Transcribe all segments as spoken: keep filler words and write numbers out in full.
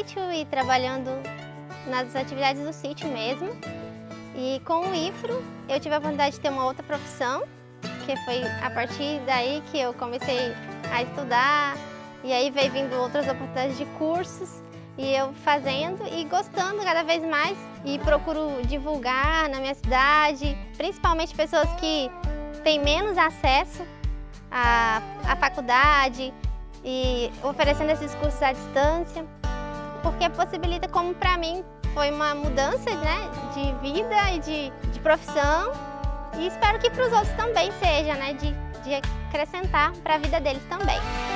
sítio e trabalhando nas atividades do sítio mesmo. E com o IFRO eu tive a oportunidade de ter uma outra profissão, que foi a partir daí que eu comecei a estudar, e aí veio vindo outras oportunidades de cursos, e eu fazendo e gostando cada vez mais, e procuro divulgar na minha cidade, principalmente pessoas que têm menos acesso à, à faculdade, e oferecendo esses cursos à distância, porque possibilita, como para mim foi uma mudança, né, de vida e de, de profissão, e espero que para os outros também seja, né, de, de acrescentar para a vida deles também.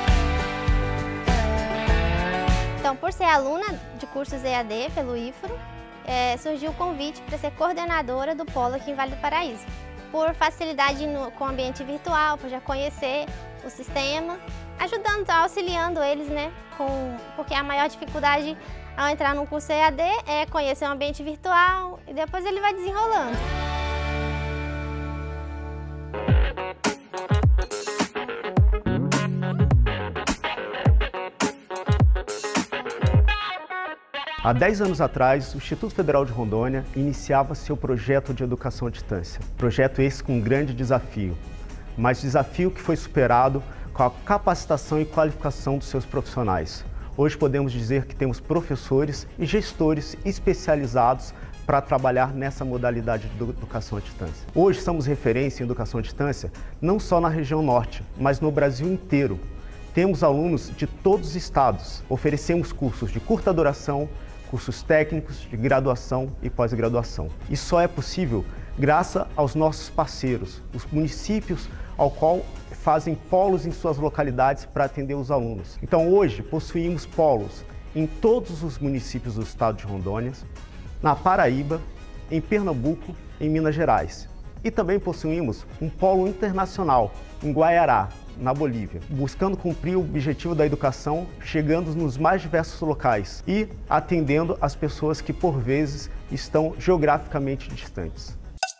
Então, por ser aluna de cursos E A D pelo IFRO, é, surgiu o convite para ser coordenadora do polo aqui em Vale do Paraíso. Por facilidade no, com o ambiente virtual, por já conhecer o sistema, ajudando, auxiliando eles, né, com, porque a maior dificuldade ao entrar num curso E A D é conhecer o ambiente virtual e depois ele vai desenrolando. Há dez anos atrás, o Instituto Federal de Rondônia iniciava seu projeto de educação à distância. Projeto esse com um grande desafio, mas desafio que foi superado com a capacitação e qualificação dos seus profissionais. Hoje podemos dizer que temos professores e gestores especializados para trabalhar nessa modalidade de educação à distância. Hoje somos referência em educação à distância não só na região norte, mas no Brasil inteiro. Temos alunos de todos os estados, oferecemos cursos de curta duração, cursos técnicos, de graduação e pós-graduação. Isso só é possível graças aos nossos parceiros, os municípios ao qual fazem polos em suas localidades para atender os alunos. Então hoje possuímos polos em todos os municípios do estado de Rondônia, na Paraíba, em Pernambuco, em Minas Gerais. E também possuímos um polo internacional em Guaiará, na Bolívia, buscando cumprir o objetivo da educação, chegando nos mais diversos locais e atendendo as pessoas que por vezes estão geograficamente distantes.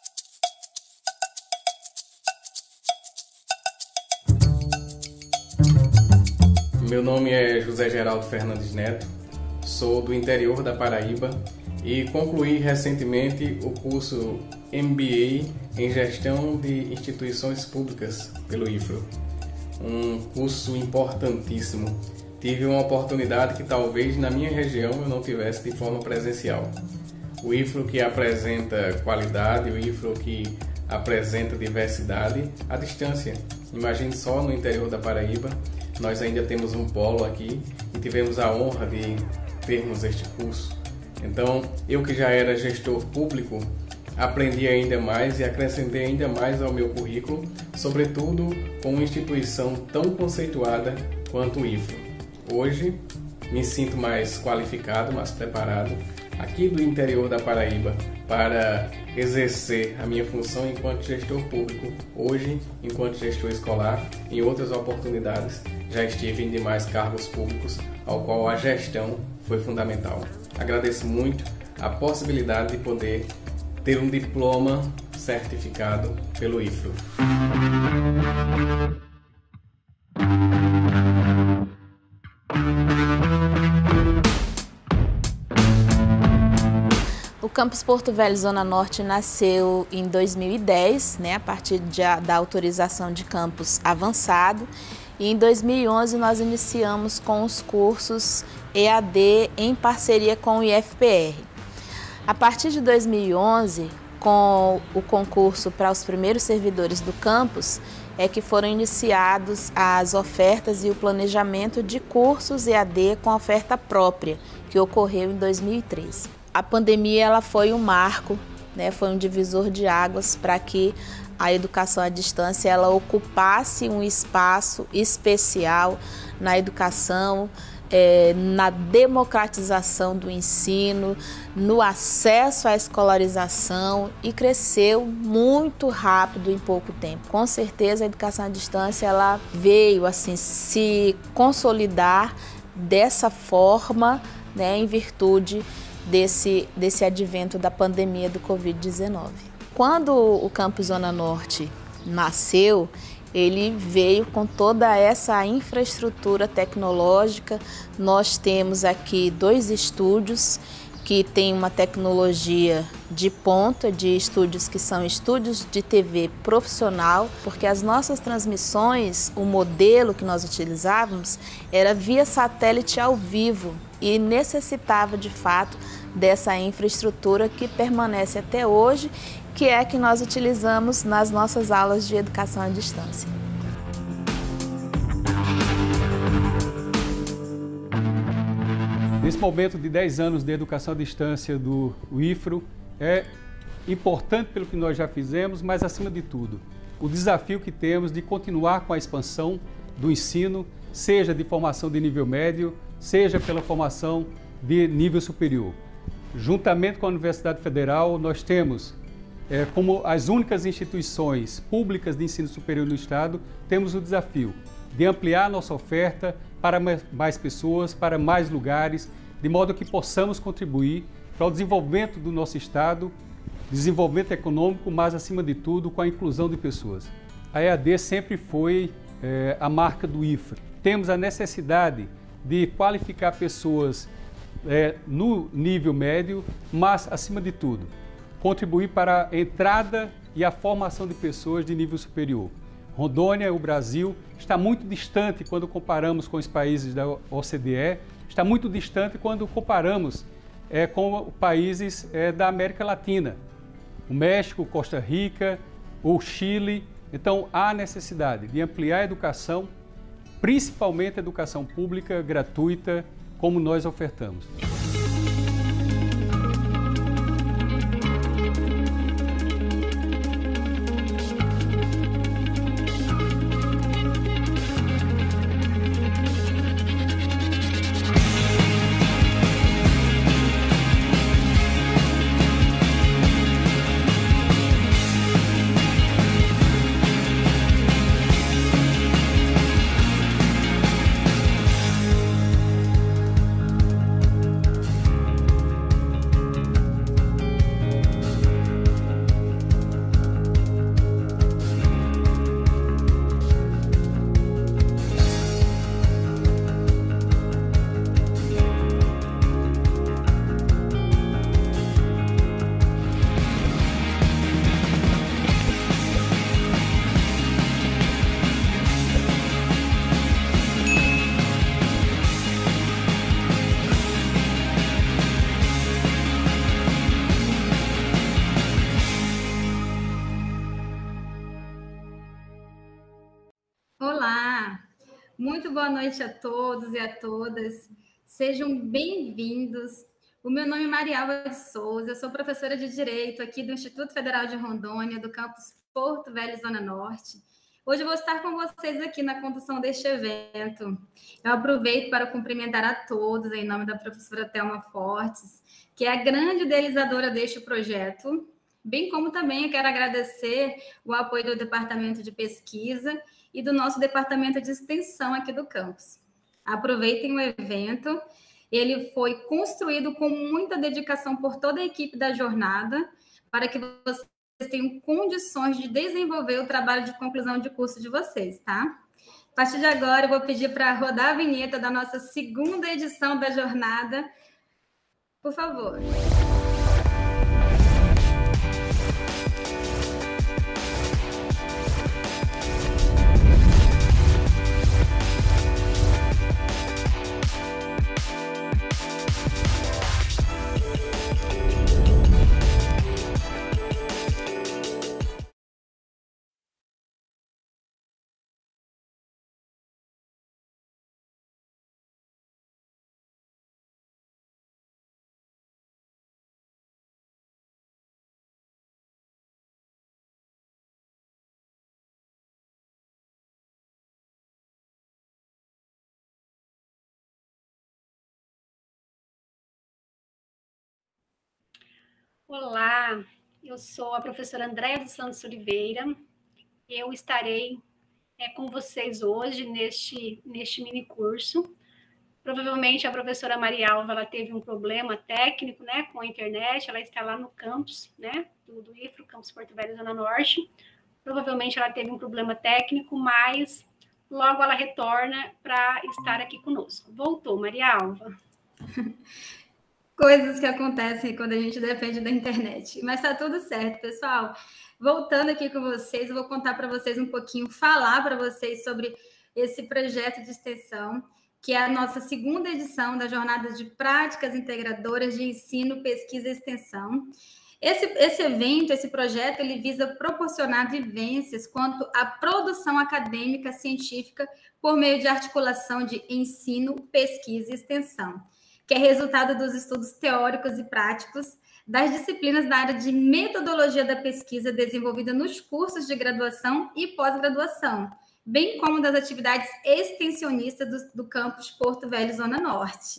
Meu nome é José Geraldo Fernandes Neto, sou do interior da Paraíba e concluí recentemente o curso M B A em Gestão de Instituições Públicas pelo IFRO. Um curso importantíssimo. Tive uma oportunidade que talvez na minha região eu não tivesse de forma presencial. O IFRO que apresenta qualidade, o IFRO que apresenta diversidade à distância. Imagine só no interior da Paraíba, nós ainda temos um polo aqui e tivemos a honra de termos este curso. Então, eu que já era gestor público, aprendi ainda mais e acrescentei ainda mais ao meu currículo, sobretudo com uma instituição tão conceituada quanto o IFRO. Hoje, me sinto mais qualificado, mais preparado, aqui do interior da Paraíba, para exercer a minha função enquanto gestor público. Hoje, enquanto gestor escolar, em outras oportunidades, já estive em demais cargos públicos, ao qual a gestão foi fundamental. Agradeço muito a possibilidade de poder ter um diploma certificado pelo IFRO. O Campus Porto Velho Zona Norte nasceu em dois mil e dez, né, a partir de, da autorização de campus avançado, e em dois mil e onze nós iniciamos com os cursos E A D em parceria com o I F P R. A partir de dois mil e onze, com o concurso para os primeiros servidores do campus, é que foram iniciados as ofertas e o planejamento de cursos E A D com oferta própria, que ocorreu em dois mil e treze. A pandemia ela foi um marco, né, foi um divisor de águas para que a educação à distância ela ocupasse um espaço especial na educação, é, na democratização do ensino, no acesso à escolarização, e cresceu muito rápido em pouco tempo. Com certeza a educação à distância ela veio assim se consolidar dessa forma, né, em virtude desse, desse advento da pandemia do Covid dezenove. Quando o Campus Zona Norte nasceu, ele veio com toda essa infraestrutura tecnológica. Nós temos aqui dois estúdios que tem uma tecnologia de ponta, de estúdios que são estúdios de T V profissional, porque as nossas transmissões, o modelo que nós utilizávamos era via satélite ao vivo e necessitava de fato dessa infraestrutura que permanece até hoje, que é a que nós utilizamos nas nossas aulas de educação à distância. Nesse momento de dez anos de educação à distância do I F R O, é importante pelo que nós já fizemos, mas acima de tudo, o desafio que temos de continuar com a expansão do ensino, seja de formação de nível médio, seja pela formação de nível superior. Juntamente com a Universidade Federal, nós temos, é, como as únicas instituições públicas de ensino superior no Estado, temos o desafio de ampliar nossa oferta para mais pessoas, para mais lugares, de modo que possamos contribuir para o desenvolvimento do nosso Estado, desenvolvimento econômico, mas, acima de tudo, com a inclusão de pessoas. A E A D sempre foi é, a marca do I F R O. Temos a necessidade de qualificar pessoas é, no nível médio, mas, acima de tudo, contribuir para a entrada e a formação de pessoas de nível superior. Rondônia, o Brasil, está muito distante quando comparamos com os países da O C D E, está muito distante quando comparamos é, com países é, da América Latina, o México, Costa Rica, o Chile. Então, há necessidade de ampliar a educação, principalmente a educação pública, gratuita, como nós ofertamos. Olá, muito boa noite a todos e a todas. Sejam bem-vindos. O meu nome é Marialva de Souza, eu sou professora de Direito aqui do Instituto Federal de Rondônia, do campus Porto Velho, Zona Norte. Hoje eu vou estar com vocês aqui na condução deste evento. Eu aproveito para cumprimentar a todos em nome da professora Thelma Fortes, que é a grande idealizadora deste projeto, bem como também eu quero agradecer o apoio do Departamento de Pesquisa e do nosso Departamento de Extensão aqui do campus. Aproveitem o evento, ele foi construído com muita dedicação por toda a equipe da jornada, para que vocês tenham condições de desenvolver o trabalho de conclusão de curso de vocês, tá? A partir de agora, eu vou pedir para rodar a vinheta da nossa segunda edição da jornada. Por favor. Olá, eu sou a professora Andréia dos Santos Oliveira. Eu estarei é, com vocês hoje neste, neste mini curso. Provavelmente a professora Marialva ela teve um problema técnico, né, com a internet, ela está lá no campus, né, do, do I F R O, Campus Porto Velho, Zona Norte, Provavelmente ela teve um problema técnico, mas logo ela retorna para estar aqui conosco. Voltou, Maria Alva. Coisas que acontecem quando a gente depende da internet. Mas tá tudo certo, pessoal. Voltando aqui com vocês, eu vou contar para vocês um pouquinho, falar para vocês sobre esse projeto de extensão, que é a nossa segunda edição da Jornada de Práticas Integradoras de Ensino, Pesquisa e Extensão. Esse, esse evento, esse projeto, ele visa proporcionar vivências quanto à produção acadêmica científica por meio de articulação de ensino, pesquisa e extensão, que é resultado dos estudos teóricos e práticos das disciplinas da área de metodologia da pesquisa desenvolvida nos cursos de graduação e pós-graduação, bem como das atividades extensionistas do, do campus Porto Velho, Zona Norte.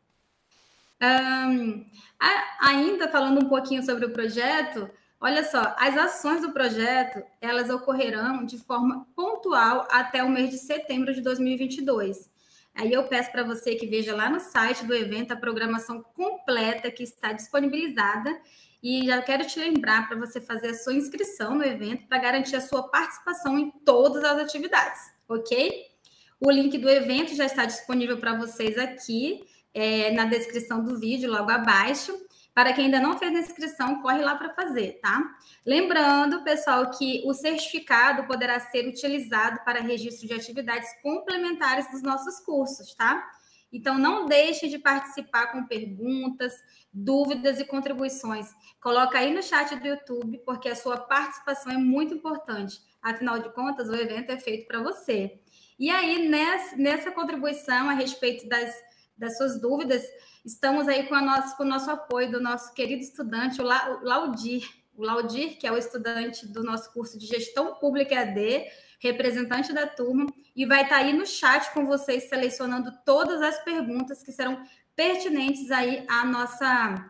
Um, a, ainda falando um pouquinho sobre o projeto, olha só, as ações do projeto, elas ocorrerão de forma pontual até o mês de setembro de dois mil e vinte e dois. Aí eu peço para você que veja lá no site do evento a programação completa que está disponibilizada, e já quero te lembrar para você fazer a sua inscrição no evento para garantir a sua participação em todas as atividades, ok? O link do evento já está disponível para vocês aqui, é, na descrição do vídeo, logo abaixo. Para quem ainda não fez a inscrição, corre lá para fazer, tá? Lembrando, pessoal, que o certificado poderá ser utilizado para registro de atividades complementares dos nossos cursos, tá? Então, não deixe de participar com perguntas, dúvidas e contribuições. Coloca aí no chat do YouTube, porque a sua participação é muito importante. Afinal de contas, o evento é feito para você. E aí, nessa, nessa contribuição a respeito das, das suas dúvidas, estamos aí com, a nossa, com o nosso apoio do nosso querido estudante, o Laudir. O Laudir, que é o estudante do nosso curso de Gestão Pública E A D, representante da turma, e vai estar aí no chat com vocês, selecionando todas as perguntas que serão pertinentes aí à nossa,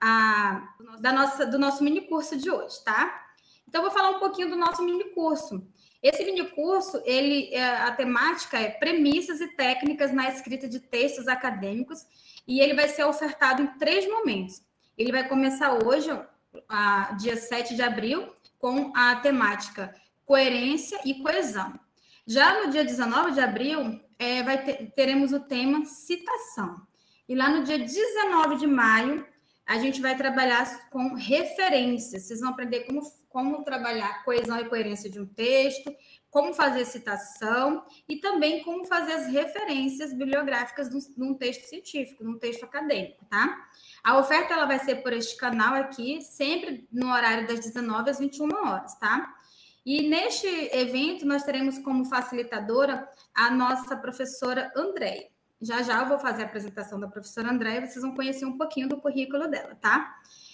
à, da nossa, do nosso mini curso de hoje, tá? Então, eu vou falar um pouquinho do nosso mini curso. Esse mini curso, ele, a temática é premissas e técnicas na escrita de textos acadêmicos, e ele vai ser ofertado em três momentos. Ele vai começar hoje, a, dia sete de abril, com a temática coerência e coesão. Já no dia dezenove de abril, é, vai ter, teremos o tema citação. E lá no dia dezenove de maio, a gente vai trabalhar com referências. Vocês vão aprender como, como trabalhar coesão e coerência de um texto, como fazer citação e também como fazer as referências bibliográficas num texto científico, num texto acadêmico, tá? A oferta ela vai ser por este canal aqui, sempre no horário das dezenove às vinte e uma horas, tá? E neste evento nós teremos como facilitadora a nossa professora Andréia. Já já eu vou fazer a apresentação da professora Andréia, vocês vão conhecer um pouquinho do currículo dela, tá?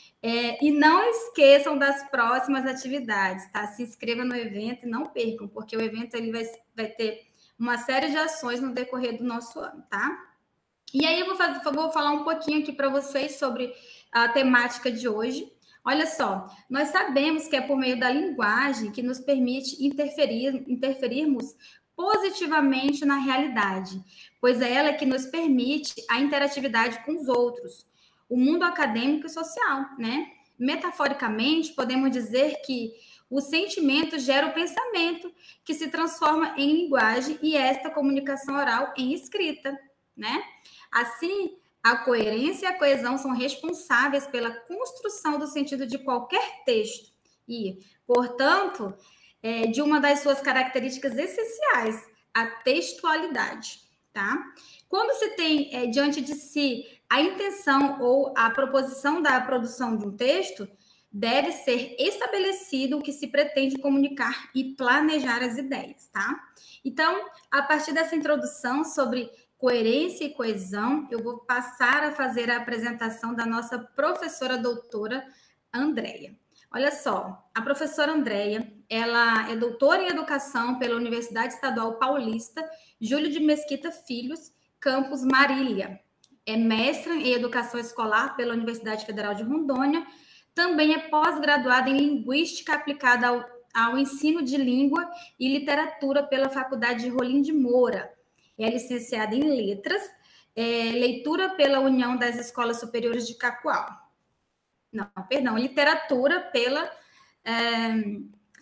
É, e não esqueçam das próximas atividades, tá? Se inscreva no evento e não percam, porque o evento ele vai, vai ter uma série de ações no decorrer do nosso ano, tá? E aí eu vou, fazer, vou falar um pouquinho aqui para vocês sobre a temática de hoje. Olha só, nós sabemos que é por meio da linguagem que nos permite interferir, interferirmos positivamente na realidade, pois é ela que nos permite a interatividade com os outros, o mundo acadêmico e social, né? Metaforicamente, podemos dizer que o sentimento gera o pensamento, que se transforma em linguagem e esta comunicação oral em escrita, né? Assim, a coerência e a coesão são responsáveis pela construção do sentido de qualquer texto e, portanto, é, de uma das suas características essenciais, a textualidade, tá? Quando se tem é, diante de si a intenção ou a proposição da produção de um texto, deve ser estabelecido o que se pretende comunicar e planejar as ideias, tá? Então, a partir dessa introdução sobre coerência e coesão, eu vou passar a fazer a apresentação da nossa professora doutora Andréia. Olha só, a professora Andréia, ela é doutora em educação pela Universidade Estadual Paulista, Júlio de Mesquita Filhos, campus Marília. É mestra em educação escolar pela Universidade Federal de Rondônia, também é pós-graduada em linguística aplicada ao, ao ensino de língua e literatura pela Faculdade de Rolim de Moura. É licenciada em letras, é, leitura pela União das Escolas Superiores de Cacoal. Não, perdão, literatura pela é,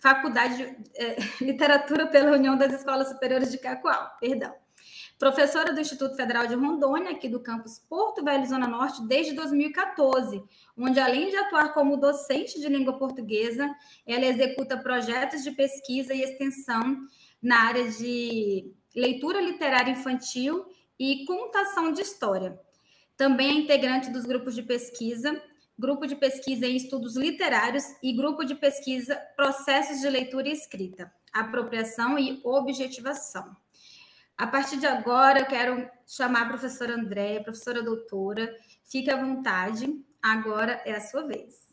Faculdade de é, Literatura pela União das Escolas Superiores de Cacoal, perdão. Professora do Instituto Federal de Rondônia, aqui do campus Porto Velho, Zona Norte, desde dois mil e quatorze, onde, além de atuar como docente de língua portuguesa, ela executa projetos de pesquisa e extensão na área de leitura literária infantil e contação de história. Também é integrante dos grupos de pesquisa, grupo de pesquisa em estudos literários e grupo de pesquisa processos de leitura e escrita, apropriação e objetivação. A partir de agora, eu quero chamar a professora Andréia, professora doutora. Fique à vontade, agora é a sua vez.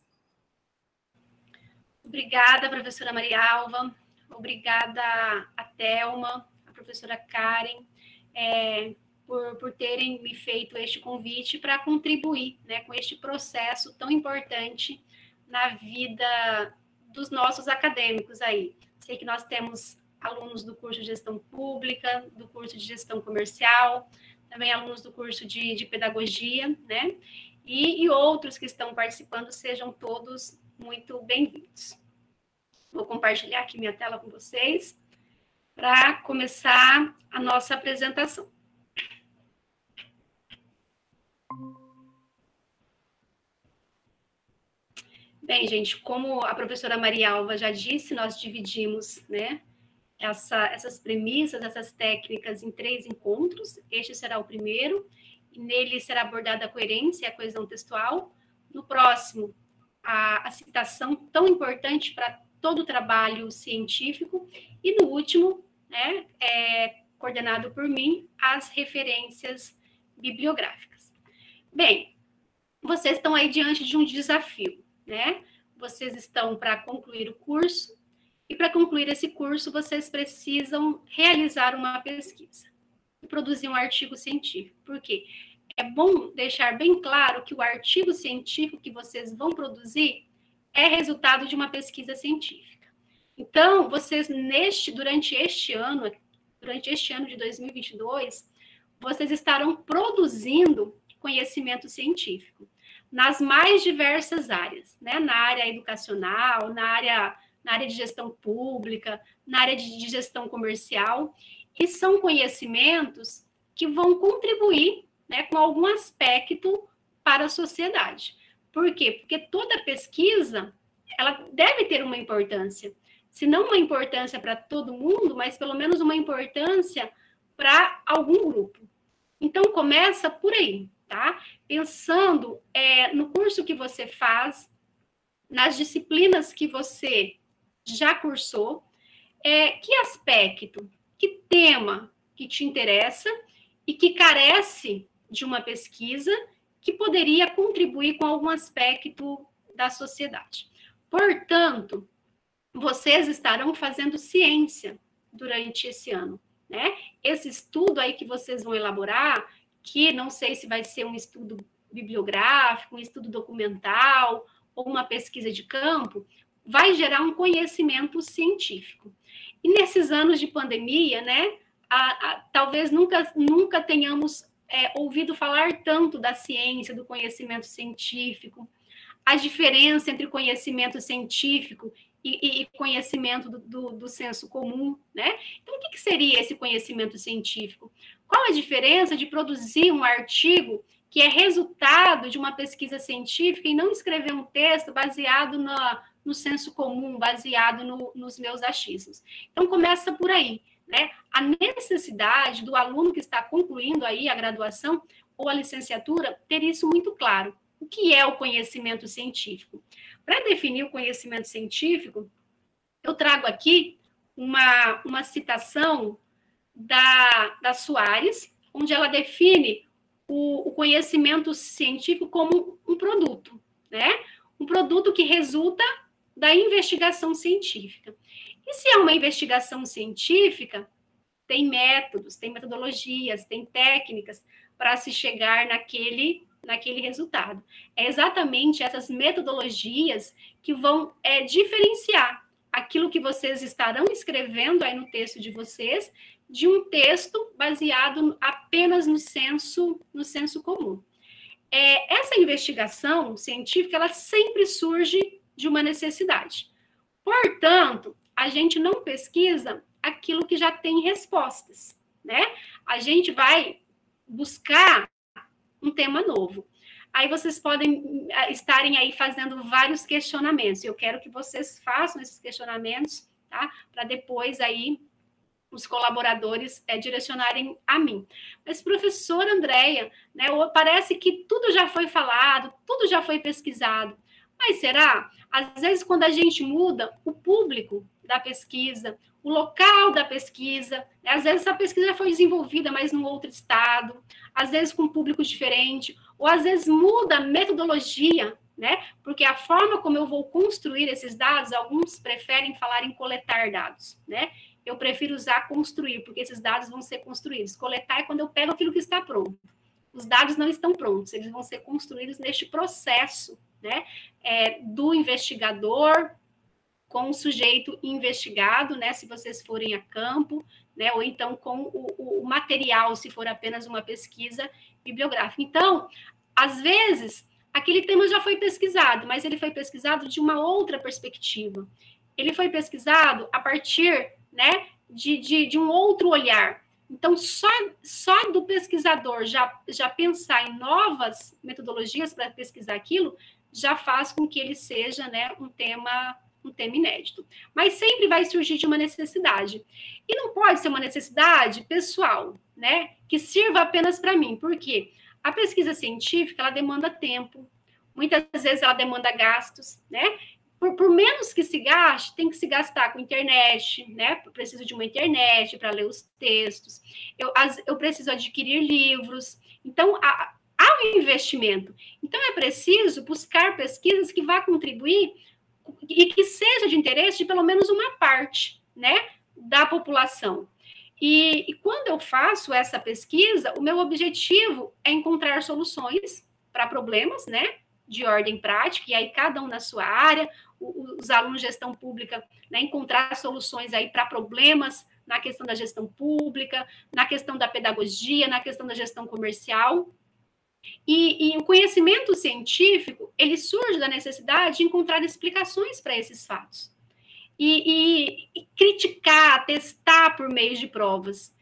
Obrigada, professora Maria Alva. Obrigada a Thelma, a professora Karen, é, por, por terem me feito este convite para contribuir, né, com este processo tão importante na vida dos nossos acadêmicos aí. Sei que nós temos alunos do curso de Gestão Pública, do curso de Gestão Comercial, também alunos do curso de, de Pedagogia, né? E, e outros que estão participando, sejam todos muito bem-vindos. Vou compartilhar aqui minha tela com vocês para começar a nossa apresentação. Bem, gente, como a professora Maria Alva já disse, nós dividimos, né, essa, essas premissas, essas técnicas em três encontros. Este será o primeiro, e nele será abordada a coerência e a coesão textual. No próximo, a, a citação tão importante para todo o trabalho científico. E no último, né, é, coordenado por mim, as referências bibliográficas. Bem, vocês estão aí diante de um desafio, né? Vocês estão para concluir o curso, e para concluir esse curso, vocês precisam realizar uma pesquisa e produzir um artigo científico. Por quê? É bom deixar bem claro que o artigo científico que vocês vão produzir é resultado de uma pesquisa científica. Então, vocês, neste, durante este ano, durante este ano de dois mil e vinte e dois, vocês estarão produzindo conhecimento científico nas mais diversas áreas, né? Na área educacional, na área, na área de gestão pública, na área de, de gestão comercial, e são conhecimentos que vão contribuir, né, com algum aspecto para a sociedade. Por quê? Porque toda pesquisa, ela deve ter uma importância, se não uma importância para todo mundo, mas pelo menos uma importância para algum grupo. Então, começa por aí, tá? Pensando é, no curso que você faz, nas disciplinas que você já cursou, é, que aspecto, que tema que te interessa e que carece de uma pesquisa que poderia contribuir com algum aspecto da sociedade. Portanto, vocês estarão fazendo ciência durante esse ano, né? Esse estudo aí que vocês vão elaborar, que não sei se vai ser um estudo bibliográfico, um estudo documental ou uma pesquisa de campo, vai gerar um conhecimento científico. E nesses anos de pandemia, né, a, a, talvez nunca, nunca tenhamos é, ouvido falar tanto da ciência, do conhecimento científico, a diferença entre conhecimento científico e, e conhecimento do, do, do senso comum, né? Então, o que, que seria esse conhecimento científico? Qual a diferença de produzir um artigo que é resultado de uma pesquisa científica e não escrever um texto baseado na, no senso comum, baseado no, nos meus achismos? Então, começa por aí, né? A necessidade do aluno que está concluindo aí a graduação ou a licenciatura ter isso muito claro. O que é o conhecimento científico? Para definir o conhecimento científico, eu trago aqui uma, uma citação da, da Soares, onde ela define o, o conhecimento científico como um produto, né? Um produto que resulta da investigação científica. E se é uma investigação científica, tem métodos, tem metodologias, tem técnicas para se chegar naquele naquele resultado. É exatamente essas metodologias que vão é, diferenciar aquilo que vocês estarão escrevendo aí no texto de vocês de um texto baseado apenas no senso, no senso comum. É, essa investigação científica, ela sempre surge de uma necessidade. Portanto, a gente não pesquisa aquilo que já tem respostas, né? A gente vai buscar um tema novo. Aí vocês podem estarem aí fazendo vários questionamentos. Eu quero que vocês façam esses questionamentos, tá? Para depois aí os colaboradores é, direcionarem a mim. Mas, professora Andréia, né, parece que tudo já foi falado, tudo já foi pesquisado. Mas será? Às vezes, quando a gente muda o público da pesquisa, o local da pesquisa, né, às vezes essa pesquisa já foi desenvolvida, mas num outro estado, às vezes com um público diferente, ou às vezes muda a metodologia, né? Porque a forma como eu vou construir esses dados, alguns preferem falar em coletar dados, né? Eu prefiro usar construir, porque esses dados vão ser construídos. Coletar é quando eu pego aquilo que está pronto. Os dados não estão prontos, eles vão ser construídos neste processo, né? É, do investigador com o sujeito investigado, né? Se vocês forem a campo, né? Ou então com o, o material, se for apenas uma pesquisa bibliográfica. Então, às vezes, aquele tema já foi pesquisado, mas ele foi pesquisado de uma outra perspectiva. Ele foi pesquisado a partir, né, de, de, de um outro olhar. Então, só, só do pesquisador já, já pensar em novas metodologias para pesquisar aquilo, já faz com que ele seja, né, um tema, um tema inédito. Mas sempre vai surgir de uma necessidade. E não pode ser uma necessidade pessoal, né, que sirva apenas para mim. Por quê? A pesquisa científica, ela demanda tempo, muitas vezes ela demanda gastos, né? Por, por menos que se gaste, tem que se gastar com internet, né? Eu preciso de uma internet para ler os textos, eu, as, eu preciso adquirir livros. Então, há, há um investimento. Então, é preciso buscar pesquisas que vá contribuir e que seja de interesse de pelo menos uma parte, né, da população. E, e quando eu faço essa pesquisa, o meu objetivo é encontrar soluções para problemas, né, de ordem prática, e aí cada um na sua área, o, os alunos de gestão pública, né, encontrar soluções aí para problemas na questão da gestão pública, na questão da pedagogia, na questão da gestão comercial. E, e o conhecimento científico, ele surge da necessidade de encontrar explicações para esses fatos. E, e, e criticar, testar por meio de provas.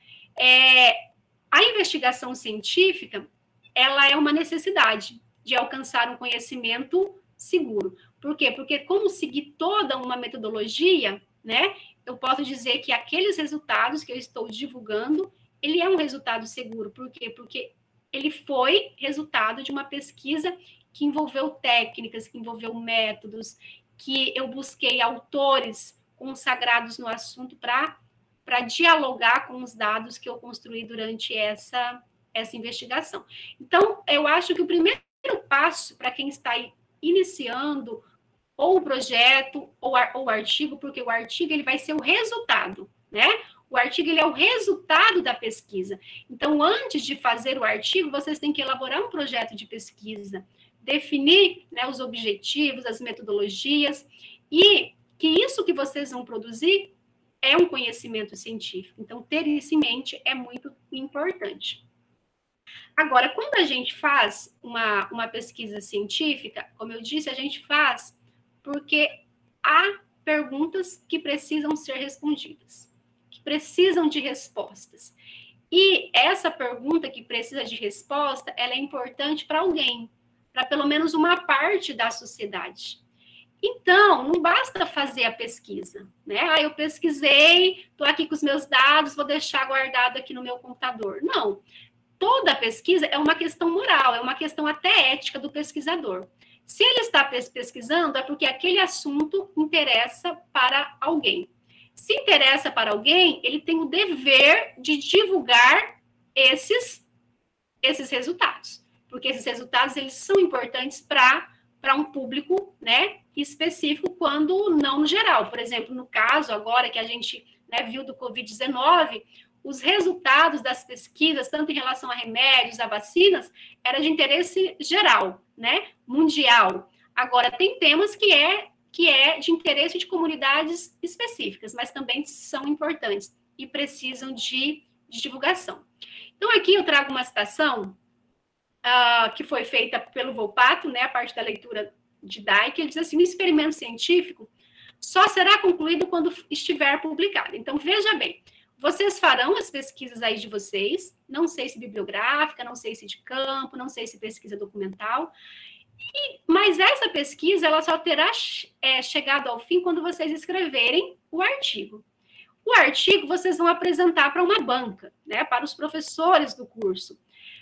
É, a investigação científica, ela é uma necessidade de alcançar um conhecimento seguro. Por quê? Porque como seguir toda uma metodologia, né, eu posso dizer que aqueles resultados que eu estou divulgando, ele é um resultado seguro. Por quê? Porque ele foi resultado de uma pesquisa que envolveu técnicas, que envolveu métodos, que eu busquei autores consagrados no assunto para para dialogar com os dados que eu construí durante essa, essa investigação. Então, eu acho que o primeiro passo para quem está iniciando ou o projeto ou o artigo, porque o artigo ele vai ser o resultado, né? O artigo ele é o resultado da pesquisa. Então, antes de fazer o artigo, vocês têm que elaborar um projeto de pesquisa, definir, né, os objetivos, as metodologias, e que isso que vocês vão produzir é um conhecimento científico. Então, ter isso em mente é muito importante. Agora, quando a gente faz uma, uma pesquisa científica, como eu disse, a gente faz porque há perguntas que precisam ser respondidas, que precisam de respostas. E essa pergunta que precisa de resposta, ela é importante para alguém, para pelo menos uma parte da sociedade. Então, não basta fazer a pesquisa, né? Ah, eu pesquisei, estou aqui com os meus dados, vou deixar guardado aqui no meu computador. Não. Toda pesquisa é uma questão moral, é uma questão até ética do pesquisador. Se ele está pesquisando, é porque aquele assunto interessa para alguém. Se interessa para alguém, ele tem o dever de divulgar esses, esses resultados. Porque esses resultados, eles são importantes para para um público, né, específico, quando não no geral. Por exemplo, no caso agora que a gente, né, viu do covid dezenove, os resultados das pesquisas, tanto em relação a remédios, a vacinas, era de interesse geral, né, mundial. Agora, tem temas que é, que é de interesse de comunidades específicas, mas também são importantes e precisam de, de divulgação. Então, aqui eu trago uma citação Uh, que foi feita pelo Volpato, né, a parte da leitura de Dijk, ele diz assim: no experimento científico, só será concluído quando estiver publicado. Então, veja bem, vocês farão as pesquisas aí de vocês, não sei se bibliográfica, não sei se de campo, não sei se pesquisa documental, e, mas essa pesquisa ela só terá é, chegado ao fim quando vocês escreverem o artigo. O artigo vocês vão apresentar para uma banca, né, para os professores do curso.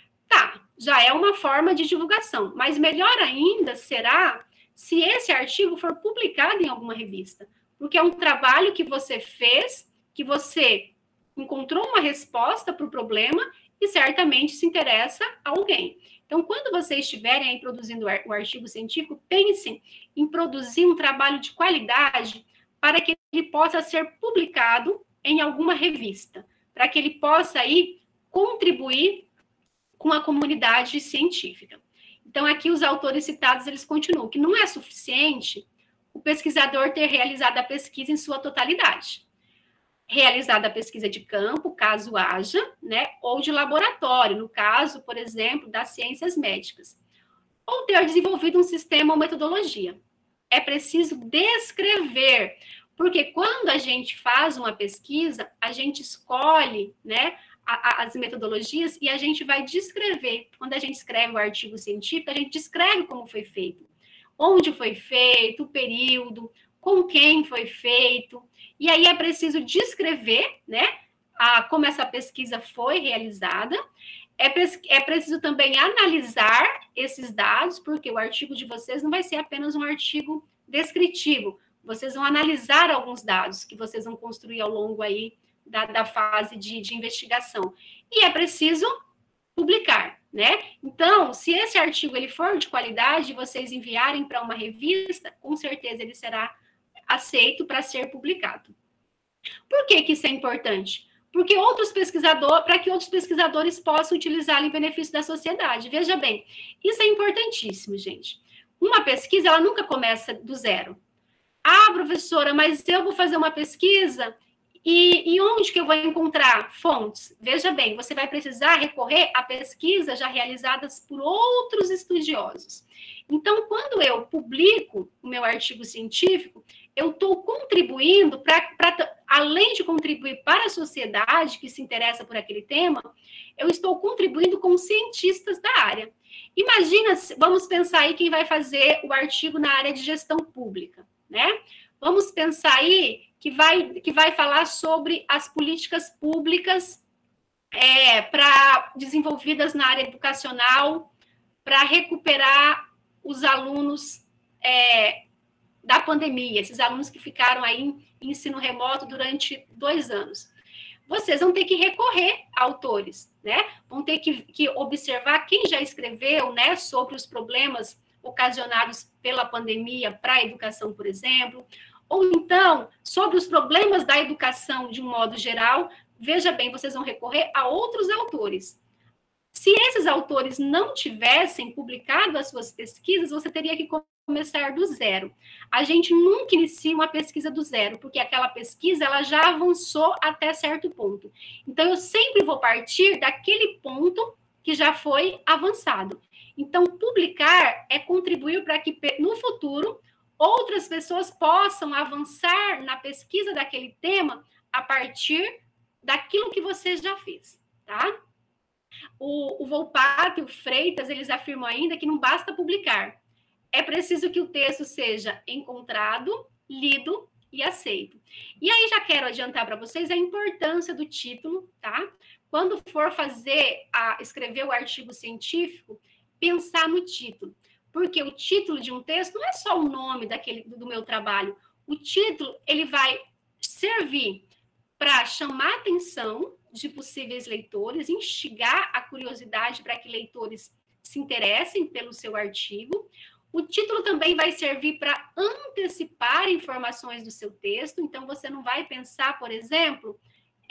Tá, já é uma forma de divulgação, mas melhor ainda será se esse artigo for publicado em alguma revista, porque é um trabalho que você fez, que você encontrou uma resposta para o problema e certamente se interessa a alguém. Então, quando vocês estiverem aí produzindo o artigo científico, pensem em produzir um trabalho de qualidade para que ele possa ser publicado em alguma revista, para que ele possa aí contribuir com a comunidade científica. Então, aqui os autores citados, eles continuam, que não é suficiente o pesquisador ter realizado a pesquisa em sua totalidade. Realizada a pesquisa de campo, caso haja, né, ou de laboratório, no caso, por exemplo, das ciências médicas. Ou ter desenvolvido um sistema ou metodologia. É preciso descrever, porque quando a gente faz uma pesquisa, a gente escolhe, né, as metodologias e a gente vai descrever. Quando a gente escreve o artigo científico, a gente descreve como foi feito, onde foi feito, o período, com quem foi feito, e aí é preciso descrever, né, a, como essa pesquisa foi realizada, é, é preciso também analisar esses dados, porque o artigo de vocês não vai ser apenas um artigo descritivo, vocês vão analisar alguns dados que vocês vão construir ao longo aí Da, da fase de, de investigação. E é preciso publicar, né? Então, se esse artigo ele for de qualidade, vocês enviarem para uma revista, com certeza ele será aceito para ser publicado. Por que que isso é importante? Porque outros pesquisadores, para que outros pesquisadores possam utilizá-lo em benefício da sociedade. Veja bem, isso é importantíssimo, gente. Uma pesquisa, ela nunca começa do zero. Ah, professora, mas eu vou fazer uma pesquisa... E, e onde que eu vou encontrar fontes? Veja bem, você vai precisar recorrer a pesquisas já realizadas por outros estudiosos. Então, quando eu publico o meu artigo científico, eu estou contribuindo, para, além de contribuir para a sociedade que se interessa por aquele tema, eu estou contribuindo com cientistas da área. Imagina, vamos pensar aí quem vai fazer o artigo na área de gestão pública, né? Vamos pensar aí que vai, que vai falar sobre as políticas públicas é, para desenvolvidas na área educacional para recuperar os alunos é, da pandemia, esses alunos que ficaram aí em ensino remoto durante dois anos. Vocês vão ter que recorrer a autores, né? Vão ter que, que observar quem já escreveu, né, sobre os problemas ocasionados pela pandemia para a educação, por exemplo, ou então, sobre os problemas da educação de um modo geral, veja bem, vocês vão recorrer a outros autores. Se esses autores não tivessem publicado as suas pesquisas, você teria que começar do zero. A gente nunca inicia uma pesquisa do zero, porque aquela pesquisa ela já avançou até certo ponto. Então, eu sempre vou partir daquele ponto que já foi avançado. Então, publicar é contribuir para que, no futuro, outras pessoas possam avançar na pesquisa daquele tema a partir daquilo que você já fez, tá? O, o Volpato e o Freitas, eles afirmam ainda que não basta publicar. É preciso que o texto seja encontrado, lido e aceito. E aí já quero adiantar para vocês a importância do título, tá? Quando for fazer, a, escrever o artigo científico, pensar no título. Porque o título de um texto não é só o nome daquele, do meu trabalho. O título, ele vai servir para chamar a atenção de possíveis leitores, instigar a curiosidade para que leitores se interessem pelo seu artigo. O título também vai servir para antecipar informações do seu texto. Então, você não vai pensar, por exemplo,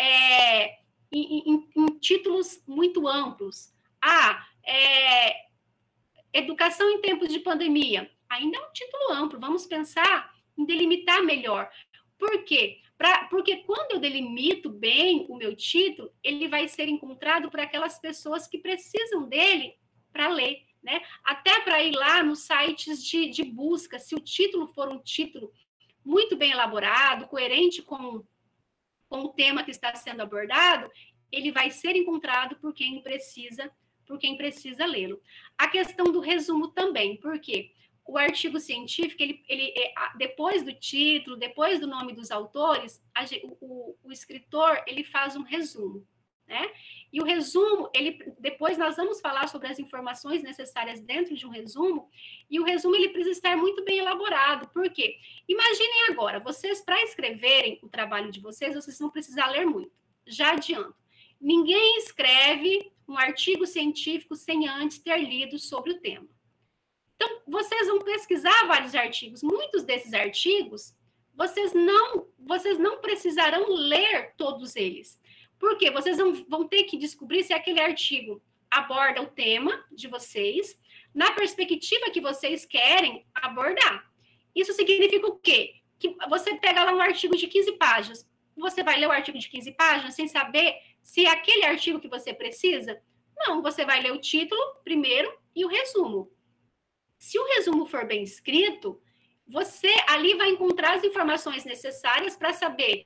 é, em, em, em títulos muito amplos. Ah, é... Educação em tempos de pandemia, ainda é um título amplo, vamos pensar em delimitar melhor. Por quê? Pra, porque quando eu delimito bem o meu título, ele vai ser encontrado por aquelas pessoas que precisam dele para ler, né? Até para ir lá nos sites de, de busca, se o título for um título muito bem elaborado, coerente com, com o tema que está sendo abordado, ele vai ser encontrado por quem precisa, por quem precisa lê-lo. A questão do resumo também, por quê? O artigo científico, ele, ele, depois do título, depois do nome dos autores, a, o, o escritor ele faz um resumo, né? E o resumo, ele, depois nós vamos falar sobre as informações necessárias dentro de um resumo, e o resumo ele precisa estar muito bem elaborado. Por quê? Imaginem agora, vocês, para escreverem o trabalho de vocês, vocês vão precisar ler muito. Já adianto. Ninguém escreve um artigo científico sem antes ter lido sobre o tema. Então, vocês vão pesquisar vários artigos. Muitos desses artigos, vocês não, vocês não precisarão ler todos eles. Por quê? Vocês vão, vão ter que descobrir se aquele artigo aborda o tema de vocês, na perspectiva que vocês querem abordar. Isso significa o quê? Que você pega lá um artigo de quinze páginas. Você vai ler o artigo de quinze páginas sem saber se é aquele artigo que você precisa? Não, você vai ler o título primeiro e o resumo. Se o resumo for bem escrito, você ali vai encontrar as informações necessárias para saber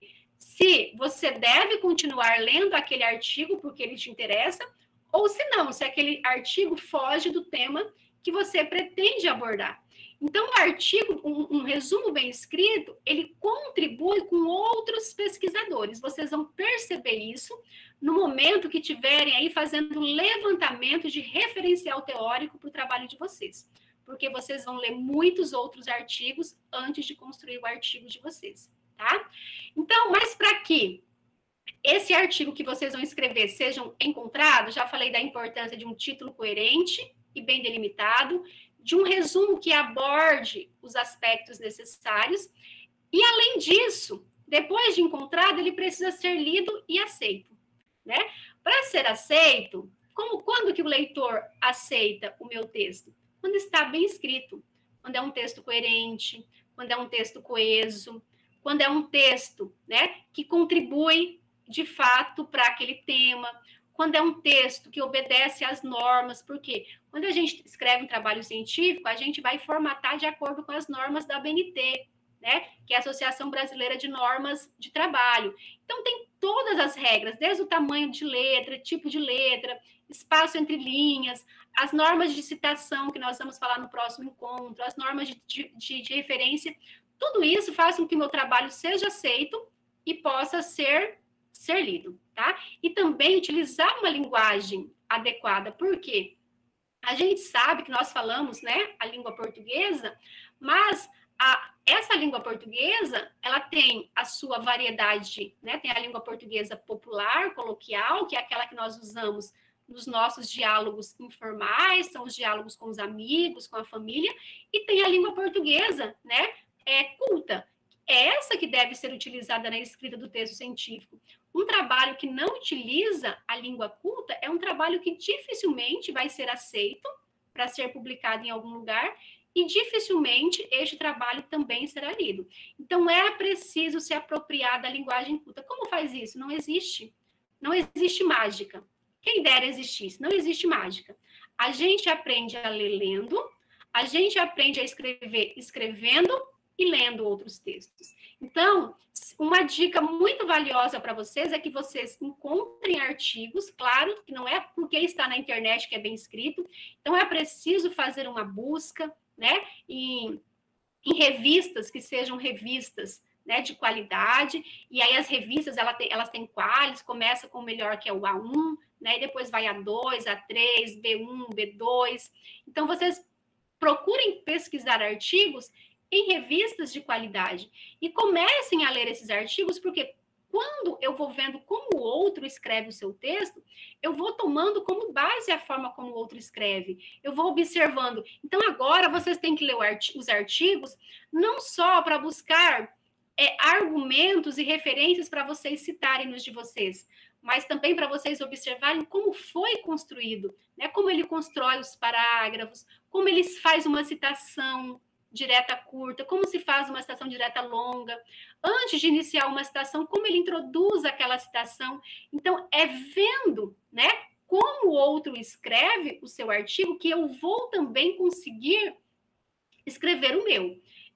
se você deve continuar lendo aquele artigo porque ele te interessa, ou se não, se aquele artigo foge do tema que você pretende abordar. Então, o artigo, um, um resumo bem escrito, ele contribui com outros pesquisadores. Vocês vão perceber isso no momento que tiverem aí fazendo um levantamento de referencial teórico para o trabalho de vocês. Porque vocês vão ler muitos outros artigos antes de construir o artigo de vocês, tá? Então, mas para que esse artigo que vocês vão escrever sejam encontrados, já falei da importância de um título coerente e bem delimitado, de um resumo que aborde os aspectos necessários, e além disso, depois de encontrado, ele precisa ser lido e aceito, né? Para ser aceito, como quando que o leitor aceita o meu texto? Quando está bem escrito, quando é um texto coerente, quando é um texto coeso, quando é um texto, né, que contribui de fato para aquele tema, quando é um texto que obedece às normas, porque quando a gente escreve um trabalho científico, a gente vai formatar de acordo com as normas da A B N T, né, que é a Associação Brasileira de Normas de Trabalho. Então, tem todas as regras, desde o tamanho de letra, tipo de letra, espaço entre linhas, as normas de citação, que nós vamos falar no próximo encontro, as normas de, de, de referência, tudo isso faz com que o meu trabalho seja aceito e possa ser, ser lido, tá? E também utilizar uma linguagem adequada, porque a gente sabe que nós falamos, né, a língua portuguesa, mas a, essa língua portuguesa, ela tem a sua variedade, né, tem a língua portuguesa popular, coloquial, que é aquela que nós usamos nos nossos diálogos informais, são os diálogos com os amigos, com a família, e tem a língua portuguesa, né, é, culta. É essa que deve ser utilizada na escrita do texto científico. Um trabalho que não utiliza a língua culta é um trabalho que dificilmente vai ser aceito para ser publicado em algum lugar e dificilmente este trabalho também será lido. Então, é preciso se apropriar da linguagem culta. Como faz isso? Não existe. Não existe mágica. Quem dera existisse, não existe mágica. A gente aprende a ler lendo, a gente aprende a escrever escrevendo e lendo outros textos. Então, uma dica muito valiosa para vocês é que vocês encontrem artigos, claro que não é porque está na internet que é bem escrito, então é preciso fazer uma busca, né, em, em revistas que sejam revistas, né, de qualidade, e aí as revistas ela tem, elas têm qualis, começa com o melhor que é o A um, né, e depois vai A dois, A três, B um, B dois. Então, vocês procurem pesquisar artigos em revistas de qualidade e comecem a ler esses artigos, porque quando eu vou vendo como o outro escreve o seu texto, eu vou tomando como base a forma como o outro escreve, eu vou observando. Então, agora, vocês têm que ler os artigos não só para buscar é, argumentos e referências para vocês citarem nos de vocês, mas também para vocês observarem como foi construído, né? Como ele constrói os parágrafos, como ele faz uma citação direta curta, como se faz uma citação direta longa, antes de iniciar uma citação, como ele introduz aquela citação. Então, é vendo, né, como o outro escreve o seu artigo que eu vou também conseguir escrever o meu.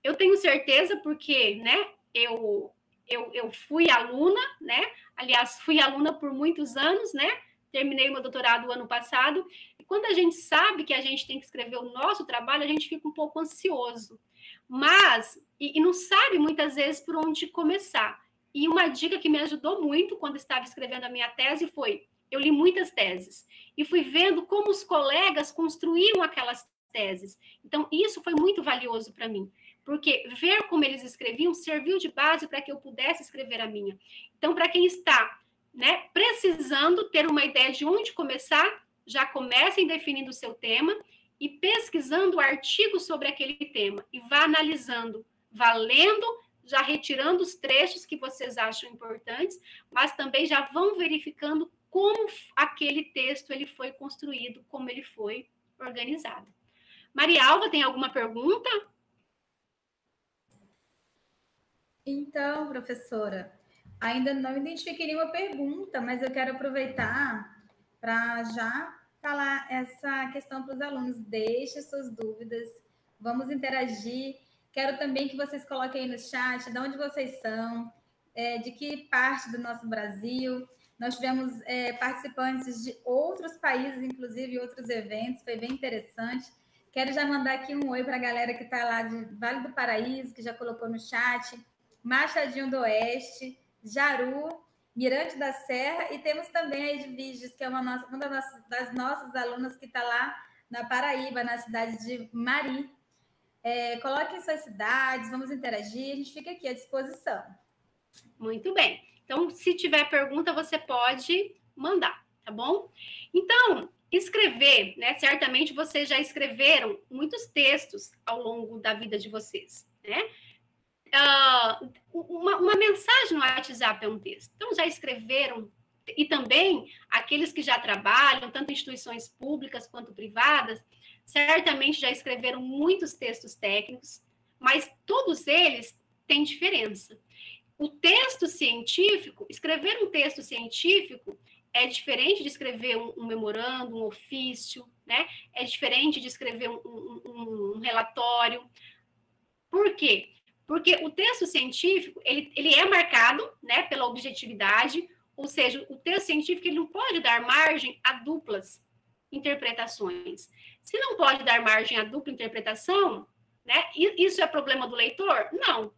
eu tenho certeza porque, né, eu, eu, eu fui aluna, né, aliás, fui aluna por muitos anos, né, terminei o meu doutorado ano passado, e quando a gente sabe que a gente tem que escrever o nosso trabalho, a gente fica um pouco ansioso, mas, e, e não sabe muitas vezes por onde começar. E uma dica que me ajudou muito quando estava escrevendo a minha tese foi, eu li muitas teses, e fui vendo como os colegas construíram aquelas teses. Então, isso foi muito valioso para mim, porque ver como eles escreviam serviu de base para que eu pudesse escrever a minha. Então, para quem está, né, precisando ter uma ideia de onde começar, já comecem definindo o seu tema e pesquisando artigos sobre aquele tema, e vá analisando, vá lendo, já retirando os trechos que vocês acham importantes, mas também já vão verificando como aquele texto ele foi construído, como ele foi organizado. Marialva, tem alguma pergunta? Então, professora, ainda não identifiquei nenhuma pergunta, mas eu quero aproveitar para já falar essa questão para os alunos. Deixe suas dúvidas, vamos interagir. Quero também que vocês coloquem aí no chat de onde vocês são, é, de que parte do nosso Brasil. Nós tivemos é, participantes de outros países, inclusive outros eventos, foi bem interessante. Quero já mandar aqui um oi para a galera que está lá de Vale do Paraíso, que já colocou no chat, Machadinho do Oeste, Jaru, Mirante da Serra, e temos também a Edviges, que é uma, nossa, uma das, nossas, das nossas alunas que está lá na Paraíba, na cidade de Mari. É, coloquem suas cidades, vamos interagir, a gente fica aqui à disposição. Muito bem. Então, se tiver pergunta, você pode mandar, tá bom? Então, escrever, né? Certamente vocês já escreveram muitos textos ao longo da vida de vocês, né? Uh, uma, uma mensagem no WhatsApp é um texto. Então, já escreveram, e também aqueles que já trabalham, tanto em instituições públicas quanto privadas, certamente já escreveram muitos textos técnicos, mas todos eles têm diferença. O texto científico, escrever um texto científico é diferente de escrever um, um memorando, um ofício, né? É diferente de escrever um, um, um relatório. Por quê? Porque o texto científico, ele, ele é marcado, né, pela objetividade, ou seja, o texto científico ele não pode dar margem a duplas interpretações. Se não pode dar margem a dupla interpretação, né, isso é problema do leitor? Não.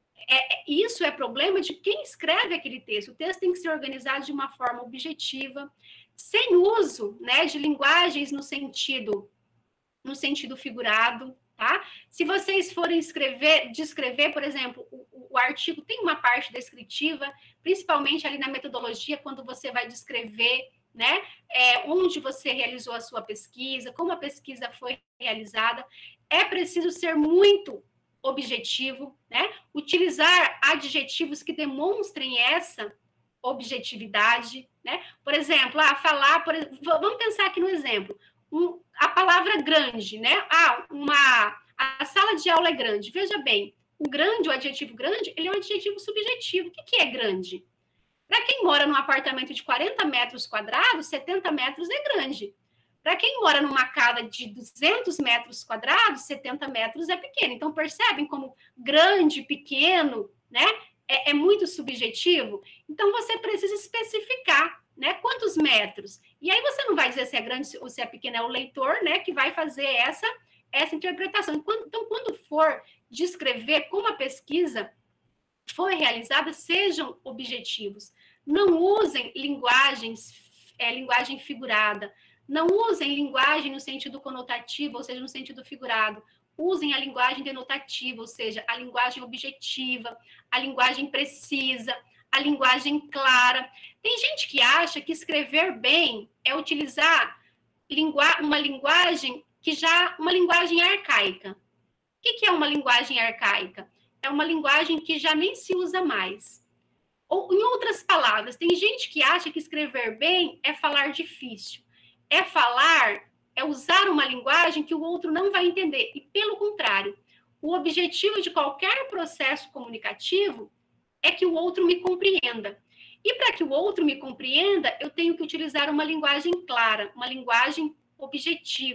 É, isso é problema de quem escreve aquele texto. O texto tem que ser organizado de uma forma objetiva, sem uso, né, de linguagens no sentido, no sentido figurado, tá? Se vocês forem escrever, descrever, por exemplo, o, o artigo tem uma parte descritiva, principalmente ali na metodologia, quando você vai descrever, né, é, onde você realizou a sua pesquisa, como a pesquisa foi realizada. É preciso ser muito objetivo, né? Utilizar adjetivos que demonstrem essa objetividade, né? Por exemplo, ah, falar, por, vamos pensar aqui no exemplo, um, a palavra grande, né? Ah, uma, a sala de aula é grande. Veja bem, o grande, o adjetivo grande, ele é um adjetivo subjetivo. O que, que é grande? Para quem mora num apartamento de quarenta metros quadrados, setenta metros é grande. Para quem mora numa casa de duzentos metros quadrados, setenta metros é pequeno. Então, percebem como grande, pequeno, né? É, é muito subjetivo. Então, você precisa especificar, né? Quantos metros? E aí, você não vai dizer se é grande ou se é pequeno, é o leitor, né? Que vai fazer essa, essa interpretação. Então, quando for descrever como a pesquisa foi realizada, sejam objetivos. Não usem linguagens, é, linguagem figurada. Não usem linguagem no sentido conotativo, ou seja, no sentido figurado. Usem a linguagem denotativa, ou seja, a linguagem objetiva, a linguagem precisa, a linguagem clara. Tem gente que acha que escrever bem é utilizar uma linguagem que já, uma linguagem arcaica. O que é uma linguagem arcaica? É uma linguagem que já nem se usa mais. Ou, em outras palavras, tem gente que acha que escrever bem é falar difícil. É falar, é usar uma linguagem que o outro não vai entender. E, pelo contrário, o objetivo de qualquer processo comunicativo é que o outro me compreenda. E para que o outro me compreenda, eu tenho que utilizar uma linguagem clara, uma linguagem objetiva,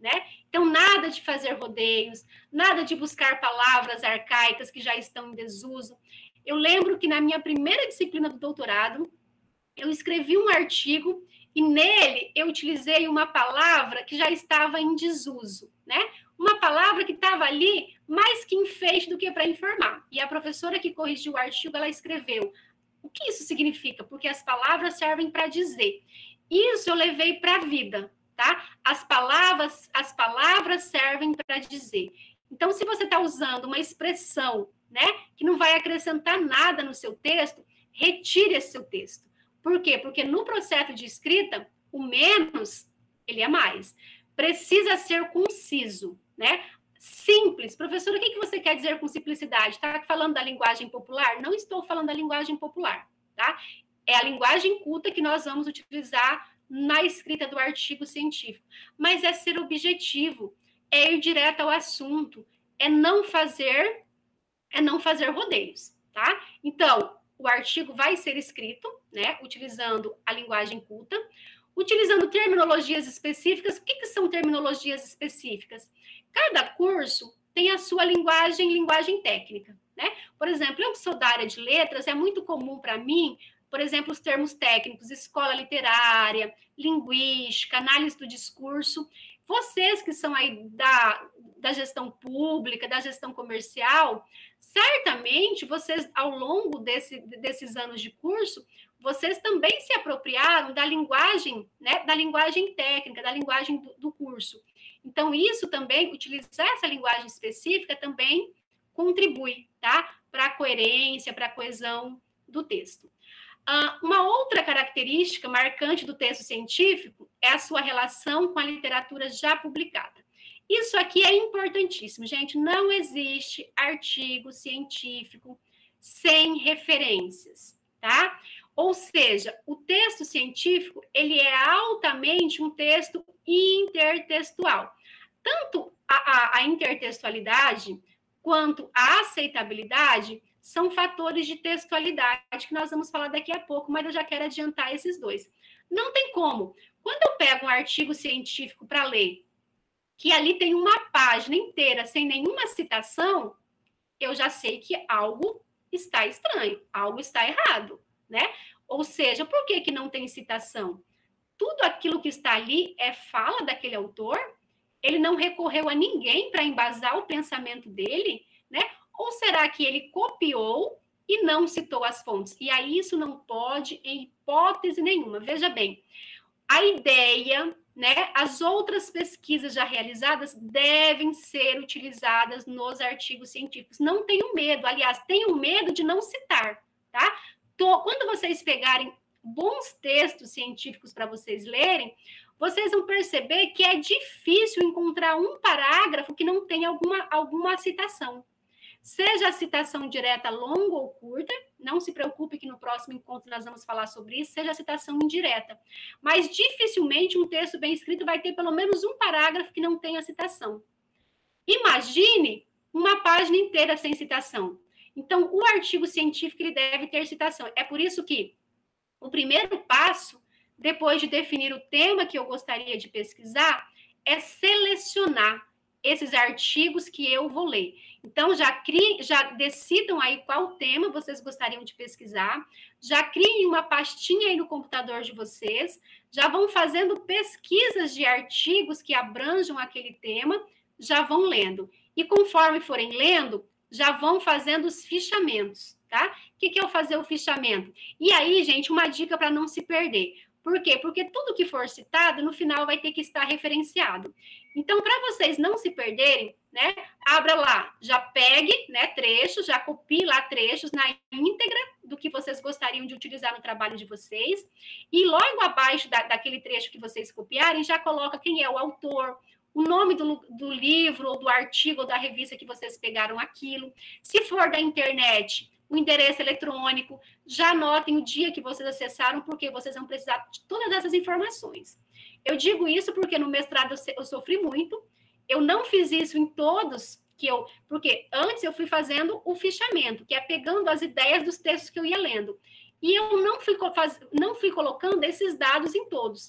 né? Então, nada de fazer rodeios, nada de buscar palavras arcaicas que já estão em desuso. Eu lembro que na minha primeira disciplina do doutorado, eu escrevi um artigo e nele eu utilizei uma palavra que já estava em desuso, né? Uma palavra que estava ali mais que enfeite do que para informar. E a professora que corrigiu o artigo, ela escreveu: o que isso significa? Porque as palavras servem para dizer. Isso eu levei para a vida, tá? As palavras, as palavras servem para dizer. Então, se você está usando uma expressão, né, que não vai acrescentar nada no seu texto, retire esse seu texto. Por quê? Porque no processo de escrita, o menos, ele é mais. Precisa ser conciso, né? Simples. Professora, o que você quer dizer com simplicidade? Está falando da linguagem popular? Não estou falando da linguagem popular, tá? É a linguagem culta que nós vamos utilizar na escrita do artigo científico. Mas é ser objetivo, é ir direto ao assunto, é não fazer, é não fazer rodeios, tá? Então, o artigo vai ser escrito, né, utilizando a linguagem culta, utilizando terminologias específicas. O que, que são terminologias específicas? Cada curso tem a sua linguagem, linguagem técnica, né? Por exemplo, eu que sou da área de letras, é muito comum para mim, por exemplo, os termos técnicos, escola literária, linguística, análise do discurso. Vocês que são aí da, da gestão pública, da gestão comercial, certamente vocês, ao longo desse, desses anos de curso, vocês também se apropriaram da linguagem, né, da linguagem técnica, da linguagem do, do curso. Então, isso também, utilizar essa linguagem específica também contribui, tá? Para a coerência, para a coesão do texto. Uh, uma outra característica marcante do texto científico é a sua relação com a literatura já publicada. Isso aqui é importantíssimo, gente. Não existe artigo científico sem referências, tá? Ou seja, o texto científico, ele é altamente um texto intertextual. Tanto a, a, a intertextualidade quanto a aceitabilidade são fatores de textualidade, que nós vamos falar daqui a pouco, mas eu já quero adiantar esses dois. Não tem como. Quando eu pego um artigo científico para ler, que ali tem uma página inteira sem nenhuma citação, eu já sei que algo está estranho, algo está errado, né? Ou seja, por que que não tem citação? Tudo aquilo que está ali é fala daquele autor, ele não recorreu a ninguém para embasar o pensamento dele, né? Ou será que ele copiou e não citou as fontes? E aí isso não pode, em hipótese nenhuma. Veja bem, a ideia, né, as outras pesquisas já realizadas devem ser utilizadas nos artigos científicos. Não tenham medo, aliás, tenham medo de não citar, tá? Quando vocês pegarem bons textos científicos para vocês lerem, vocês vão perceber que é difícil encontrar um parágrafo que não tenha alguma, alguma citação. Seja a citação direta longa ou curta, não se preocupe que no próximo encontro nós vamos falar sobre isso, seja a citação indireta. Mas dificilmente um texto bem escrito vai ter pelo menos um parágrafo que não tenha citação. Imagine uma página inteira sem citação. Então, o artigo científico ele deve ter citação. É por isso que o primeiro passo, depois de definir o tema que eu gostaria de pesquisar, é selecionar esses artigos que eu vou ler. Então, já, criem, já decidam aí qual tema vocês gostariam de pesquisar, já criem uma pastinha aí no computador de vocês, já vão fazendo pesquisas de artigos que abranjam aquele tema, já vão lendo. E conforme forem lendo, já vão fazendo os fichamentos, tá? O que, que é o fazer o fichamento? E aí, gente, uma dica para não se perder. Por quê? Porque tudo que for citado, no final, vai ter que estar referenciado. Então, para vocês não se perderem, né, abra lá, já pegue, né, trechos, já copie lá trechos na íntegra do que vocês gostariam de utilizar no trabalho de vocês, e logo abaixo da, daquele trecho que vocês copiarem, já coloca quem é o autor, o nome do, do livro, ou do artigo, ou da revista que vocês pegaram aquilo. Se for da internet, o endereço eletrônico, já anotem o dia que vocês acessaram, porque vocês vão precisar de todas essas informações. Eu digo isso porque no mestrado eu sofri muito, eu não fiz isso em todos, que eu, porque antes eu fui fazendo o fichamento, que é pegando as ideias dos textos que eu ia lendo, e eu não fui, faz, não fui colocando esses dados em todos.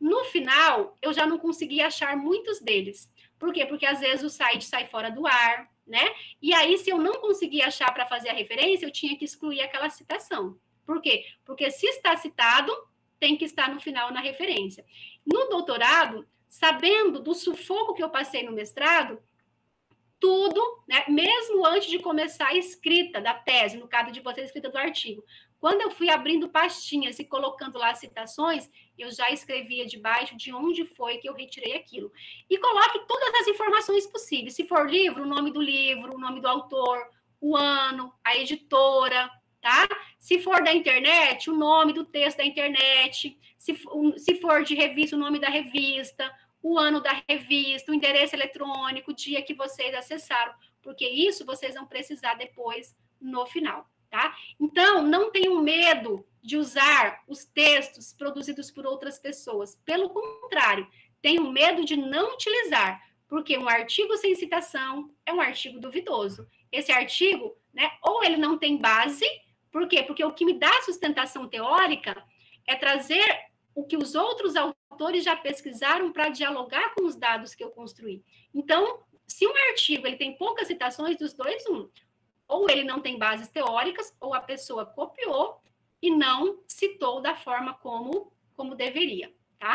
No final, eu já não consegui achar muitos deles. Por quê? Porque às vezes o site sai fora do ar, né? E aí, se eu não conseguir achar para fazer a referência, eu tinha que excluir aquela citação. Por quê? Porque se está citado, tem que estar no final na referência. No doutorado, sabendo do sufoco que eu passei no mestrado, tudo, né, mesmo antes de começar a escrita da tese, no caso de você, a escrita do artigo, quando eu fui abrindo pastinhas e colocando lá as citações, eu já escrevia debaixo de onde foi que eu retirei aquilo. E coloque todas as informações possíveis. Se for livro, o nome do livro, o nome do autor, o ano, a editora, tá? Se for da internet, o nome do texto da internet. Se, se for de revista, o nome da revista, o ano da revista, o endereço eletrônico, o dia que vocês acessaram, porque isso vocês vão precisar depois no final, tá? Então, não tenham medo de usar os textos produzidos por outras pessoas. Pelo contrário, tenham medo de não utilizar, porque um artigo sem citação é um artigo duvidoso. Esse artigo, né, ou ele não tem base, por quê? Porque o que me dá sustentação teórica é trazer o que os outros autores já pesquisaram para dialogar com os dados que eu construí. Então, se um artigo ele tem poucas citações, dos dois, um, ou ele não tem bases teóricas, ou a pessoa copiou e não citou da forma como, como deveria, tá?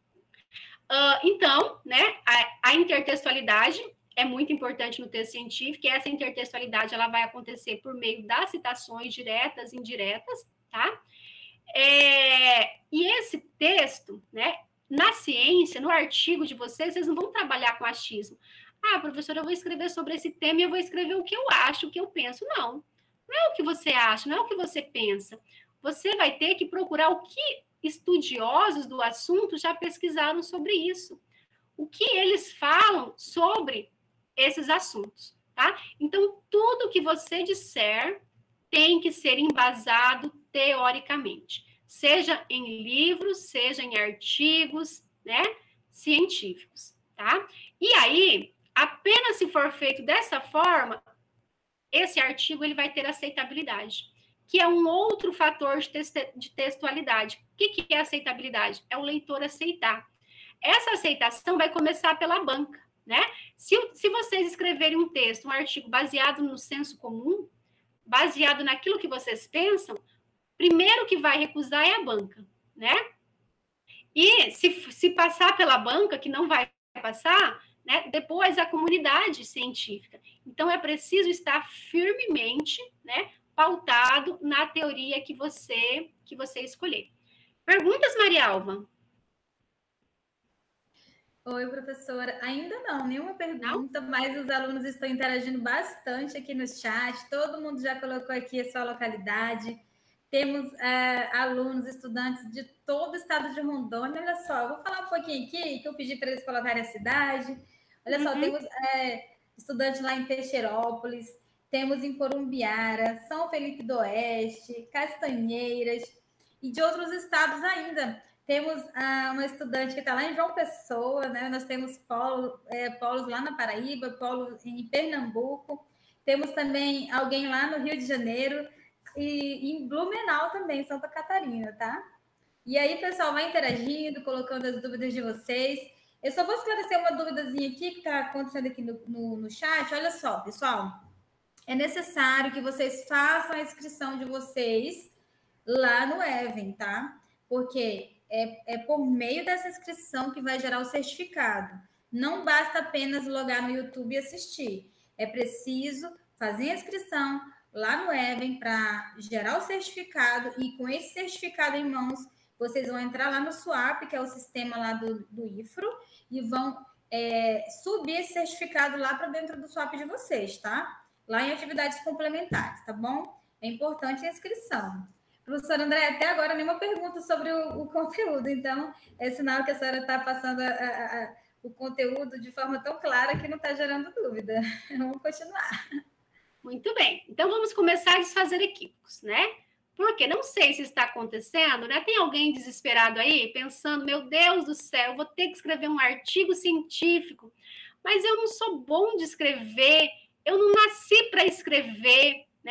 Uh, então, né, a, a intertextualidade é muito importante no texto científico, e essa intertextualidade ela vai acontecer por meio das citações diretas e indiretas, tá? É, e esse texto, né, na ciência, no artigo de vocês, vocês não vão trabalhar com achismo. Ah, professora, eu vou escrever sobre esse tema e eu vou escrever o que eu acho, o que eu penso. Não, não é o que você acha, não é o que você pensa. Você vai ter que procurar o que estudiosos do assunto já pesquisaram sobre isso. O que eles falam sobre esses assuntos, tá? Então, tudo que você disser tem que ser embasado teoricamente, seja em livros, seja em artigos, né, científicos, tá? E aí, apenas se for feito dessa forma, esse artigo ele vai ter aceitabilidade, que é um outro fator de, de textualidade. O que, que é aceitabilidade? É o leitor aceitar. Essa aceitação vai começar pela banca, né? Se, se vocês escreverem um texto, um artigo baseado no senso comum, baseado naquilo que vocês pensam, primeiro que vai recusar é a banca, né? E se, se passar pela banca, que não vai passar, né, depois a comunidade científica. Então, é preciso estar firmemente, né, pautado na teoria que você, que você escolher. Perguntas, Marialva? Oi, professora. Ainda não, nenhuma pergunta, não? Mas os alunos estão interagindo bastante aqui no chat. Todo mundo já colocou aqui a sua localidade. Temos é, alunos, estudantes de todo o estado de Rondônia. Olha só, eu vou falar um pouquinho aqui, que eu pedi para eles colocarem a cidade. Olha uhum. só, temos é, estudantes lá em Teixeirópolis, temos em Porumbiara, São Felipe do Oeste, Castanheiras e de outros estados ainda. Temos ah, uma estudante que está lá em João Pessoa, né? Nós temos polo, é, polos lá na Paraíba, polo em Pernambuco. Temos também alguém lá no Rio de Janeiro e em Blumenau também, Santa Catarina, tá? E aí, pessoal, vai interagindo, colocando as dúvidas de vocês. Eu só vou esclarecer uma dúvidazinha aqui que está acontecendo aqui no, no, no chat. Olha só, pessoal. É necessário que vocês façam a inscrição de vocês lá no Even, tá? Porque É, é por meio dessa inscrição que vai gerar o certificado. Não basta apenas logar no YouTube e assistir. É preciso fazer a inscrição lá no Even para gerar o certificado e com esse certificado em mãos, vocês vão entrar lá no SWAP, que é o sistema lá do, do I F R O, e vão é, subir esse certificado lá para dentro do SWAP de vocês, tá? Lá em atividades complementares, tá bom? É importante a inscrição. Professora André, até agora nenhuma pergunta sobre o, o conteúdo, então é sinal que a senhora está passando a, a, a, o conteúdo de forma tão clara que não está gerando dúvida. Vamos continuar. Muito bem, então vamos começar a desfazer equívocos, né? Porque não sei se está acontecendo, né? Tem alguém desesperado aí, pensando, meu Deus do céu, eu vou ter que escrever um artigo científico, mas eu não sou bom de escrever, eu não nasci para escrever, né? Porque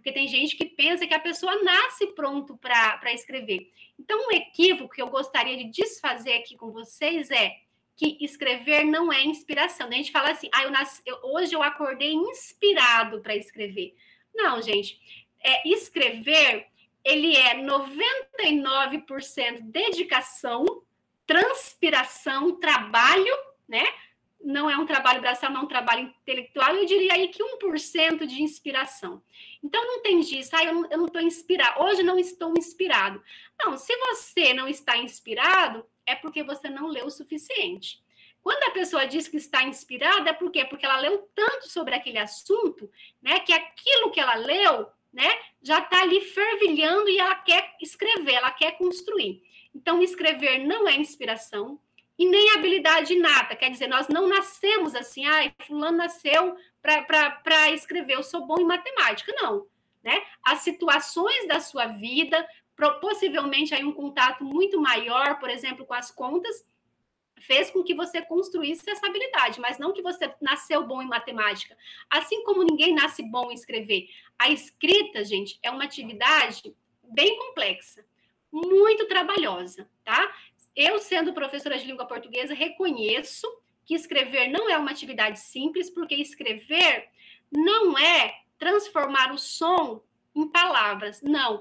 Porque tem gente que pensa que a pessoa nasce pronto para escrever. Então, um equívoco que eu gostaria de desfazer aqui com vocês é que escrever não é inspiração. A gente fala assim, ah, eu nasci, eu, hoje eu acordei inspirado para escrever. Não, gente. É, escrever, ele é noventa e nove por cento dedicação, transpiração, trabalho, né? Não é um trabalho braçal, não é um trabalho intelectual, eu diria aí que um por cento de inspiração. Então, não tem disso, ah, eu não estou inspirado, hoje não estou inspirado. Não, se você não está inspirado, é porque você não leu o suficiente. Quando a pessoa diz que está inspirada, é por quê? Porque ela leu tanto sobre aquele assunto, né, que aquilo que ela leu, né, já está ali fervilhando e ela quer escrever, ela quer construir. Então, escrever não é inspiração, e nem habilidade inata, quer dizer, nós não nascemos assim, ah, fulano nasceu para escrever, eu sou bom em matemática, não. Né? As situações da sua vida, possivelmente aí um contato muito maior, por exemplo, com as contas, fez com que você construísse essa habilidade, mas não que você nasceu bom em matemática. Assim como ninguém nasce bom em escrever. A escrita, gente, é uma atividade bem complexa, muito trabalhosa, tá? Eu, sendo professora de língua portuguesa, reconheço que escrever não é uma atividade simples, porque escrever não é transformar o som em palavras, não.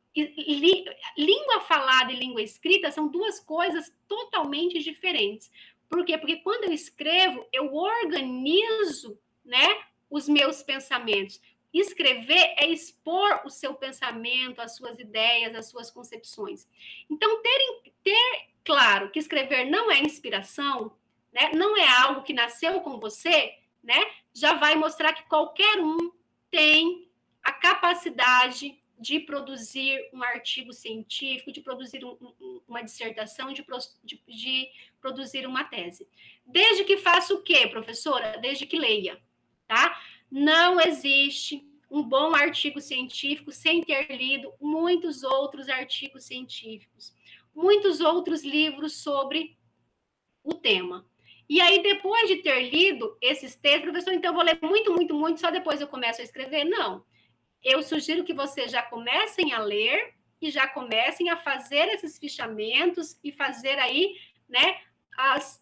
Língua falada e língua escrita são duas coisas totalmente diferentes. Por quê? Porque quando eu escrevo, eu organizo, né, os meus pensamentos. Escrever é expor o seu pensamento, as suas ideias, as suas concepções. Então, ter, ter claro que escrever não é inspiração, né, não é algo que nasceu com você, né, já vai mostrar que qualquer um tem a capacidade de produzir um artigo científico, de produzir um, um, uma dissertação, de, de, de produzir uma tese. Desde que faça o quê, professora? Desde que leia, tá? Não existe um bom artigo científico sem ter lido muitos outros artigos científicos, muitos outros livros sobre o tema. E aí, depois de ter lido esses textos, professor, então eu vou ler muito, muito, muito, só depois eu começo a escrever? Não. Eu sugiro que vocês já comecem a ler e já comecem a fazer esses fichamentos e fazer aí, né, as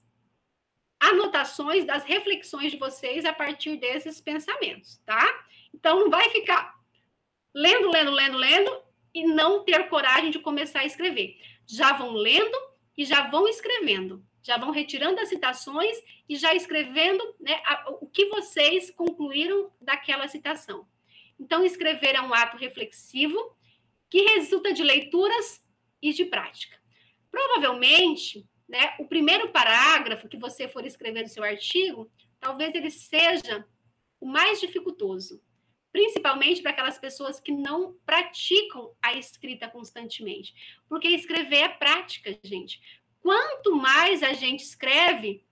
anotações das reflexões de vocês a partir desses pensamentos, tá? Então, não vai ficar lendo, lendo, lendo, lendo e não ter coragem de começar a escrever. Já vão lendo e já vão escrevendo. Já vão retirando as citações e já escrevendo, né, a, o que vocês concluíram daquela citação. Então, escrever é um ato reflexivo que resulta de leituras e de prática. Provavelmente, né, o primeiro parágrafo que você for escrever no seu artigo, talvez ele seja o mais dificultoso, principalmente para aquelas pessoas que não praticam a escrita constantemente. Porque escrever é prática, gente. Quanto mais a gente escreve,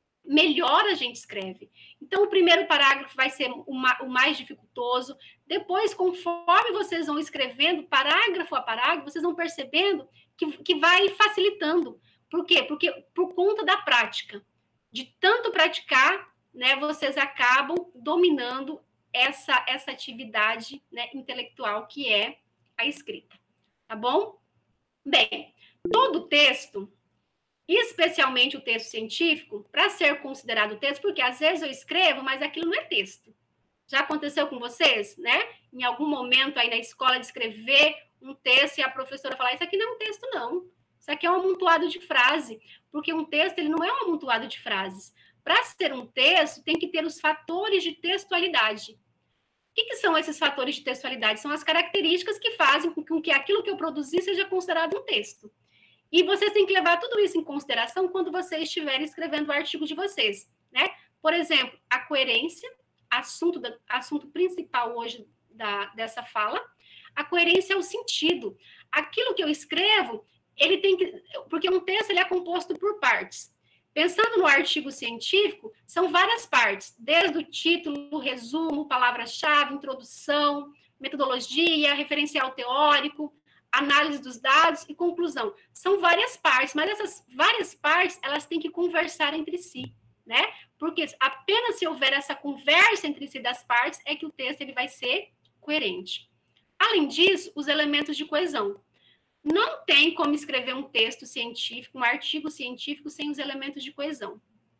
melhor a gente escreve. Então, o primeiro parágrafo vai ser o mais dificultoso. Depois, conforme vocês vão escrevendo, parágrafo a parágrafo, vocês vão percebendo que, que vai facilitando. Por quê? Porque por conta da prática. De tanto praticar, né, vocês acabam dominando essa, essa atividade, né, intelectual que é a escrita. Tá bom? Bem, todo texto, especialmente o texto científico, para ser considerado texto, porque às vezes eu escrevo, mas aquilo não é texto. Já aconteceu com vocês, né? Em algum momento aí na escola de escrever um texto e a professora falar, isso aqui não é um texto, não. Isso aqui é um amontoado de frase, porque um texto ele não é um amontoado de frases. Para ser um texto, tem que ter os fatores de textualidade. O que, que são esses fatores de textualidade? São as características que fazem com que aquilo que eu produzi seja considerado um texto. E vocês têm que levar tudo isso em consideração quando vocês estiverem escrevendo o artigo de vocês, né? Por exemplo, a coerência, assunto, da, assunto principal hoje da, dessa fala. A coerência é o sentido. Aquilo que eu escrevo, ele tem que... Porque um texto ele é composto por partes. Pensando no artigo científico, são várias partes, desde o título, resumo, palavra-chave, introdução, metodologia, referencial teórico, análise dos dados e conclusão. São várias partes, mas essas várias partes, elas têm que conversar entre si, né? Porque apenas se houver essa conversa entre si das partes, é que o texto ele vai ser coerente. Além disso, os elementos de coesão. Não tem como escrever um texto científico, um artigo científico, sem os elementos de coesão.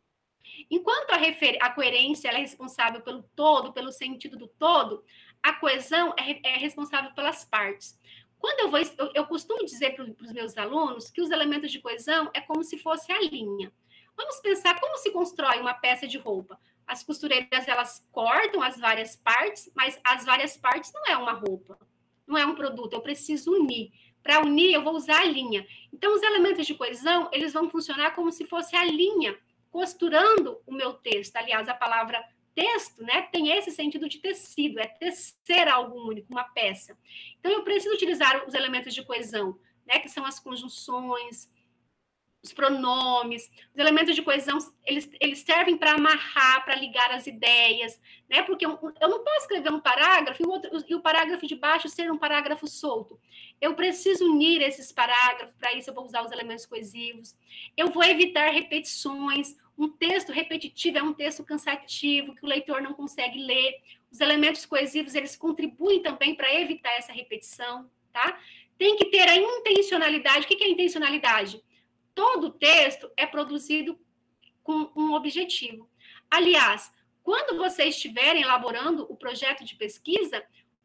Enquanto a, refer... a coerência ela é responsável pelo todo, pelo sentido do todo, a coesão é, é responsável pelas partes. Quando eu vou, eu, eu costumo dizer para os meus alunos que os elementos de coesão é como se fosse a linha. Vamos pensar como se constrói uma peça de roupa. As costureiras, elas cortam as várias partes, mas as várias partes não é uma roupa, não é um produto, eu preciso unir. Para unir, eu vou usar a linha. Então, os elementos de coesão, eles vão funcionar como se fosse a linha, costurando o meu texto. Aliás, a palavra texto, né, tem esse sentido de tecido, é tecer algo único, uma peça. Então, eu preciso utilizar os elementos de coesão, né, que são as conjunções, os pronomes, os elementos de coesão, eles, eles servem para amarrar, para ligar as ideias, né, porque eu, eu não posso escrever um parágrafo e o, outro, e o parágrafo de baixo ser um parágrafo solto. Eu preciso unir esses parágrafos, para isso eu vou usar os elementos coesivos. Eu vou evitar repetições. Um texto repetitivo é um texto cansativo, que o leitor não consegue ler. Os elementos coesivos, eles contribuem também para evitar essa repetição, tá? Tem que ter a intencionalidade. O que é a intencionalidade? Todo texto é produzido com um objetivo. Aliás, quando vocês estiverem elaborando o projeto de pesquisa,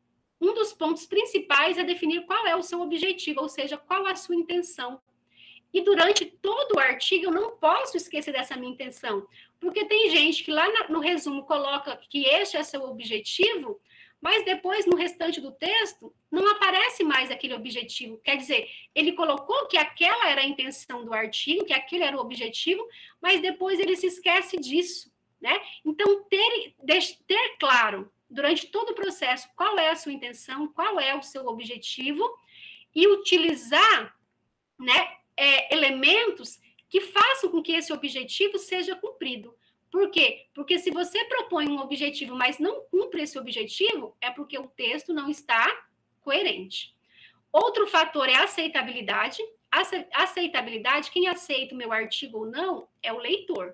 um dos pontos principais é definir qual é o seu objetivo, ou seja, qual a sua intenção. E durante todo o artigo, eu não posso esquecer dessa minha intenção, porque tem gente que lá no resumo coloca que este é seu objetivo, mas depois, no restante do texto, não aparece mais aquele objetivo. Quer dizer, ele colocou que aquela era a intenção do artigo, que aquele era o objetivo, mas depois ele se esquece disso, né? Então, ter, ter claro, durante todo o processo, qual é a sua intenção, qual é o seu objetivo, e utilizar, né, é, elementos que façam com que esse objetivo seja cumprido. Por quê? Porque se você propõe um objetivo, mas não cumpre esse objetivo, é porque o texto não está coerente. Outro fator é a aceitabilidade. Aceitabilidade, quem aceita o meu artigo ou não é o leitor.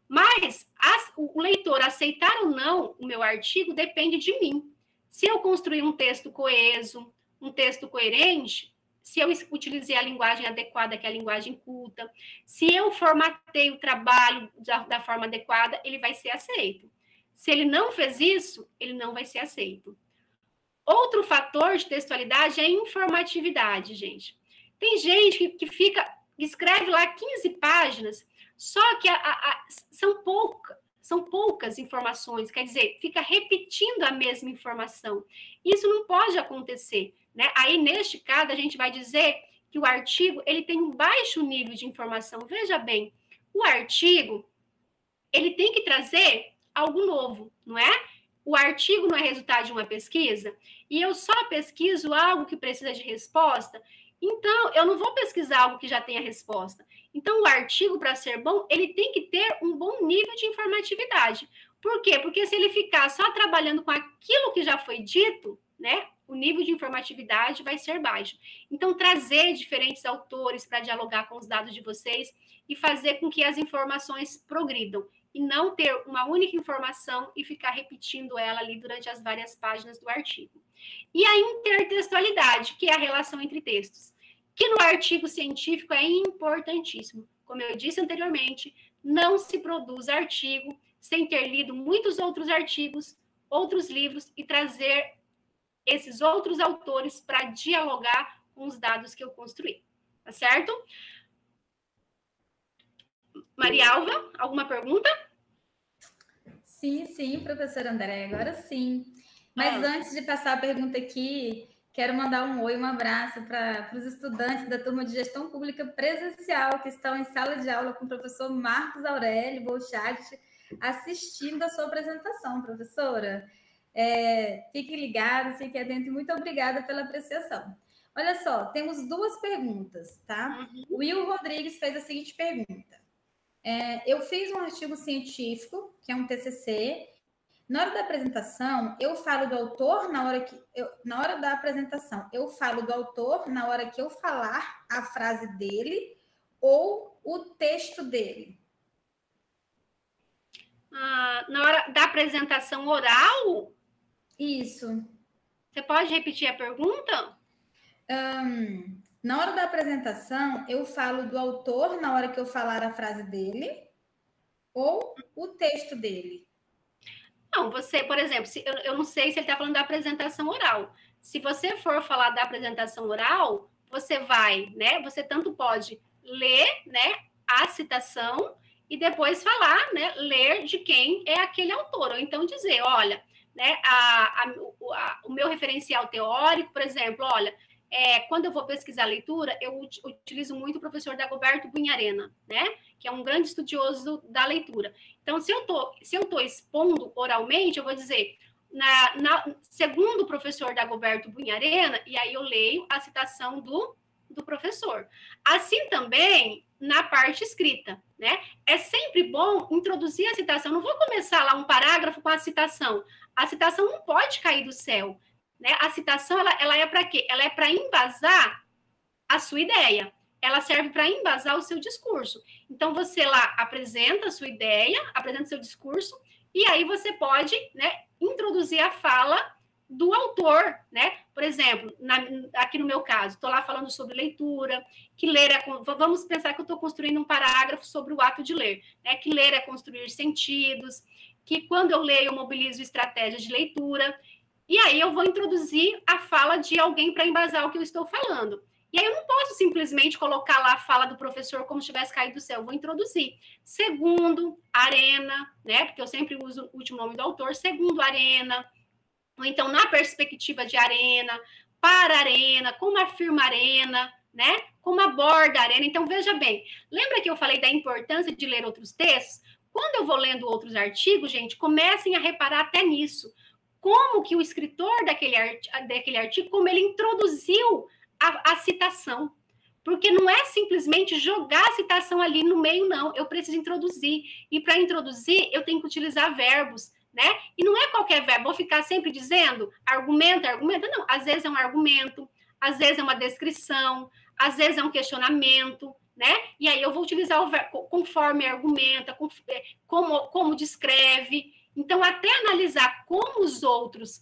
Mas as, o leitor aceitar ou não o meu artigo depende de mim. Se eu construir um texto coeso, um texto coerente, se eu utilizei a linguagem adequada, que é a linguagem culta, se eu formatei o trabalho da, da forma adequada, ele vai ser aceito. Se ele não fez isso, ele não vai ser aceito. Outro fator de textualidade é a informatividade, gente. Tem gente que, que fica, escreve lá quinze páginas, só que a, a, a, são, pouca, são poucas informações, quer dizer, fica repetindo a mesma informação. Isso não pode acontecer. Né? Aí, neste caso, a gente vai dizer que o artigo ele tem um baixo nível de informação. Veja bem, o artigo ele tem que trazer algo novo, não é? O artigo não é resultado de uma pesquisa, e eu só pesquiso algo que precisa de resposta, então eu não vou pesquisar algo que já tenha resposta. Então, o artigo, para ser bom, ele tem que ter um bom nível de informatividade. Por quê? Porque se ele ficar só trabalhando com aquilo que já foi dito, né? O nível de informatividade vai ser baixo. Então, trazer diferentes autores para dialogar com os dados de vocês e fazer com que as informações progridam. E não ter uma única informação e ficar repetindo ela ali durante as várias páginas do artigo. E a intertextualidade, que é a relação entre textos, que no artigo científico é importantíssimo. Como eu disse anteriormente, não se produz artigo sem ter lido muitos outros artigos, outros livros e trazer esses outros autores para dialogar com os dados que eu construí. Tá certo? Marialva, alguma pergunta? Sim, sim, professora André, agora sim. Mas ah. antes de passar a pergunta aqui, quero mandar um oi, um abraço para os estudantes da turma de Gestão Pública Presencial, que estão em sala de aula com o professor Marcos Aurélio Bolchat, assistindo a sua apresentação, professora. É, fiquem ligados, fiquem atentos. Muito obrigada pela apreciação. Olha só, temos duas perguntas, tá? Uhum. O Will Rodrigues fez a seguinte pergunta. É, eu fiz um artigo científico, que é um T C C. Na hora da apresentação, eu falo do autor na hora que... Eu, na hora da apresentação, eu falo do autor na hora que eu falar a frase dele ou o texto dele? Ah, na hora da apresentação oral? Isso. Você pode repetir a pergunta? Um, na hora da apresentação, eu falo do autor na hora que eu falar a frase dele ou o texto dele? Não, você, por exemplo, se, eu, eu não sei se ele está falando da apresentação oral. Se você for falar da apresentação oral, você vai, né? Você tanto pode ler, né, a citação e depois falar, né, ler de quem é aquele autor. Ou então dizer, olha, né, a, a, a, o meu referencial teórico, por exemplo, olha, é, quando eu vou pesquisar leitura, eu utilizo muito o professor Dagoberto Bunharena, né, que é um grande estudioso da leitura. Então, se eu tô, se eu tô expondo oralmente, eu vou dizer, na, na, segundo o professor Dagoberto Bunharena, e aí eu leio a citação do, do professor. Assim também na parte escrita, né? É sempre bom introduzir a citação. Não vou começar lá um parágrafo com a citação. A citação não pode cair do céu, né? A citação, ela, ela é para quê? Ela é para embasar a sua ideia. Ela serve para embasar o seu discurso. Então, você lá apresenta a sua ideia, apresenta o seu discurso, e aí você pode, né, introduzir a fala do autor, né? Por exemplo, na, aqui no meu caso, estou lá falando sobre leitura, que ler é... Vamos pensar que eu estou construindo um parágrafo sobre o ato de ler, né? Que ler é construir sentidos, que quando eu leio eu mobilizo estratégias de leitura, e aí eu vou introduzir a fala de alguém para embasar o que eu estou falando. E aí eu não posso simplesmente colocar lá a fala do professor como se tivesse caído do céu, eu vou introduzir. Segundo, Arena, né? Porque eu sempre uso o último nome do autor, segundo Arena, ou então na perspectiva de Arena, para Arena, como afirma Arena, né? Como aborda Arena. Então, veja bem, lembra que eu falei da importância de ler outros textos? Quando eu vou lendo outros artigos, gente, comecem a reparar até nisso. Como que o escritor daquele, art... daquele artigo, como ele introduziu a, a citação. Porque não é simplesmente jogar a citação ali no meio, não. Eu preciso introduzir. E para introduzir, eu tenho que utilizar verbos, né? E não é qualquer verbo. Vou ficar sempre dizendo argumento, argumento. Não, às vezes é um argumento, às vezes é uma descrição, às vezes é um questionamento, né? E aí eu vou utilizar o verbo conforme argumenta, como, como descreve. Então, até analisar como os outros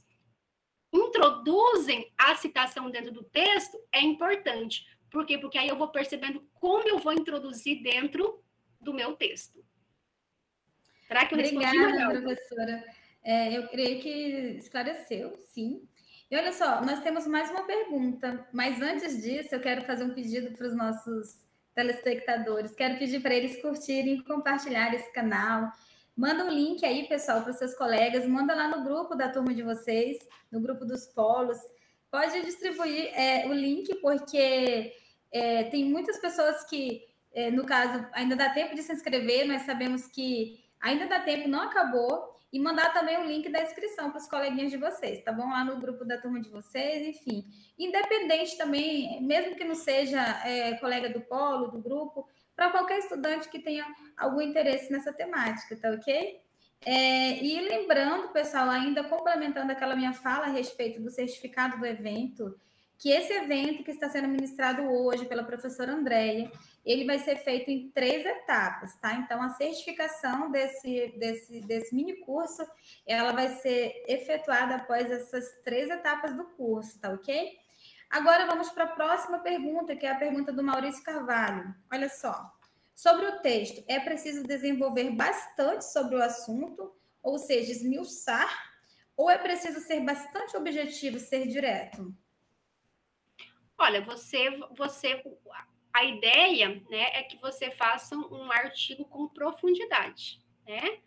introduzem a citação dentro do texto é importante. Por quê? Porque aí eu vou percebendo como eu vou introduzir dentro do meu texto. Será que eu respondi melhor? Obrigada, professora. É, eu creio que esclareceu, sim. E olha só, nós temos mais uma pergunta, mas antes disso eu quero fazer um pedido para os nossos telespectadores. Quero pedir para eles curtirem e compartilhar esse canal. Manda um link aí, pessoal, para os seus colegas. Manda lá no grupo da turma de vocês, no grupo dos polos. Pode distribuir é, o link, porque é, tem muitas pessoas que, é, no caso, ainda dá tempo de se inscrever. Nós sabemos que ainda dá tempo, não acabou. E mandar também o link da inscrição para os coleguinhas de vocês, tá bom? Lá no grupo da turma de vocês, enfim. Independente também, mesmo que não seja é, colega do polo, do grupo, para qualquer estudante que tenha algum interesse nessa temática, tá ok? É, e lembrando, pessoal, ainda complementando aquela minha fala a respeito do certificado do evento, que esse evento que está sendo ministrado hoje pela professora Andréia, ele vai ser feito em três etapas, tá? Então, a certificação desse, desse, desse mini curso, ela vai ser efetuada após essas três etapas do curso, tá ok? Agora, vamos para a próxima pergunta, que é a pergunta do Maurício Carvalho. Olha só. Sobre o texto, é preciso desenvolver bastante sobre o assunto, ou seja, esmiuçar, ou é preciso ser bastante objetivo, ser direto? Olha, você, você, a ideia, né, é que você faça um artigo com profundidade, né?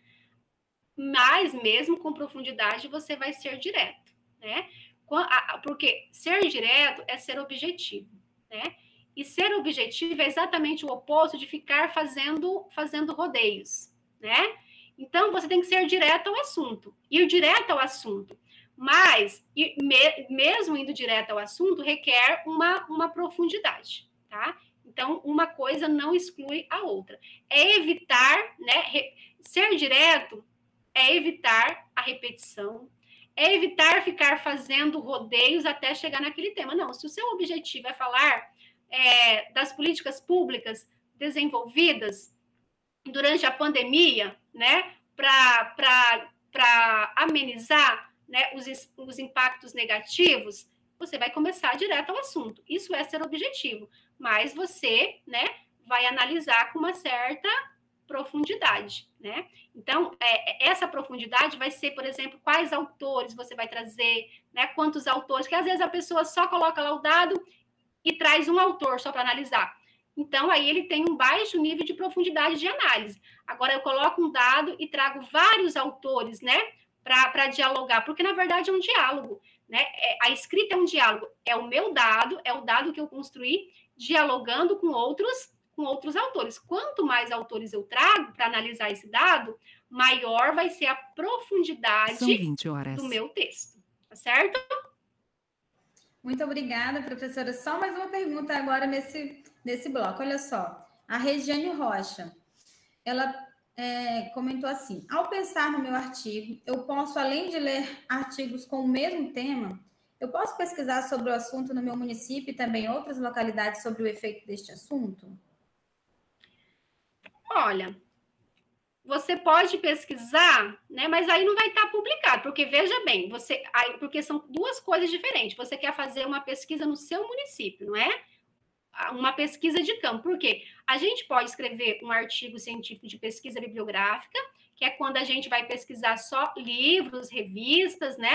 Mas mesmo com profundidade, você vai ser direto, né? Porque ser direto é ser objetivo, né? E ser objetivo é exatamente o oposto de ficar fazendo, fazendo rodeios, né? Então, você tem que ser direto ao assunto, ir direto ao assunto. Mas, mesmo indo direto ao assunto, requer uma, uma profundidade, tá? Então, uma coisa não exclui a outra. É evitar, né? Ser direto é evitar a repetição, é evitar ficar fazendo rodeios até chegar naquele tema. Não, se o seu objetivo é falar é, das políticas públicas desenvolvidas durante a pandemia, né? Para amenizar, né, os, os impactos negativos, você vai começar direto ao assunto. Isso é ser objetivo, mas você, né, vai analisar com uma certa profundidade, né? Então, é, essa profundidade vai ser, por exemplo, quais autores você vai trazer, né? Quantos autores, que às vezes a pessoa só coloca lá o dado e traz um autor só para analisar. Então, aí ele tem um baixo nível de profundidade de análise. Agora, eu coloco um dado e trago vários autores, né? Para dialogar, porque, na verdade, é um diálogo, né? É, a escrita é um diálogo. É o meu dado, é o dado que eu construí, dialogando com outros com outros autores. Quanto mais autores eu trago para analisar esse dado, maior vai ser a profundidade do meu texto. Tá certo? Muito obrigada, professora. Só mais uma pergunta agora nesse, nesse bloco. Olha só, a Regiane Rocha, ela é, comentou assim, ao pensar no meu artigo, eu posso, além de ler artigos com o mesmo tema, eu posso pesquisar sobre o assunto no meu município e também outras localidades sobre o efeito deste assunto? Olha, você pode pesquisar, né? Mas aí não vai estar publicado, porque veja bem, você, aí, porque são duas coisas diferentes. Você quer fazer uma pesquisa no seu município, não é? Uma pesquisa de campo. Por quê? A gente pode escrever um artigo científico de pesquisa bibliográfica, que é quando a gente vai pesquisar só livros, revistas, né?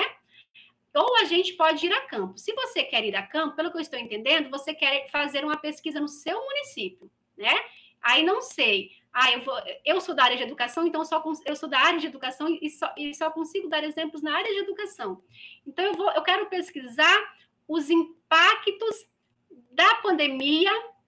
Ou a gente pode ir a campo. Se você quer ir a campo, pelo que eu estou entendendo, você quer fazer uma pesquisa no seu município, né? Aí não sei. Ah, eu, vou, eu sou da área de educação, então só, eu sou da área de educação e só, e só consigo dar exemplos na área de educação. Então, eu, vou, eu quero pesquisar os impactos da pandemia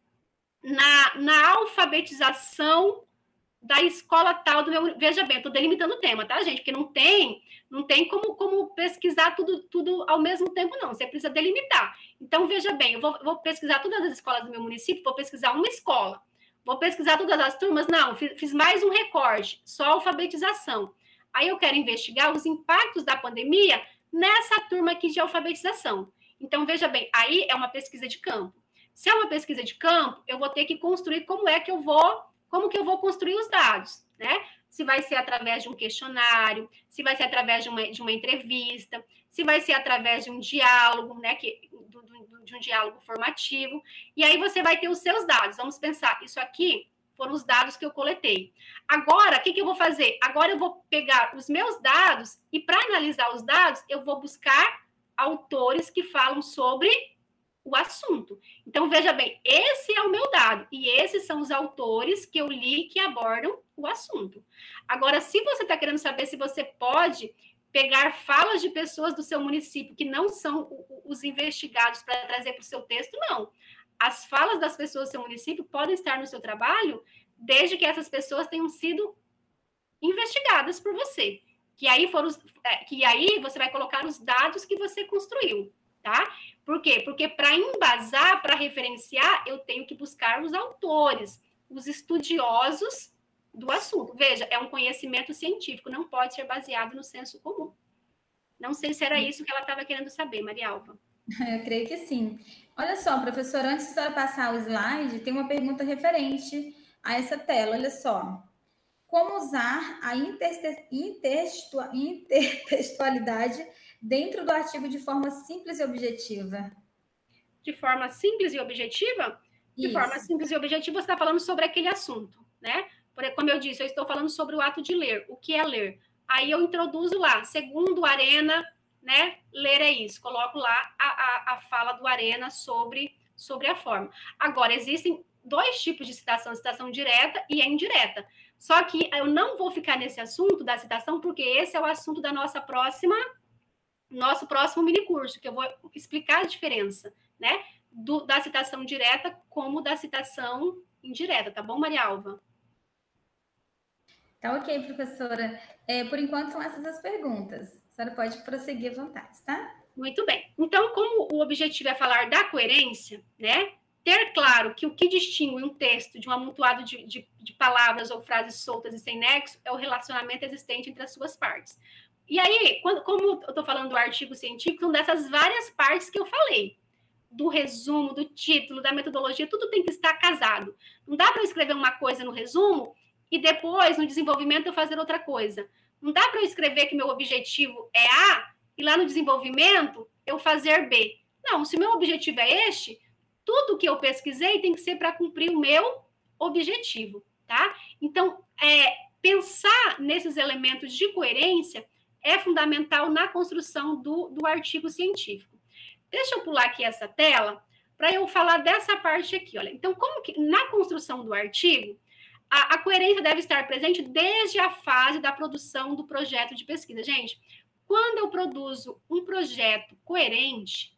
na, na alfabetização da escola tal do meu... Veja bem, estou delimitando o tema, tá, gente? Porque não tem, não tem como, como pesquisar tudo, tudo ao mesmo tempo, não. Você precisa delimitar. Então, veja bem, eu vou, vou pesquisar todas as escolas do meu município, vou pesquisar uma escola. Vou pesquisar todas as turmas? Não, fiz mais um recorte, só alfabetização. Aí eu quero investigar os impactos da pandemia nessa turma aqui de alfabetização. Então, veja bem, aí é uma pesquisa de campo. Se é uma pesquisa de campo, eu vou ter que construir como é que eu vou, como que eu vou construir os dados, né? Se vai ser através de um questionário, se vai ser através de uma, de uma entrevista, se vai ser através de um diálogo, né? Que, do, do, de um diálogo formativo, e aí você vai ter os seus dados. Vamos pensar, isso aqui foram os dados que eu coletei. Agora, o que, que eu vou fazer? Agora eu vou pegar os meus dados e, para analisar os dados, eu vou buscar autores que falam sobre o assunto. Então, veja bem, esse é o meu dado, e esses são os autores que eu li que abordam o assunto. Agora, se você está querendo saber se você pode pegar falas de pessoas do seu município que não são os investigados para trazer para o seu texto, não. As falas das pessoas do seu município podem estar no seu trabalho, desde que essas pessoas tenham sido investigadas por você. Que aí, foram os, é, que aí você vai colocar os dados que você construiu, tá? Por quê? Porque para embasar, para referenciar, eu tenho que buscar os autores, os estudiosos do assunto. Veja, é um conhecimento científico, não pode ser baseado no senso comum. Não sei se era isso que ela estava querendo saber, Maria Alva. Eu creio que sim. Olha só, professora, antes de você passar o slide, tem uma pergunta referente a essa tela, olha só. Como usar a intertextualidade dentro do artigo de forma simples e objetiva? De forma simples e objetiva? De isso. Forma simples e objetiva, você está falando sobre aquele assunto, né? Como eu disse, eu estou falando sobre o ato de ler. O que é ler? Aí eu introduzo lá, segundo Arena, né? Ler é isso. Coloco lá a, a, a fala do Arena sobre, sobre a forma. Agora, existem dois tipos de citação, citação direta e indireta. Só que eu não vou ficar nesse assunto da citação, porque esse é o assunto da nossa próxima, nosso próximo minicurso, que eu vou explicar a diferença, né? Do, da citação direta como da citação indireta, tá bom, Maria Alva? Tá ok, professora. É, por enquanto, são essas as perguntas. A senhora pode prosseguir à vontade, tá? Muito bem. Então, como o objetivo é falar da coerência, né? Ter claro que o que distingue um texto de um amontoado de, de, de palavras ou frases soltas e sem nexo é o relacionamento existente entre as suas partes. E aí, quando, como eu estou falando do artigo científico, são dessas várias partes que eu falei. Do resumo, do título, da metodologia, tudo tem que estar casado. Não dá para eu escrever uma coisa no resumo e depois, no desenvolvimento, eu fazer outra coisa. Não dá para eu escrever que meu objetivo é A e lá no desenvolvimento eu fazer B. Não, se o meu objetivo é este, tudo que eu pesquisei tem que ser para cumprir o meu objetivo, tá? Então, é, pensar nesses elementos de coerência é fundamental na construção do, do artigo científico. Deixa eu pular aqui essa tela para eu falar dessa parte aqui, olha. Então, como que na construção do artigo, a, a coerência deve estar presente desde a fase da produção do projeto de pesquisa. Gente, quando eu produzo um projeto coerente,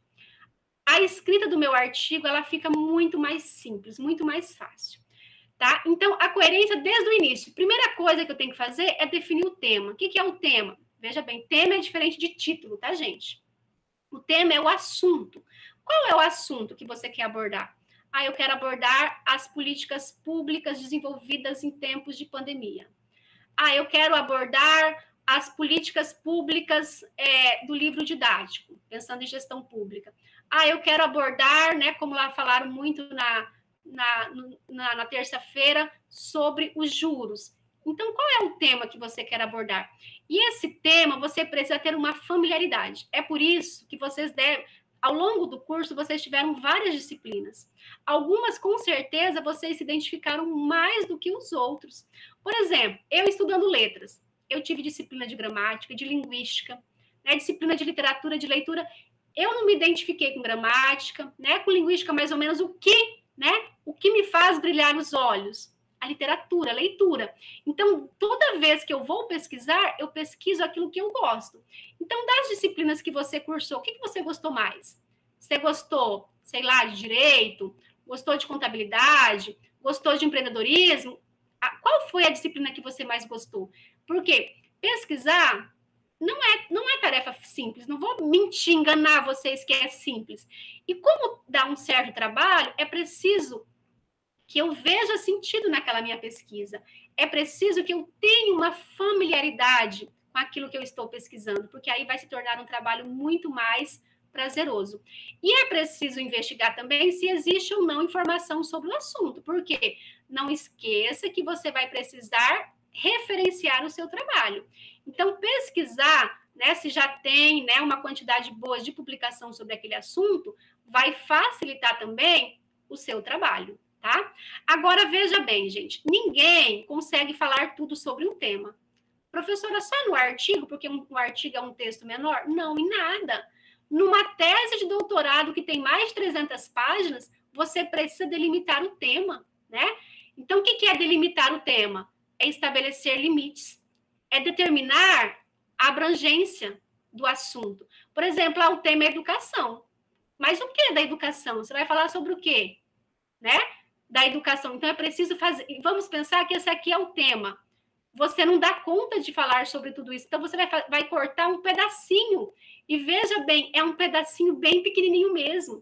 a escrita do meu artigo, ela fica muito mais simples, muito mais fácil, tá? Então, a coerência desde o início. Primeira coisa que eu tenho que fazer é definir o tema. O que, que é o tema? Veja bem, tema é diferente de título, tá, gente? O tema é o assunto. Qual é o assunto que você quer abordar? Ah, eu quero abordar as políticas públicas desenvolvidas em tempos de pandemia. Ah, eu quero abordar as políticas públicas é, do livro didático, pensando em gestão pública. Ah, eu quero abordar, né, como lá falaram muito na, na, na, na terça-feira, sobre os juros. Então, qual é o tema que você quer abordar? E esse tema, você precisa ter uma familiaridade. É por isso que vocês devem, ao longo do curso, vocês tiveram várias disciplinas. Algumas, com certeza, vocês se identificaram mais do que os outros. Por exemplo, eu estudando letras, eu tive disciplina de gramática, de linguística, né, disciplina de literatura, de leitura. Eu não me identifiquei com gramática, né, com linguística, mais ou menos o que, né, o que me faz brilhar os olhos? A literatura, a leitura. Então, toda vez que eu vou pesquisar, eu pesquiso aquilo que eu gosto. Então, das disciplinas que você cursou, o que, que você gostou mais? Você gostou, sei lá, de direito? Gostou de contabilidade? Gostou de empreendedorismo? Qual foi a disciplina que você mais gostou? Porque pesquisar não é, não é tarefa simples. Não vou mentir, enganar vocês que é simples. E como dá um certo trabalho, é preciso que eu veja sentido naquela minha pesquisa. É preciso que eu tenha uma familiaridade com aquilo que eu estou pesquisando, porque aí vai se tornar um trabalho muito mais prazeroso. E é preciso investigar também se existe ou não informação sobre o assunto, porque não esqueça que você vai precisar referenciar o seu trabalho. Então, pesquisar, né, se já tem, né, uma quantidade boa de publicação sobre aquele assunto, vai facilitar também o seu trabalho. Tá? Agora, veja bem, gente, ninguém consegue falar tudo sobre um tema. Professora, só no artigo, porque um, um artigo é um texto menor? Não, em nada. Numa tese de doutorado que tem mais de trezentas páginas, você precisa delimitar o tema, né? Então, o que é delimitar o tema? É estabelecer limites, é determinar a abrangência do assunto. Por exemplo, ah, o tema é educação. Mas o que é da educação? Você vai falar sobre o quê? Né? Da educação. Então, é preciso fazer... Vamos pensar que esse aqui é o tema. Você não dá conta de falar sobre tudo isso. Então, você vai, vai cortar um pedacinho. E veja bem, é um pedacinho bem pequenininho mesmo.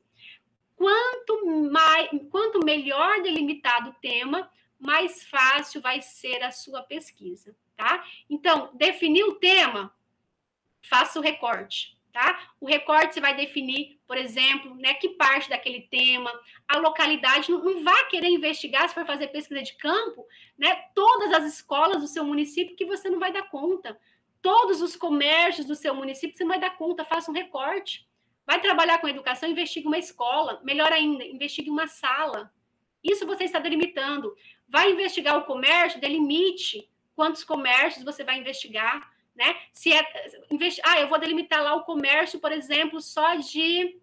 Quanto, mais, quanto melhor delimitado o tema, mais fácil vai ser a sua pesquisa, tá? Então, definir o tema, faça o recorte. Tá? O recorte você vai definir, por exemplo, né, que parte daquele tema, a localidade, não, não vá querer investigar, se for fazer pesquisa de campo, né, todas as escolas do seu município que você não vai dar conta, todos os comércios do seu município você não vai dar conta, faça um recorte. Vai trabalhar com educação, investigue uma escola, melhor ainda, investigue uma sala. Isso você está delimitando. Vai investigar o comércio, delimite quantos comércios você vai investigar. Né? Se é, ah, eu vou delimitar lá o comércio, por exemplo, só de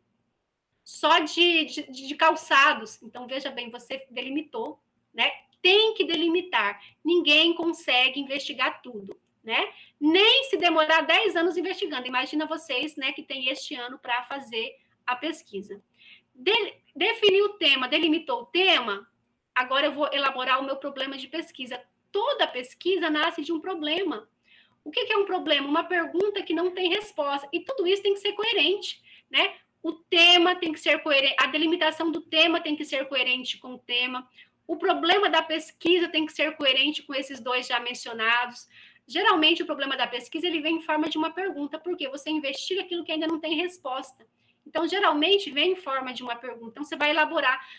só de, de, de calçados. Então, veja bem, você delimitou, né? Tem que delimitar. Ninguém consegue investigar tudo, né? Nem se demorar dez anos investigando. Imagina vocês, né, que tem este ano para fazer a pesquisa. De, definiu o tema, delimitou o tema, agora eu vou elaborar o meu problema de pesquisa. Toda pesquisa nasce de um problema. O que é um problema? Uma pergunta que não tem resposta. E tudo isso tem que ser coerente, né? O tema tem que ser coerente, a delimitação do tema tem que ser coerente com o tema. O problema da pesquisa tem que ser coerente com esses dois já mencionados. Geralmente, o problema da pesquisa ele vem em forma de uma pergunta, porque você investiga aquilo que ainda não tem resposta. Então, geralmente, vem em forma de uma pergunta. Então, você vai elaborar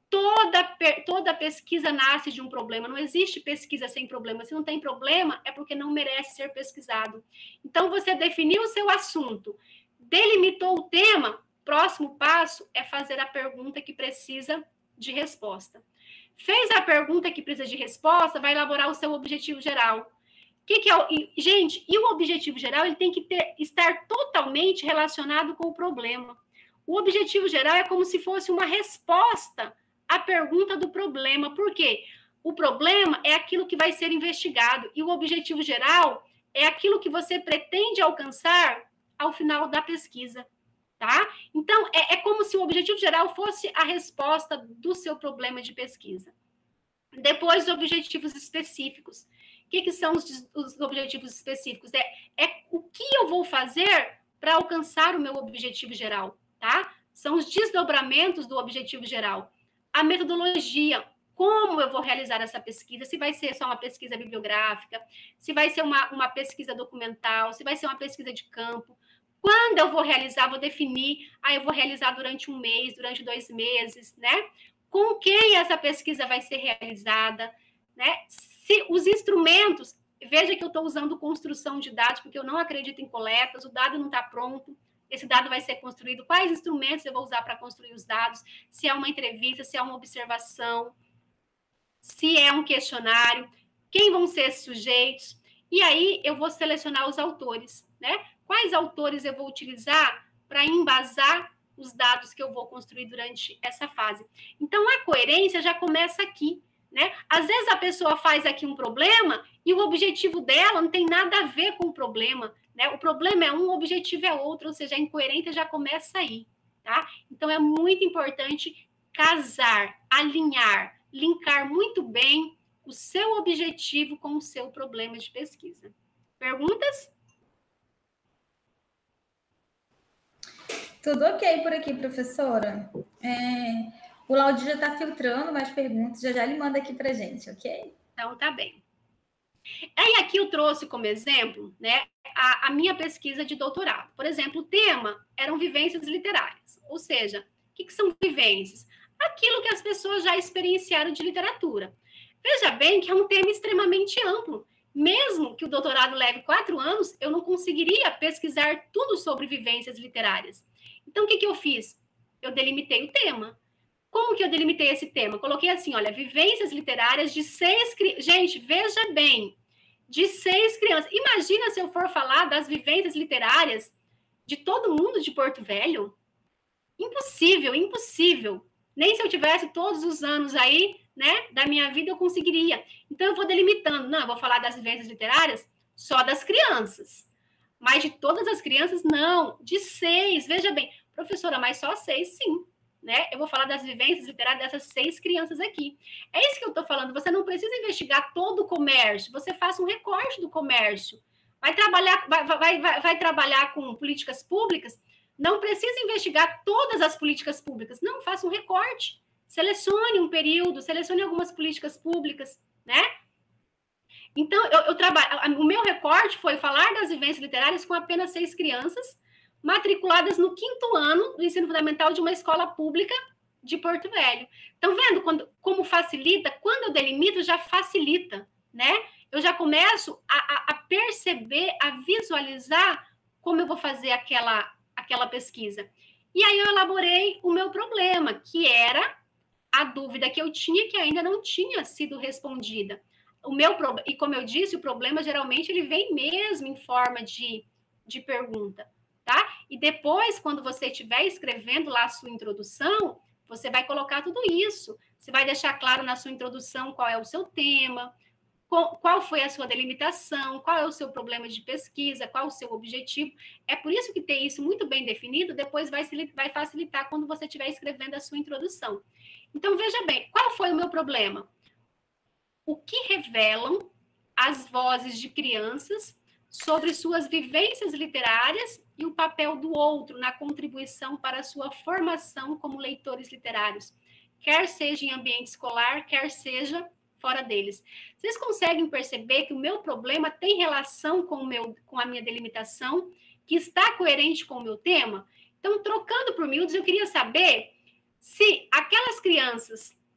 Toda, toda pesquisa nasce de um problema. Não existe pesquisa sem problema. Se não tem problema, é porque não merece ser pesquisado. Então, você definiu o seu assunto, delimitou o tema, próximo passo é fazer a pergunta que precisa de resposta. Fez a pergunta que precisa de resposta, vai elaborar o seu objetivo geral. Que que é o, e, gente, e o objetivo geral ele tem que ter, estar totalmente relacionado com o problema. O objetivo geral é como se fosse uma resposta à pergunta do problema. Por quê? O problema é aquilo que vai ser investigado e o objetivo geral é aquilo que você pretende alcançar ao final da pesquisa, tá? Então, é, é como se o objetivo geral fosse a resposta do seu problema de pesquisa. Depois, os objetivos específicos. O que, que são os, os objetivos específicos? É, é o que eu vou fazer para alcançar o meu objetivo geral, tá? São os desdobramentos do objetivo geral. A metodologia, como eu vou realizar essa pesquisa, se vai ser só uma pesquisa bibliográfica, se vai ser uma, uma pesquisa documental, se vai ser uma pesquisa de campo. Quando eu vou realizar, vou definir, ah, eu vou realizar durante um mês, durante dois meses, né? Com quem essa pesquisa vai ser realizada, né? Se os instrumentos, veja que eu estou usando construção de dados, porque eu não acredito em coletas, o dado não está pronto, esse dado vai ser construído, quais instrumentos eu vou usar para construir os dados, se é uma entrevista, se é uma observação, se é um questionário, quem vão ser esses sujeitos, e aí eu vou selecionar os autores, né? Quais autores eu vou utilizar para embasar os dados que eu vou construir durante essa fase. Então, a coerência já começa aqui, né? Às vezes a pessoa faz aqui um problema e o objetivo dela não tem nada a ver com o problema, né? O problema é um, o objetivo é outro, ou seja, a incoerência já começa aí, tá? Então, é muito importante casar, alinhar, linkar muito bem o seu objetivo com o seu problema de pesquisa. Perguntas? Tudo ok por aqui, professora. É, o Laudio já está filtrando mais perguntas, já já ele manda aqui para a gente, ok? Então, tá bem. Aí, aqui eu trouxe como exemplo, né, a, a minha pesquisa de doutorado. Por exemplo, o tema eram vivências literárias. Ou seja, o que, que são vivências? Aquilo que as pessoas já experienciaram de literatura. Veja bem que é um tema extremamente amplo. Mesmo que o doutorado leve quatro anos, eu não conseguiria pesquisar tudo sobre vivências literárias. Então, o que, que eu fiz? Eu delimitei o tema. Como que eu delimitei esse tema? Coloquei assim, olha, vivências literárias de seis... Gente, veja bem, de seis crianças. Imagina se eu for falar das vivências literárias de todo mundo de Porto Velho. Impossível, impossível. Nem se eu tivesse todos os anos aí, né, da minha vida eu conseguiria. Então, eu vou delimitando. Não, eu vou falar das vivências literárias só das crianças. Mas de todas as crianças, não. De seis. Veja bem, professora, mas só seis, sim. Né? Eu vou falar das vivências literárias dessas seis crianças aqui. É isso que eu estou falando. Você não precisa investigar todo o comércio. Você faça um recorte do comércio. Vai trabalhar, vai, vai, vai, vai trabalhar com políticas públicas. Não precisa investigar todas as políticas públicas. Não, faça um recorte. Selecione um período, selecione algumas políticas públicas, né? Então, eu, eu trabalho. O meu recorte foi falar das vivências literárias com apenas seis crianças matriculadas no quinto ano do ensino fundamental de uma escola pública de Porto Velho. Estão vendo quando, como facilita? Quando eu delimito, já facilita, né? Eu já começo a, a, a perceber, a visualizar como eu vou fazer aquela, aquela pesquisa. E aí eu elaborei o meu problema, que era a dúvida que eu tinha, que ainda não tinha sido respondida. O meu, e como eu disse, o problema geralmente ele vem mesmo em forma de, de pergunta. Tá? E depois, quando você estiver escrevendo lá a sua introdução, você vai colocar tudo isso. Você vai deixar claro na sua introdução qual é o seu tema, qual, qual foi a sua delimitação, qual é o seu problema de pesquisa, qual o seu objetivo. É por isso que ter isso muito bem definido, depois vai, vai facilitar quando você estiver escrevendo a sua introdução. Então, veja bem, qual foi o meu problema? O que revelam as vozes de crianças sobre suas vivências literárias e o papel do outro na contribuição para a sua formação como leitores literários, quer seja em ambiente escolar, quer seja fora deles. Vocês conseguem perceber que o meu problema tem relação com, o meu, com a minha delimitação, que está coerente com o meu tema? Então, trocando por miúdos, eu queria saber se aquelas crianças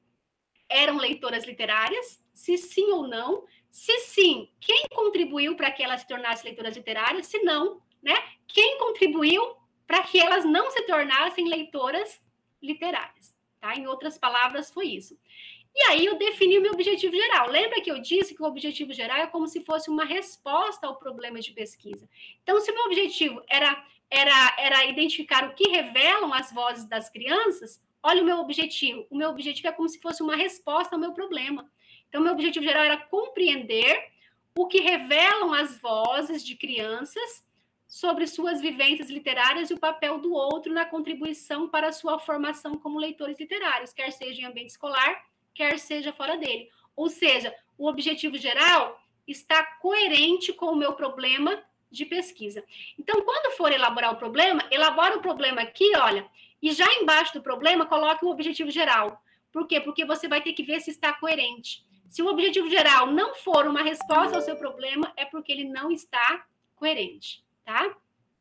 eram leitoras literárias? Se sim ou não? Se sim, quem contribuiu para que elas se tornassem leitoras literárias? Se não, né? Quem contribuiu para que elas não se tornassem leitoras literárias? Tá? Em outras palavras, foi isso. E aí eu defini o meu objetivo geral. Lembra que eu disse que o objetivo geral é como se fosse uma resposta ao problema de pesquisa. Então, se o meu objetivo era, era, era identificar o que revelam as vozes das crianças, olha o meu objetivo. O meu objetivo é como se fosse uma resposta ao meu problema. Então, meu objetivo geral era compreender o que revelam as vozes de crianças sobre suas vivências literárias e o papel do outro na contribuição para a sua formação como leitores literários, quer seja em ambiente escolar, quer seja fora dele. Ou seja, o objetivo geral está coerente com o meu problema de pesquisa. Então, quando for elaborar o problema, elabora o problema aqui, olha, e já embaixo do problema, coloque o objetivo geral. Por quê? Porque você vai ter que ver se está coerente. Se o objetivo geral não for uma resposta ao seu problema, é porque ele não está coerente, tá?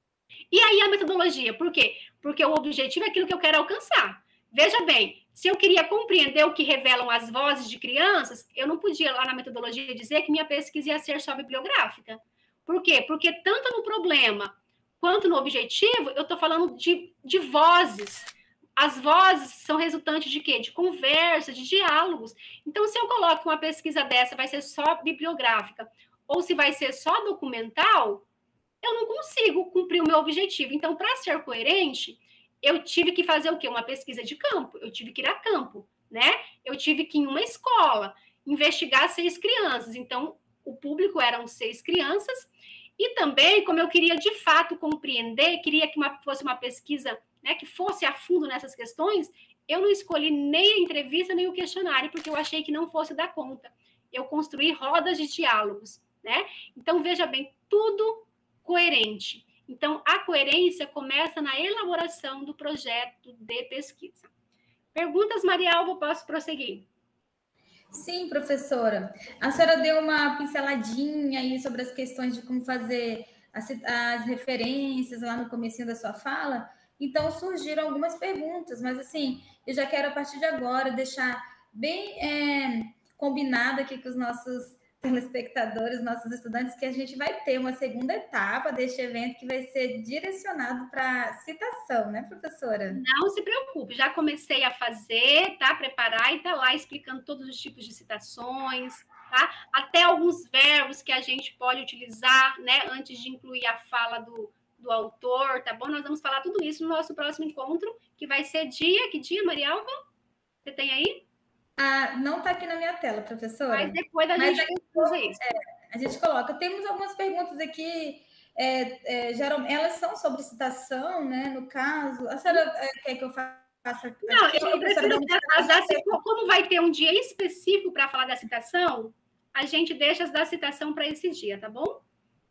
E aí a metodologia, por quê? Porque o objetivo é aquilo que eu quero alcançar. Veja bem, se eu queria compreender o que revelam as vozes de crianças, eu não podia lá na metodologia dizer que minha pesquisa ia ser só bibliográfica. Por quê? Porque tanto no problema quanto no objetivo, eu estou falando de, de vozes. As vozes são resultantes de quê? De conversa, de diálogos. Então, se eu coloco uma pesquisa dessa, vai ser só bibliográfica, ou se vai ser só documental, eu não consigo cumprir o meu objetivo. Então, para ser coerente, eu tive que fazer o quê? Uma pesquisa de campo. Eu tive que ir a campo, né? Eu tive que ir em uma escola, investigar seis crianças. Então, o público eram seis crianças. E também, como eu queria, de fato, compreender, queria que uma, fosse uma pesquisa, né, que fosse a fundo nessas questões, eu não escolhi nem a entrevista, nem o questionário, porque eu achei que não fosse dar conta. Eu construí rodas de diálogos, né? Então, veja bem, tudo coerente. Então, a coerência começa na elaboração do projeto de pesquisa. Perguntas, Maria Alva, posso prosseguir? Sim, professora. A senhora deu uma pinceladinha aí sobre as questões de como fazer as, as referências lá no comecinho da sua fala. Então, surgiram algumas perguntas, mas assim, eu já quero, a partir de agora, deixar bem é, combinado aqui com os nossos telespectadores, nossos estudantes, que a gente vai ter uma segunda etapa deste evento que vai ser direcionado para citação, né, professora? Não se preocupe, já comecei a fazer, tá? Preparar e tá lá explicando todos os tipos de citações, tá? Até alguns verbos que a gente pode utilizar, né, antes de incluir a fala do, do autor, tá bom? Nós vamos falar tudo isso no nosso próximo encontro, que vai ser dia, que dia, Maria Alva? Você tem aí? Ah, não está aqui na minha tela, professora. Mas depois a Mas gente usa isso. É, a gente coloca. Temos algumas perguntas aqui, é, é, geral, elas são sobre citação, né? No caso, a senhora é, quer que eu faça? Não, aqui, eu, eu prefiro as da, como vai ter um dia específico para falar da citação, a gente deixa as da citação para esse dia, tá bom?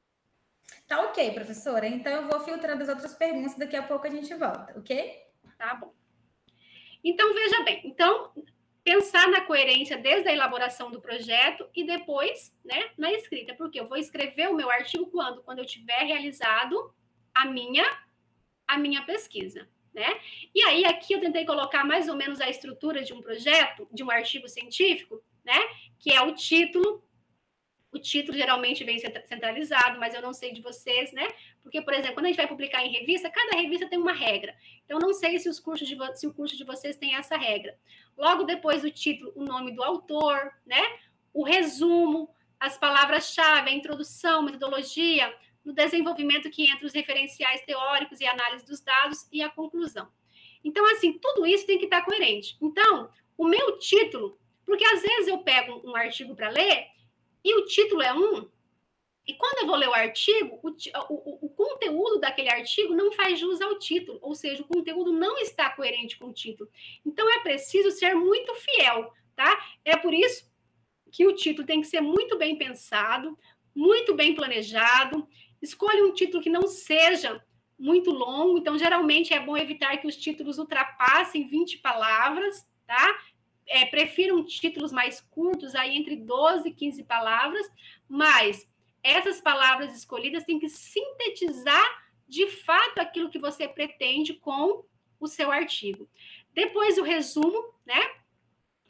Tá ok, professora. Então eu vou filtrando as outras perguntas, daqui a pouco a gente volta, ok? Tá bom. Então, veja bem, então, pensar na coerência desde a elaboração do projeto e depois, né, na escrita. Porque eu vou escrever o meu artigo quando? Quando eu tiver realizado a minha, a minha pesquisa, né? E aí, aqui eu tentei colocar mais ou menos a estrutura de um projeto, de um artigo científico, né? Que é o título. O título geralmente vem centralizado, mas eu não sei de vocês, né? Porque, por exemplo, quando a gente vai publicar em revista, cada revista tem uma regra. Então, não sei se, os cursos de, se o curso de vocês tem essa regra. Logo depois do título, o nome do autor, né? O resumo, as palavras-chave, a introdução, metodologia, no desenvolvimento que entra os referenciais teóricos e análise dos dados e a conclusão. Então, assim, tudo isso tem que estar coerente. Então, o meu título, porque às vezes eu pego um artigo para ler e o título é um, e quando eu vou ler o artigo, o, o, o conteúdo daquele artigo não faz jus ao título, ou seja, o conteúdo não está coerente com o título. Então, é preciso ser muito fiel, tá? É por isso que o título tem que ser muito bem pensado, muito bem planejado. Escolha um título que não seja muito longo, então, geralmente, é bom evitar que os títulos ultrapassem vinte palavras, tá? É, prefiram títulos mais curtos, aí entre doze e quinze palavras, mas essas palavras escolhidas têm que sintetizar de fato aquilo que você pretende com o seu artigo. Depois o resumo, né?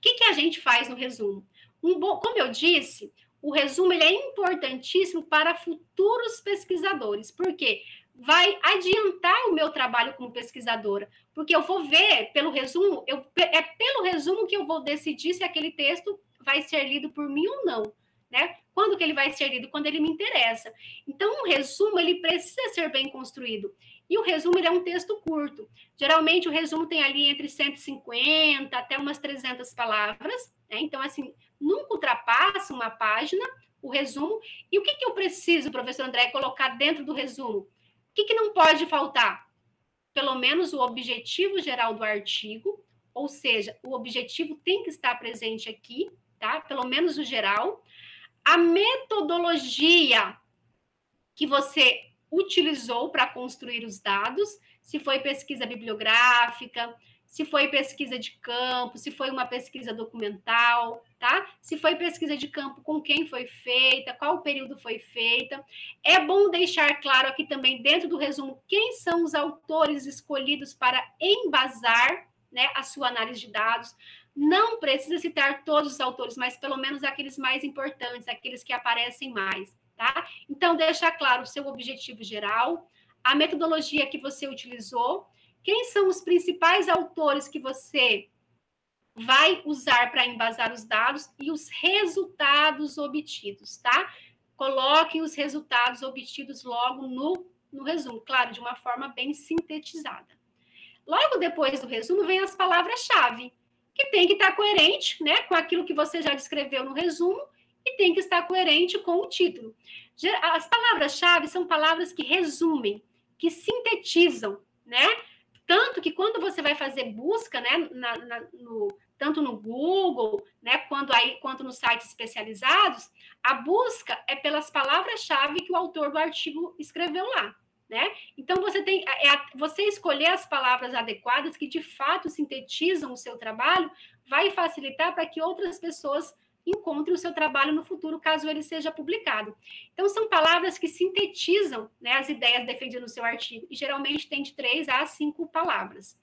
que, que a gente faz no resumo? Um bom, como eu disse, o resumo ele é importantíssimo para futuros pesquisadores, porque vai adiantar o meu trabalho como pesquisadora, porque eu vou ver pelo resumo, eu, é pelo resumo que eu vou decidir se aquele texto vai ser lido por mim ou não, né? Quando que ele vai ser lido? Quando ele me interessa. Então, um resumo, ele precisa ser bem construído. E o resumo, ele é um texto curto. Geralmente, o resumo tem ali entre cento e cinquenta até umas trezentas palavras, né? Então, assim, nunca ultrapassa uma página, o resumo. E o que, que eu preciso, professor André, colocar dentro do resumo? O que, que não pode faltar? Pelo menos o objetivo geral do artigo, ou seja, o objetivo tem que estar presente aqui, tá? Pelo menos o geral. A metodologia que você utilizou para construir os dados, se foi pesquisa bibliográfica, se foi pesquisa de campo, se foi uma pesquisa documental, tá? Se foi pesquisa de campo, com quem foi feita, qual período foi feita. É bom deixar claro aqui também, dentro do resumo, quem são os autores escolhidos para embasar, né, a sua análise de dados. Não precisa citar todos os autores, mas pelo menos aqueles mais importantes, aqueles que aparecem mais, tá? Então, deixa claro o seu objetivo geral, a metodologia que você utilizou, quem são os principais autores que você vai usar para embasar os dados e os resultados obtidos, tá? Coloquem os resultados obtidos logo no, no resumo, claro, de uma forma bem sintetizada. Logo depois do resumo, vem as palavras-chave, que tem que estar coerente, né, com aquilo que você já descreveu no resumo e tem que estar coerente com o título. As palavras-chave são palavras que resumem, que sintetizam, né? Tanto que quando você vai fazer busca, né, na, na, no, tanto no Google, né, quando aí, quanto nos sites especializados, a busca é pelas palavras-chave que o autor do artigo escreveu lá, né? Então, você tem, é, você escolher as palavras adequadas que, de fato, sintetizam o seu trabalho, vai facilitar para que outras pessoas encontrem o seu trabalho no futuro, caso ele seja publicado. Então, são palavras que sintetizam, né, as ideias defendidas no seu artigo, e geralmente tem de três a cinco palavras.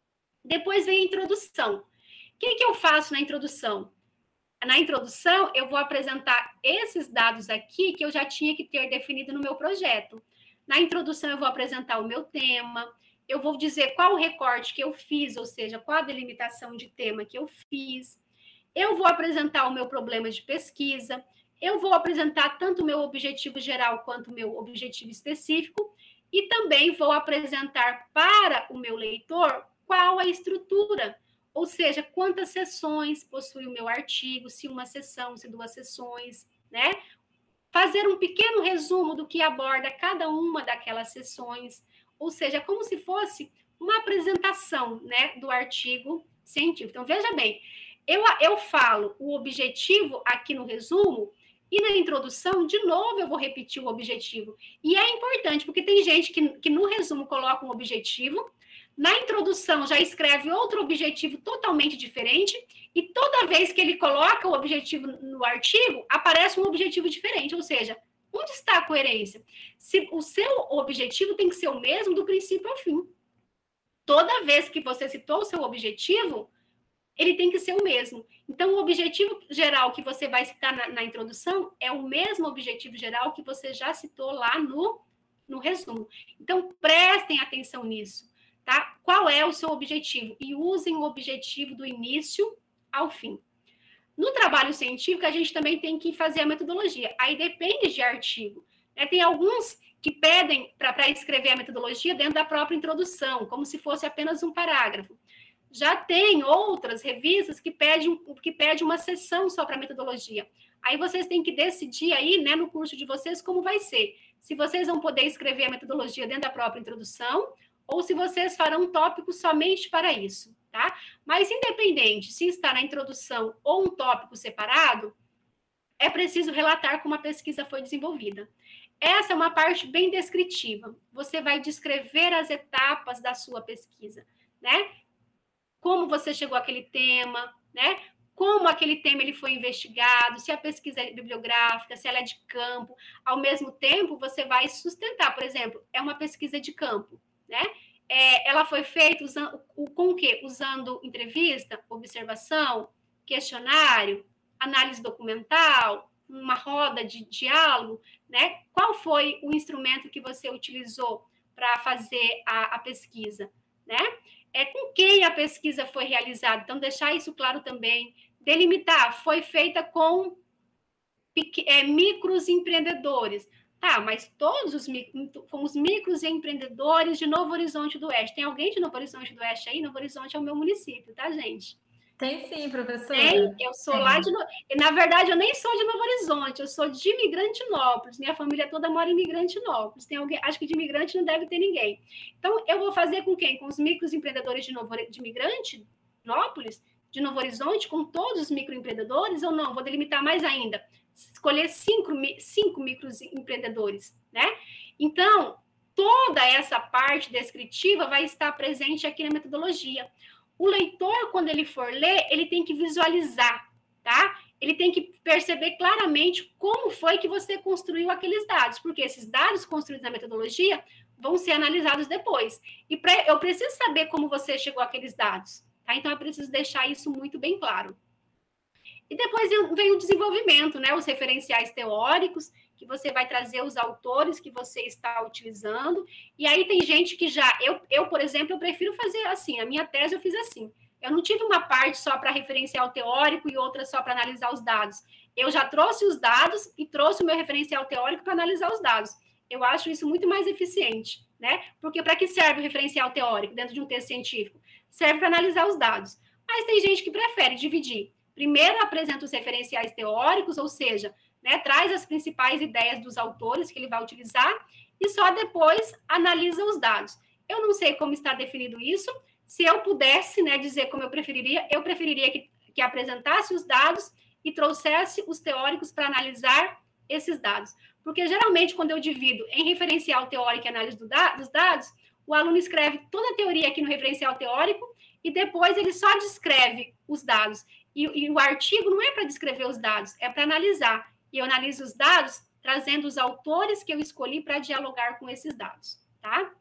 Depois vem a introdução. O que, que eu faço na introdução? Na introdução, eu vou apresentar esses dados aqui que eu já tinha que ter definido no meu projeto. Na introdução, eu vou apresentar o meu tema, eu vou dizer qual o recorte que eu fiz, ou seja, qual a delimitação de tema que eu fiz. Eu vou apresentar o meu problema de pesquisa, eu vou apresentar tanto o meu objetivo geral quanto o meu objetivo específico, e também vou apresentar para o meu leitor qual a estrutura, ou seja, quantas sessões possui o meu artigo, se uma sessão, se duas sessões, né? Fazer um pequeno resumo do que aborda cada uma daquelas sessões, ou seja, como se fosse uma apresentação, né, do artigo científico. Então, veja bem, eu, eu falo o objetivo aqui no resumo, e na introdução, de novo, eu vou repetir o objetivo. E é importante, porque tem gente que, que no resumo coloca um objetivo, na introdução já escreve outro objetivo totalmente diferente, e toda vez que ele coloca o objetivo no artigo, aparece um objetivo diferente, ou seja, onde está a coerência? Se o seu objetivo tem que ser o mesmo do princípio ao fim. Toda vez que você citou o seu objetivo, ele tem que ser o mesmo. Então, o objetivo geral que você vai citar na, na introdução é o mesmo objetivo geral que você já citou lá no, no resumo. Então, prestem atenção nisso, tá? Qual é o seu objetivo? E usem o objetivo do início ao fim. No trabalho científico, a gente também tem que fazer a metodologia. Aí depende de artigo, né? Tem alguns que pedem para escrever a metodologia dentro da própria introdução, como se fosse apenas um parágrafo. Já tem outras revistas que pedem, que pedem uma seção só para metodologia. Aí vocês têm que decidir aí, né, no curso de vocês, como vai ser. Se vocês vão poder escrever a metodologia dentro da própria introdução, ou se vocês farão um tópico somente para isso, tá? Mas, independente se está na introdução ou um tópico separado, é preciso relatar como a pesquisa foi desenvolvida. Essa é uma parte bem descritiva. Você vai descrever as etapas da sua pesquisa, né? Como você chegou àquele tema, né? Como aquele tema ele foi investigado, se a pesquisa é bibliográfica, se ela é de campo. Ao mesmo tempo, você vai sustentar, por exemplo, é uma pesquisa de campo, né? É, ela foi feita usando, com o quê? Usando entrevista, observação, questionário, análise documental, uma roda de diálogo, né? Qual foi o instrumento que você utilizou para fazer a, a pesquisa, né? É com quem a pesquisa foi realizada. Então, deixar isso claro também. Delimitar, foi feita com é, micros empreendedores. Tá, mas todos os, com os micros empreendedores de Novo Horizonte do Oeste. Tem alguém de Novo Horizonte do Oeste aí? Novo Horizonte é o meu município, tá, gente? Tem sim, professora. Tem, eu sou Tem. lá de... Na verdade, eu nem sou de Novo Horizonte, eu sou de Migrantinópolis. Minha família toda mora em Migrantinópolis. Tem alguém... Acho que de imigrante não deve ter ninguém. Então, eu vou fazer com quem? Com os micros empreendedores de, Novo... de Migrantinópolis, de Novo Horizonte, com todos os microempreendedores, ou não? Vou delimitar mais ainda. Escolher cinco, cinco microempreendedores, né? Então, toda essa parte descritiva vai estar presente aqui na metodologia. O leitor, quando ele for ler, ele tem que visualizar, tá? Ele tem que perceber claramente como foi que você construiu aqueles dados, porque esses dados construídos na metodologia vão ser analisados depois. E pra, eu preciso saber como você chegou àqueles dados, tá? Então, eu preciso deixar isso muito bem claro. E depois vem o desenvolvimento, né? Os referenciais teóricos, que você vai trazer os autores que você está utilizando. E aí tem gente que já... Eu, eu por exemplo, eu prefiro fazer assim. A minha tese eu fiz assim. Eu não tive uma parte só para referencial teórico e outra só para analisar os dados. Eu já trouxe os dados e trouxe o meu referencial teórico para analisar os dados. Eu acho isso muito mais eficiente, né? Porque para que serve o referencial teórico dentro de um texto científico? Serve para analisar os dados. Mas tem gente que prefere dividir. Primeiro apresenta os referenciais teóricos, ou seja, né, traz as principais ideias dos autores que ele vai utilizar e só depois analisa os dados. Eu não sei como está definido isso. Se eu pudesse, né, dizer como eu preferiria, eu preferiria que, que apresentasse os dados e trouxesse os teóricos para analisar esses dados. Porque, geralmente, quando eu divido em referencial teórico e análise do da, dos dados, o aluno escreve toda a teoria aqui no referencial teórico e depois ele só descreve os dados. E, e o artigo não é para descrever os dados, é para analisar. E eu analiso os dados trazendo os autores que eu escolhi para dialogar com esses dados, tá?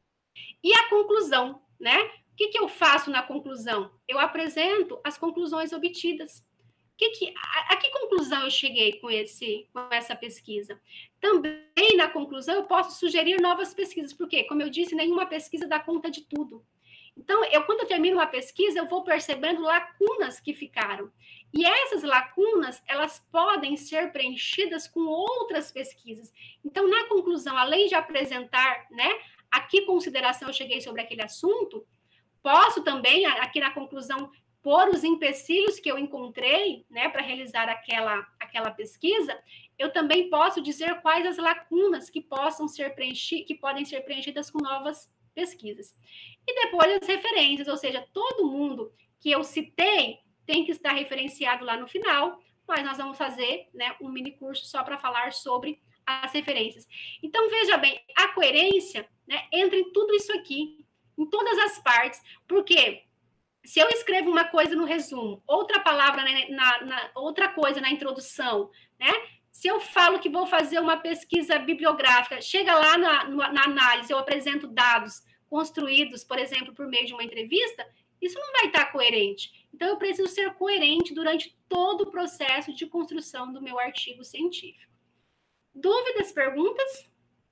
E a conclusão, né? O que, que eu faço na conclusão? Eu apresento as conclusões obtidas. Que que, a, a que conclusão eu cheguei com, esse, com essa pesquisa? Também na conclusão eu posso sugerir novas pesquisas, porque, como eu disse, nenhuma pesquisa dá conta de tudo. Então, eu, quando eu termino uma pesquisa, eu vou percebendo lacunas que ficaram. E essas lacunas, elas podem ser preenchidas com outras pesquisas. Então, na conclusão, além de apresentar, né, a que consideração eu cheguei sobre aquele assunto, posso também, aqui na conclusão, pôr os empecilhos que eu encontrei, né, para realizar aquela, aquela pesquisa. Eu também posso dizer quais as lacunas que possam ser preenchidas, que podem ser preenchidas com novas pesquisas. E depois as referências, ou seja, todo mundo que eu citei tem que estar referenciado lá no final, mas nós vamos fazer, né, um mini curso só para falar sobre as referências. Então, veja bem, a coerência, né, entra em tudo isso aqui, em todas as partes, porque se eu escrevo uma coisa no resumo, outra palavra, na, na, na, outra coisa na introdução, né, se eu falo que vou fazer uma pesquisa bibliográfica, chega lá na, na análise, eu apresento dados construídos, por exemplo, por meio de uma entrevista, isso não vai estar coerente. Então, eu preciso ser coerente durante todo o processo de construção do meu artigo científico. Dúvidas, perguntas?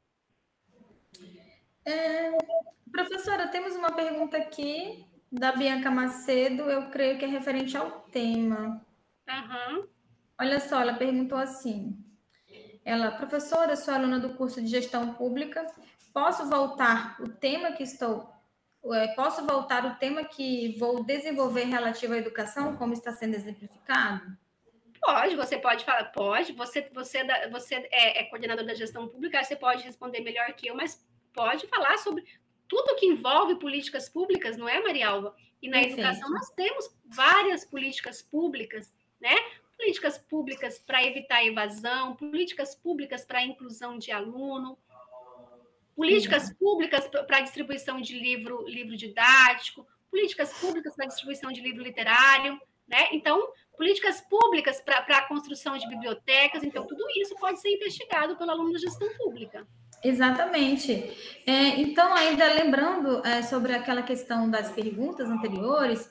É, professora, temos uma pergunta aqui da Bianca Macedo, eu creio que é referente ao tema. Uhum. Olha só, ela perguntou assim, ela, professora, sou aluna do curso de Gestão Pública, posso voltar o tema que estou, posso voltar o tema que vou desenvolver relativo à educação, como está sendo exemplificado? Pode, você pode falar, pode, você, você, você é, é coordenador da Gestão Pública, você pode responder melhor que eu, mas pode falar sobre tudo que envolve políticas públicas, não é, Marialva? E na Perfeito. Educação nós temos várias políticas públicas, né? Políticas públicas para evitar a evasão, políticas públicas para a inclusão de aluno, políticas uhum. públicas para a distribuição de livro, livro didático, políticas públicas para a distribuição de livro literário, né? Então, políticas públicas para a construção de bibliotecas, então, tudo isso pode ser investigado pelo aluno da Gestão Pública. Exatamente. É, então, ainda lembrando é, sobre aquela questão das perguntas anteriores,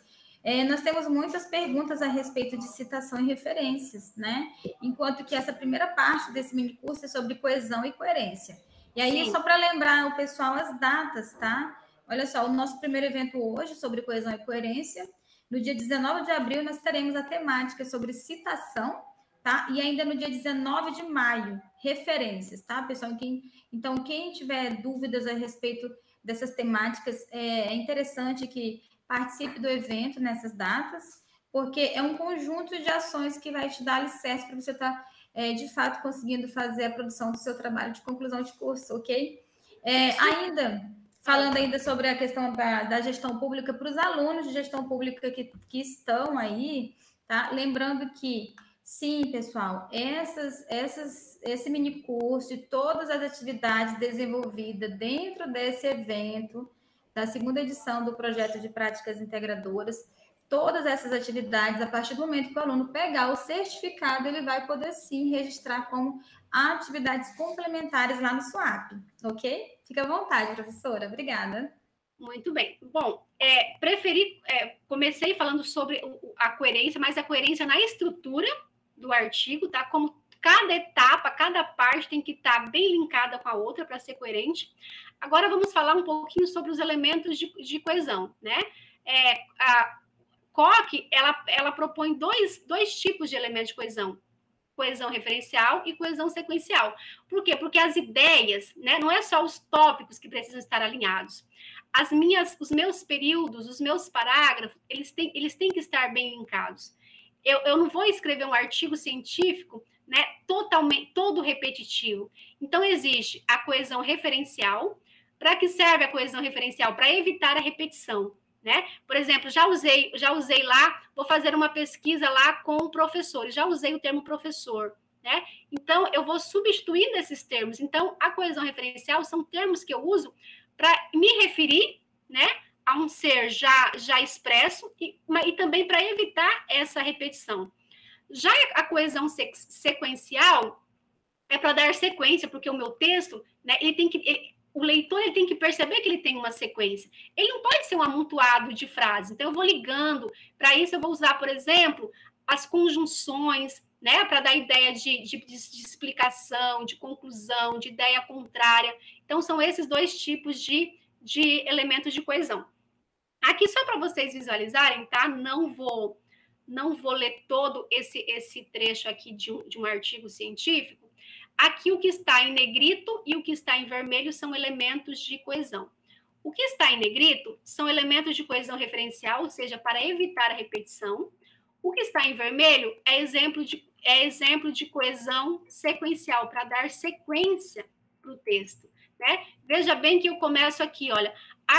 É, nós temos muitas perguntas a respeito de citação e referências, né? Enquanto que essa primeira parte desse mini curso é sobre coesão e coerência. E aí, Sim. só para lembrar o pessoal as datas, tá? Olha só, o nosso primeiro evento hoje sobre coesão e coerência, no dia dezenove de abril nós teremos a temática sobre citação, tá? E ainda no dia dezenove de maio, referências, tá, pessoal? Quem, então, quem tiver dúvidas a respeito dessas temáticas, é interessante que participe do evento nessas datas, porque é um conjunto de ações que vai te dar alicerce para você estar, é, de fato, conseguindo fazer a produção do seu trabalho de conclusão de curso, ok? É, ainda, falando ainda sobre a questão da, da gestão pública, para os alunos de gestão pública que, que estão aí, tá? Lembrando que, sim, pessoal, essas, essas, esse mini curso e todas as atividades desenvolvidas dentro desse evento, da segunda edição do projeto de práticas integradoras, todas essas atividades, a partir do momento que o aluno pegar o certificado, ele vai poder sim registrar como atividades complementares lá no SUAP, ok? Fica à vontade, professora. Obrigada. Muito bem. Bom, é, preferi, é, comecei falando sobre a coerência, mas a coerência na estrutura do artigo, tá? Como cada etapa, cada parte tem que estar bem linkada com a outra para ser coerente. Agora vamos falar um pouquinho sobre os elementos de, de coesão, né? É, a Koch, ela, ela propõe dois, dois tipos de elementos de coesão. Coesão referencial e coesão sequencial. Por quê? Porque as ideias, né, não é só os tópicos que precisam estar alinhados. As minhas, os meus períodos, os meus parágrafos, eles têm, eles têm que estar bem linkados. Eu, eu não vou escrever um artigo científico, né, totalmente, todo repetitivo. Então, existe a coesão referencial. Para que serve a coesão referencial? Para evitar a repetição, né? Por exemplo, já usei, já usei lá, vou fazer uma pesquisa lá com professores, já usei o termo professor, né? Então, eu vou substituindo esses termos. Então, a coesão referencial são termos que eu uso para me referir, né, a um ser já, já expresso e, e também para evitar essa repetição. Já a coesão sequencial é para dar sequência, porque o meu texto, né, ele tem que... Ele, o leitor ele tem que perceber que ele tem uma sequência. Ele não pode ser um amontoado de frases. Então, eu vou ligando. Para isso, eu vou usar, por exemplo, as conjunções, né? Para dar ideia de, de, de explicação, de conclusão, de ideia contrária. Então, são esses dois tipos de, de elementos de coesão. Aqui, só para vocês visualizarem, tá? Não vou, não vou ler todo esse, esse trecho aqui de um, de um artigo científico. Aqui o que está em negrito e o que está em vermelho são elementos de coesão. O que está em negrito são elementos de coesão referencial, ou seja, para evitar a repetição. O que está em vermelho é exemplo de, é exemplo de coesão sequencial, para dar sequência para o texto, né? Veja bem que eu começo aqui, olha,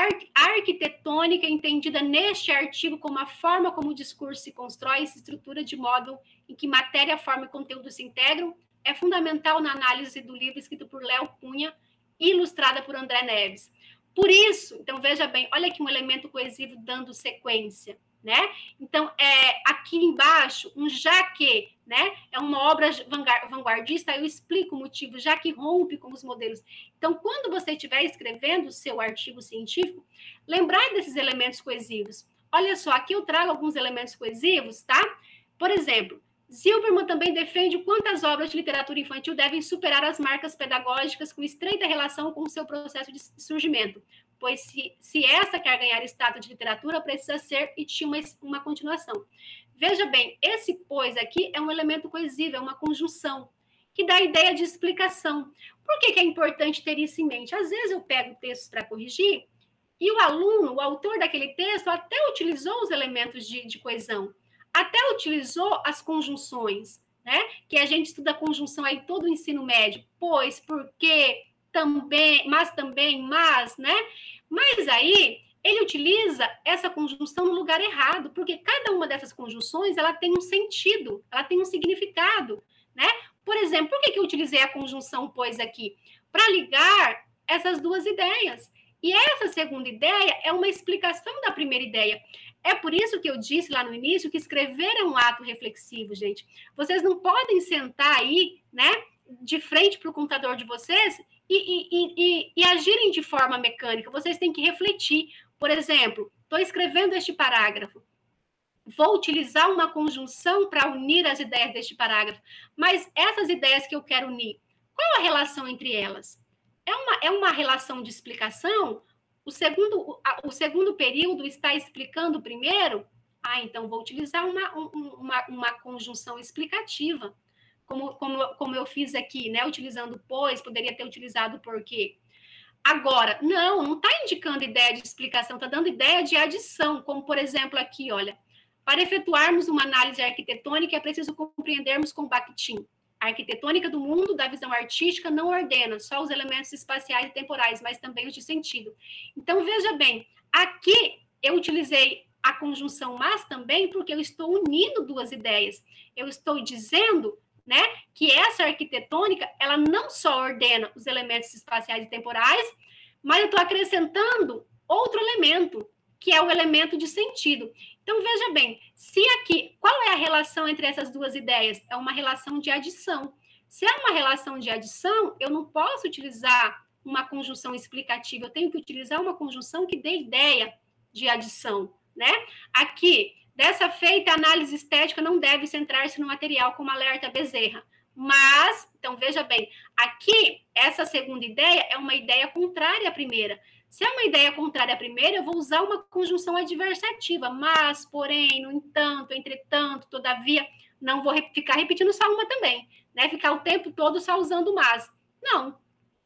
a arquitetônica entendida neste artigo como a forma como o discurso se constrói e se estrutura de modo em que matéria, forma e conteúdo se integram, é fundamental na análise do livro escrito por Léo Cunha e ilustrada por André Neves. Por isso, então, veja bem, olha aqui um elemento coesivo dando sequência, né? Então, é, aqui embaixo, um já que, né? É uma obra vanguardista, eu explico o motivo, já que rompe com os modelos. Então, quando você estiver escrevendo o seu artigo científico, lembrar desses elementos coesivos. Olha só, aqui eu trago alguns elementos coesivos, tá? Por exemplo, Zilberman também defende quantas obras de literatura infantil devem superar as marcas pedagógicas com estreita relação com o seu processo de surgimento, pois se, se essa quer ganhar status de literatura, precisa ser e tinha uma, uma continuação. Veja bem, esse pois aqui é um elemento coesivo, é uma conjunção, que dá a ideia de explicação. Por que, que é importante ter isso em mente? Às vezes eu pego textos para corrigir e o aluno, o autor daquele texto, até utilizou os elementos de, de coesão, até utilizou as conjunções, né? Que a gente estuda a conjunção aí todo o ensino médio, pois, porque, também, mas também, mas, né? Mas aí ele utiliza essa conjunção no lugar errado, porque cada uma dessas conjunções ela tem um sentido, ela tem um significado, né? Por exemplo, por que, que eu utilizei a conjunção pois aqui? Para ligar essas duas ideias. E essa segunda ideia é uma explicação da primeira ideia. É por isso que eu disse lá no início que escrever é um ato reflexivo, gente. Vocês não podem sentar aí, né, de frente para o computador de vocês e, e, e, e agirem de forma mecânica. Vocês têm que refletir. Por exemplo, estou escrevendo este parágrafo. vou utilizar uma conjunção para unir as ideias deste parágrafo, mas essas ideias que eu quero unir, qual a relação entre elas? É uma, é uma relação de explicação? O segundo, o segundo período está explicando o primeiro? Ah, então vou utilizar uma, uma, uma conjunção explicativa, como, como, como eu fiz aqui, né? Utilizando pois, poderia ter utilizado porque. Agora, não, não está indicando ideia de explicação, está dando ideia de adição, como, por exemplo, aqui, olha, para efetuarmos uma análise arquitetônica é preciso compreendermos com Bakhtin. A arquitetônica do mundo da visão artística não ordena só os elementos espaciais e temporais, mas também os de sentido. Então, veja bem, aqui eu utilizei a conjunção mas também porque eu estou unindo duas ideias. Eu estou dizendo, né, que essa arquitetônica, ela não só ordena os elementos espaciais e temporais, mas eu estou acrescentando outro elemento, que é o elemento de sentido. Então, veja bem, se aqui, qual é a relação entre essas duas ideias? É uma relação de adição. Se é uma relação de adição, eu não posso utilizar uma conjunção explicativa, eu tenho que utilizar uma conjunção que dê ideia de adição, né? Aqui, dessa feita, a análise estética não deve centrar-se no material, como alerta Bezerra. Mas, então, veja bem, aqui, essa segunda ideia é uma ideia contrária à primeira. Se é uma ideia contrária à primeira, eu vou usar uma conjunção adversativa, mas, porém, no entanto, entretanto, todavia, não vou ficar repetindo só uma também, né? Ficar o tempo todo só usando mas. Não.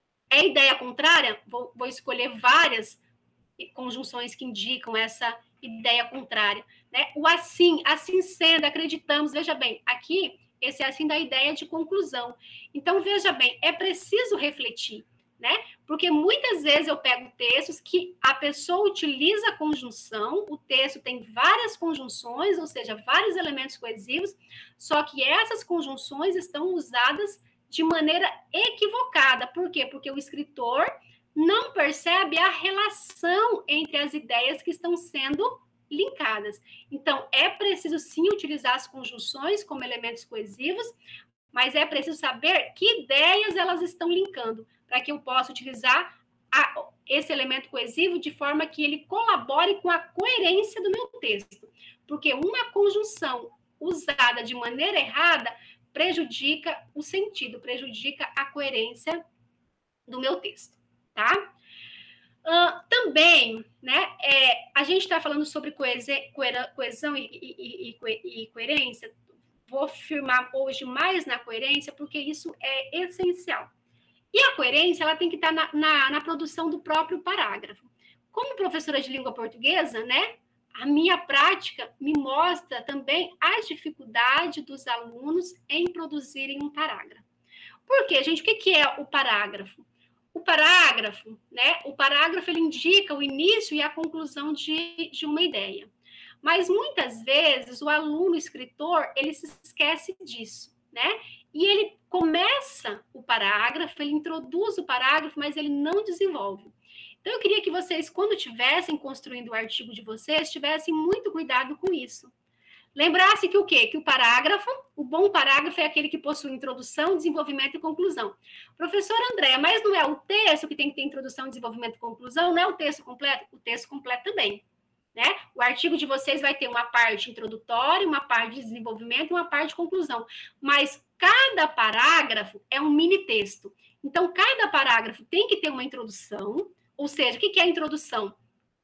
É ideia contrária? Vou, vou escolher várias conjunções que indicam essa ideia contrária, né? O assim, assim sendo, acreditamos, veja bem, aqui, esse é assim da ideia de conclusão. Então, veja bem, é preciso refletir, né? Porque muitas vezes eu pego textos que a pessoa utiliza a conjunção, o texto tem várias conjunções, ou seja, vários elementos coesivos, só que essas conjunções estão usadas de maneira equivocada. Por quê? Porque o escritor não percebe a relação entre as ideias que estão sendo linkadas. Então, é preciso sim utilizar as conjunções como elementos coesivos, mas é preciso saber que ideias elas estão linkando, para que eu possa utilizar a, esse elemento coesivo de forma que ele colabore com a coerência do meu texto. Porque uma conjunção usada de maneira errada prejudica o sentido, prejudica a coerência do meu texto, tá? Uh, também, né, é, a gente está falando sobre coesão, coesão e, e, e, e coerência. Vou firmar hoje mais na coerência, porque isso é essencial. E a coerência, ela tem que estar na, na, na produção do próprio parágrafo. Como professora de língua portuguesa, né, a minha prática me mostra também a dificuldade dos alunos em produzirem um parágrafo. Por quê, gente? O que, que é o parágrafo? O parágrafo, né, o parágrafo, ele indica o início e a conclusão de, de uma ideia. Mas, muitas vezes, o aluno escritor, ele se esquece disso, né? E ele começa o parágrafo, ele introduz o parágrafo, mas ele não desenvolve. Então, eu queria que vocês, quando estivessem construindo o artigo de vocês, tivessem muito cuidado com isso. Lembrasse que o quê? Que o parágrafo, o bom parágrafo é aquele que possui introdução, desenvolvimento e conclusão. Professora Andréa, mas não é o texto que tem que ter introdução, desenvolvimento e conclusão? Não é o texto completo? O texto completo também. Né? O artigo de vocês vai ter uma parte introdutória, uma parte de desenvolvimento e uma parte de conclusão. Mas cada parágrafo é um mini texto. Então, cada parágrafo tem que ter uma introdução, ou seja, o que é a introdução?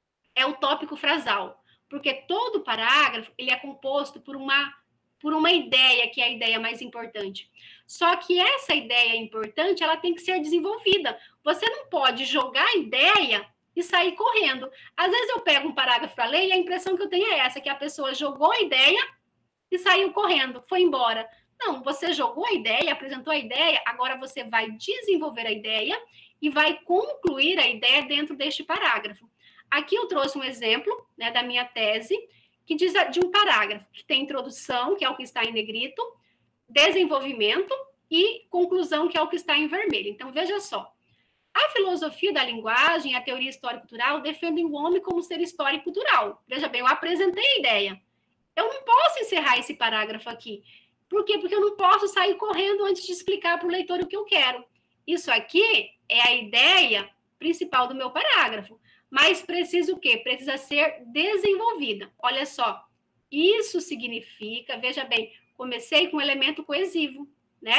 É o tópico frasal, porque todo parágrafo ele é composto por uma, por uma ideia, que é a ideia mais importante. Só que essa ideia importante, ela tem que ser desenvolvida. Você não pode jogar a ideia e sair correndo. Às vezes eu pego um parágrafo para ler e a impressão que eu tenho é essa, que a pessoa jogou a ideia e saiu correndo, foi embora. Não, você jogou a ideia, apresentou a ideia, agora você vai desenvolver a ideia e vai concluir a ideia dentro deste parágrafo. Aqui eu trouxe um exemplo, né, da minha tese, que diz de um parágrafo que tem introdução, que é o que está em negrito, desenvolvimento e conclusão, que é o que está em vermelho. Então, veja só. A filosofia da linguagem, a teoria histórico-cultural, defendem o homem como ser histórico-cultural. Veja bem, eu apresentei a ideia. Eu não posso encerrar esse parágrafo aqui. Por quê? Porque eu não posso sair correndo antes de explicar para o leitor o que eu quero. Isso aqui é a ideia principal do meu parágrafo. Mas precisa o quê? Precisa ser desenvolvida. Olha só, Isso significa, veja bem, comecei com elemento coesivo, né?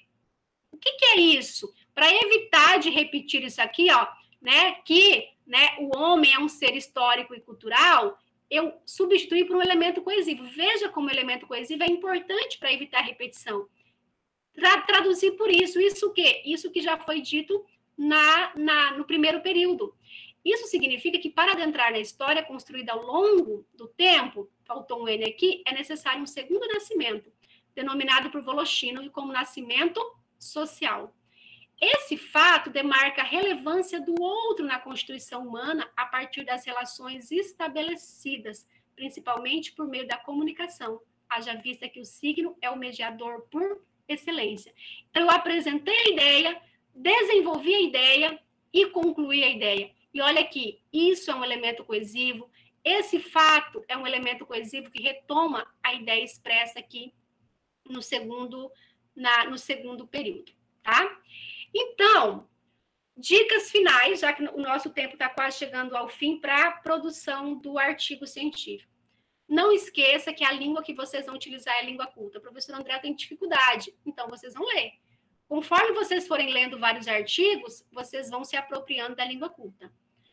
O que, que é isso? Para evitar de repetir isso aqui, ó, né, que, né, o homem é um ser histórico e cultural, eu substituí por um elemento coesivo. Veja como o elemento coesivo é importante para evitar repetição. Tra traduzir por isso. Isso o quê? Isso que já foi dito na, na, no primeiro período. Isso significa que para adentrar na história construída ao longo do tempo, faltou um N aqui, é necessário um segundo nascimento, denominado por Voloshino como nascimento social. Esse fato demarca a relevância do outro na constituição humana a partir das relações estabelecidas, principalmente por meio da comunicação, haja vista que o signo é o mediador por excelência. Então, eu apresentei a ideia, desenvolvi a ideia e concluí a ideia. E olha aqui, isso é um elemento coesivo, esse fato é um elemento coesivo que retoma a ideia expressa aqui no segundo, na, no segundo período, tá? Então, dicas finais, já que o nosso tempo está quase chegando ao fim, para a produção do artigo científico. Não esqueça que a língua que vocês vão utilizar é a língua culta. O professor André tem dificuldade, então vocês vão ler. Conforme vocês forem lendo vários artigos, vocês vão se apropriando da língua culta.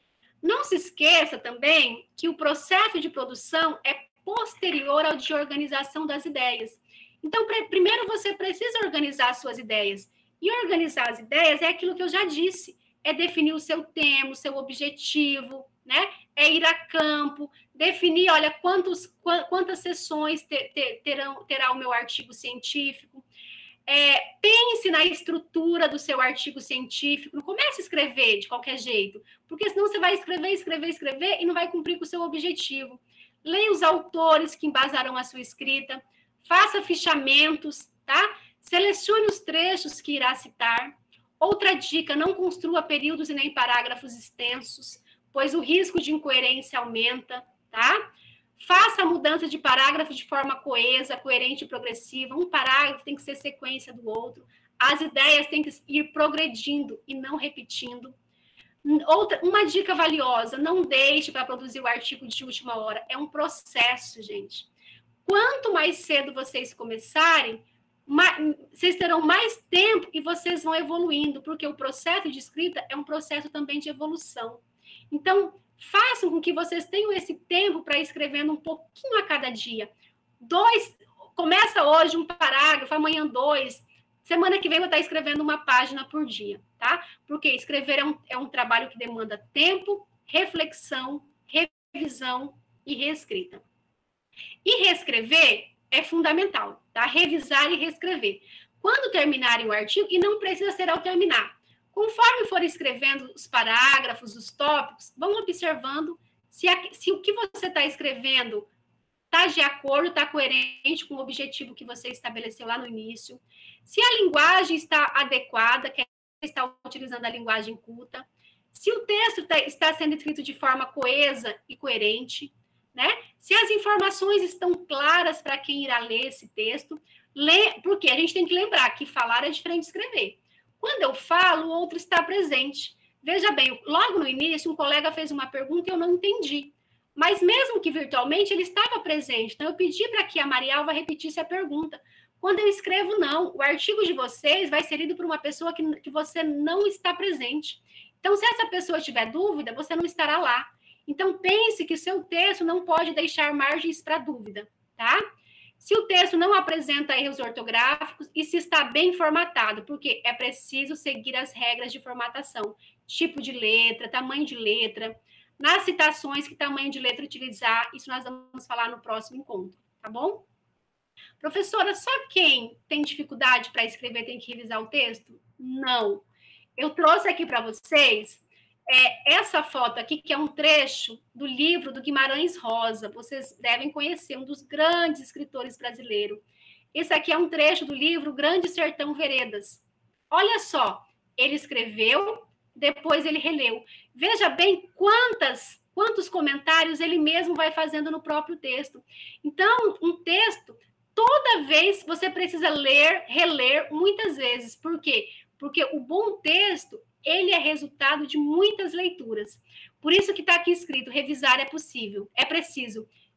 Não se esqueça também que o processo de produção é posterior ao de organização das ideias. Então, primeiro você precisa organizar suas ideias. E organizar as ideias é aquilo que eu já disse, é definir o seu tema, o seu objetivo, né? É ir a campo, definir, olha, quantos, quantas sessões ter, ter, terão, terá o meu artigo científico. É, pense na estrutura do seu artigo científico, não comece a escrever de qualquer jeito, porque senão você vai escrever, escrever, escrever e não vai cumprir com o seu objetivo. Leia os autores que embasaram a sua escrita, faça fichamentos, tá? Selecione os trechos que irá citar. Outra dica, não construa períodos e nem parágrafos extensos, pois o risco de incoerência aumenta, tá? Faça a mudança de parágrafo de forma coesa, coerente e progressiva. Um parágrafo tem que ser sequência do outro. As ideias têm que ir progredindo e não repetindo. Outra, uma dica valiosa, não deixe para produzir o artigo de última hora. É um processo, gente. Quanto mais cedo vocês começarem, mais, vocês terão mais tempo e vocês vão evoluindo, porque o processo de escrita é um processo também de evolução. Então, façam com que vocês tenham esse tempo para ir escrevendo um pouquinho a cada dia. Dois, começa hoje um parágrafo, amanhã dois, semana que vem eu vou estar escrevendo uma página por dia, tá? Porque escrever é um, é um trabalho que demanda tempo, reflexão, revisão e reescrita. E reescrever é fundamental, tá? Revisar e reescrever. Quando terminarem o artigo, e não precisa ser ao terminar, conforme for escrevendo os parágrafos, os tópicos, vão observando se, a, se o que você está escrevendo está de acordo, está coerente com o objetivo que você estabeleceu lá no início, se a linguagem está adequada, que você está utilizando a linguagem culta, se o texto tá, está sendo escrito de forma coesa e coerente, né? Se as informações estão claras para quem irá ler esse texto, lê, porque a gente tem que lembrar que falar é diferente de escrever. Quando eu falo, o outro está presente. Veja bem, logo no início, um colega fez uma pergunta e eu não entendi. Mas mesmo que virtualmente, ele estava presente. Então, eu pedi para que a Marialva repetisse a pergunta. Quando eu escrevo, não. O artigo de vocês vai ser lido por uma pessoa que, que você não está presente. Então, se essa pessoa tiver dúvida, você não estará lá. Então, pense que seu texto não pode deixar margens para dúvida, tá? Se o texto não apresenta erros ortográficos e se está bem formatado, porque é preciso seguir as regras de formatação, tipo de letra, tamanho de letra, nas citações, que tamanho de letra utilizar, isso nós vamos falar no próximo encontro, tá bom? Professora, só quem tem dificuldade para escrever tem que revisar o texto? Não. Eu trouxe aqui para vocês é, essa foto aqui, que é um trecho do livro do Guimarães Rosa. Vocês devem conhecer, um dos grandes escritores brasileiros. Esse aqui é um trecho do livro Grande Sertão Veredas. Olha só, ele escreveu, depois ele releu. Veja bem quantas, quantos comentários ele mesmo vai fazendo no próprio texto. Então, um texto, toda vez você precisa ler, reler muitas vezes. Por quê? Porque o bom texto, ele é resultado de muitas leituras. Por isso que está aqui escrito, revisar é possível, é preciso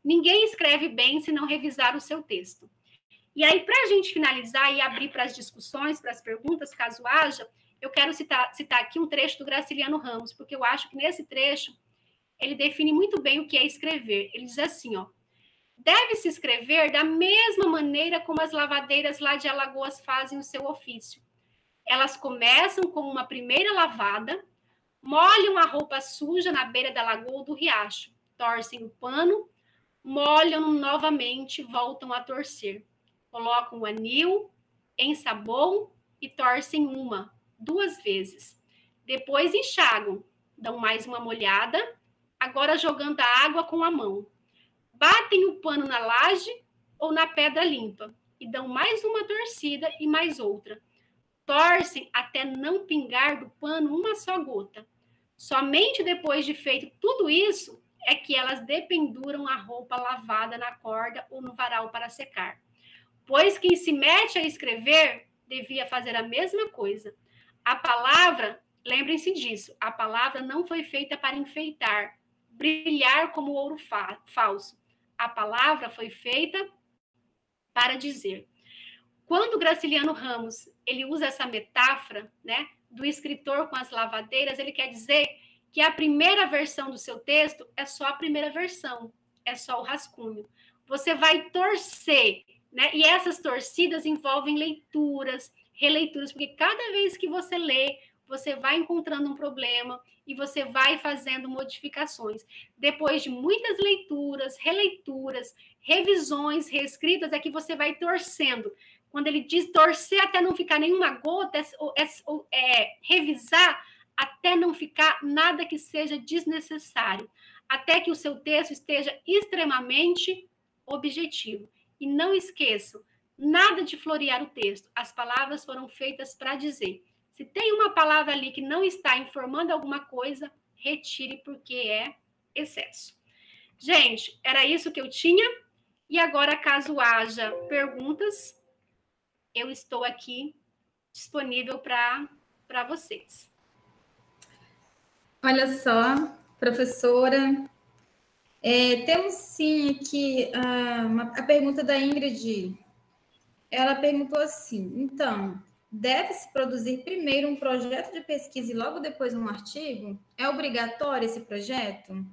Ninguém escreve bem se não revisar o seu texto. E aí, para a gente finalizar e abrir para as discussões, para as perguntas, caso haja, eu quero citar, citar aqui um trecho do Graciliano Ramos, porque eu acho que nesse trecho ele define muito bem o que é escrever. Ele diz assim, ó, deve-se escrever da mesma maneira como as lavadeiras lá de Alagoas fazem o seu ofício. Elas começam com uma primeira lavada, molham a roupa suja na beira da lagoa ou do riacho, torcem o pano, molham novamente, voltam a torcer. Colocam o anil, ensabão e torcem uma, duas vezes. Depois enxagam, dão mais uma molhada, agora jogando a água com a mão. Batem o pano na laje ou na pedra limpa e dão mais uma torcida e mais outra. Torcem até não pingar do pano uma só gota. Somente depois de feito tudo isso é que elas dependuram a roupa lavada na corda ou no varal para secar. Pois quem se mete a escrever devia fazer a mesma coisa. A palavra, lembrem-se disso, a palavra não foi feita para enfeitar, brilhar como ouro fa- falso. A palavra foi feita para dizer. Quando Graciliano Ramos ele usa essa metáfora, né, do escritor com as lavadeiras, ele quer dizer que a primeira versão do seu texto é só a primeira versão, é só o rascunho. Você vai torcer, né? E essas torcidas envolvem leituras, releituras, porque cada vez que você lê, você vai encontrando um problema e você vai fazendo modificações. Depois de muitas leituras, releituras, revisões, reescritas, é que você vai torcendo. Quando ele diz torcer até não ficar nenhuma gota, é, é, é revisar até não ficar nada que seja desnecessário, até que o seu texto esteja extremamente objetivo. E não esqueçam, nada de florear o texto. As palavras foram feitas para dizer. Se tem uma palavra ali que não está informando alguma coisa, retire porque é excesso. Gente, era isso que eu tinha. E agora, caso haja perguntas, eu estou aqui disponível para para vocês. Olha só, professora, é, temos sim aqui a, uma, a pergunta da Ingrid. Ela perguntou assim, então, deve-se produzir primeiro um projeto de pesquisa e logo depois um artigo? É obrigatório esse projeto?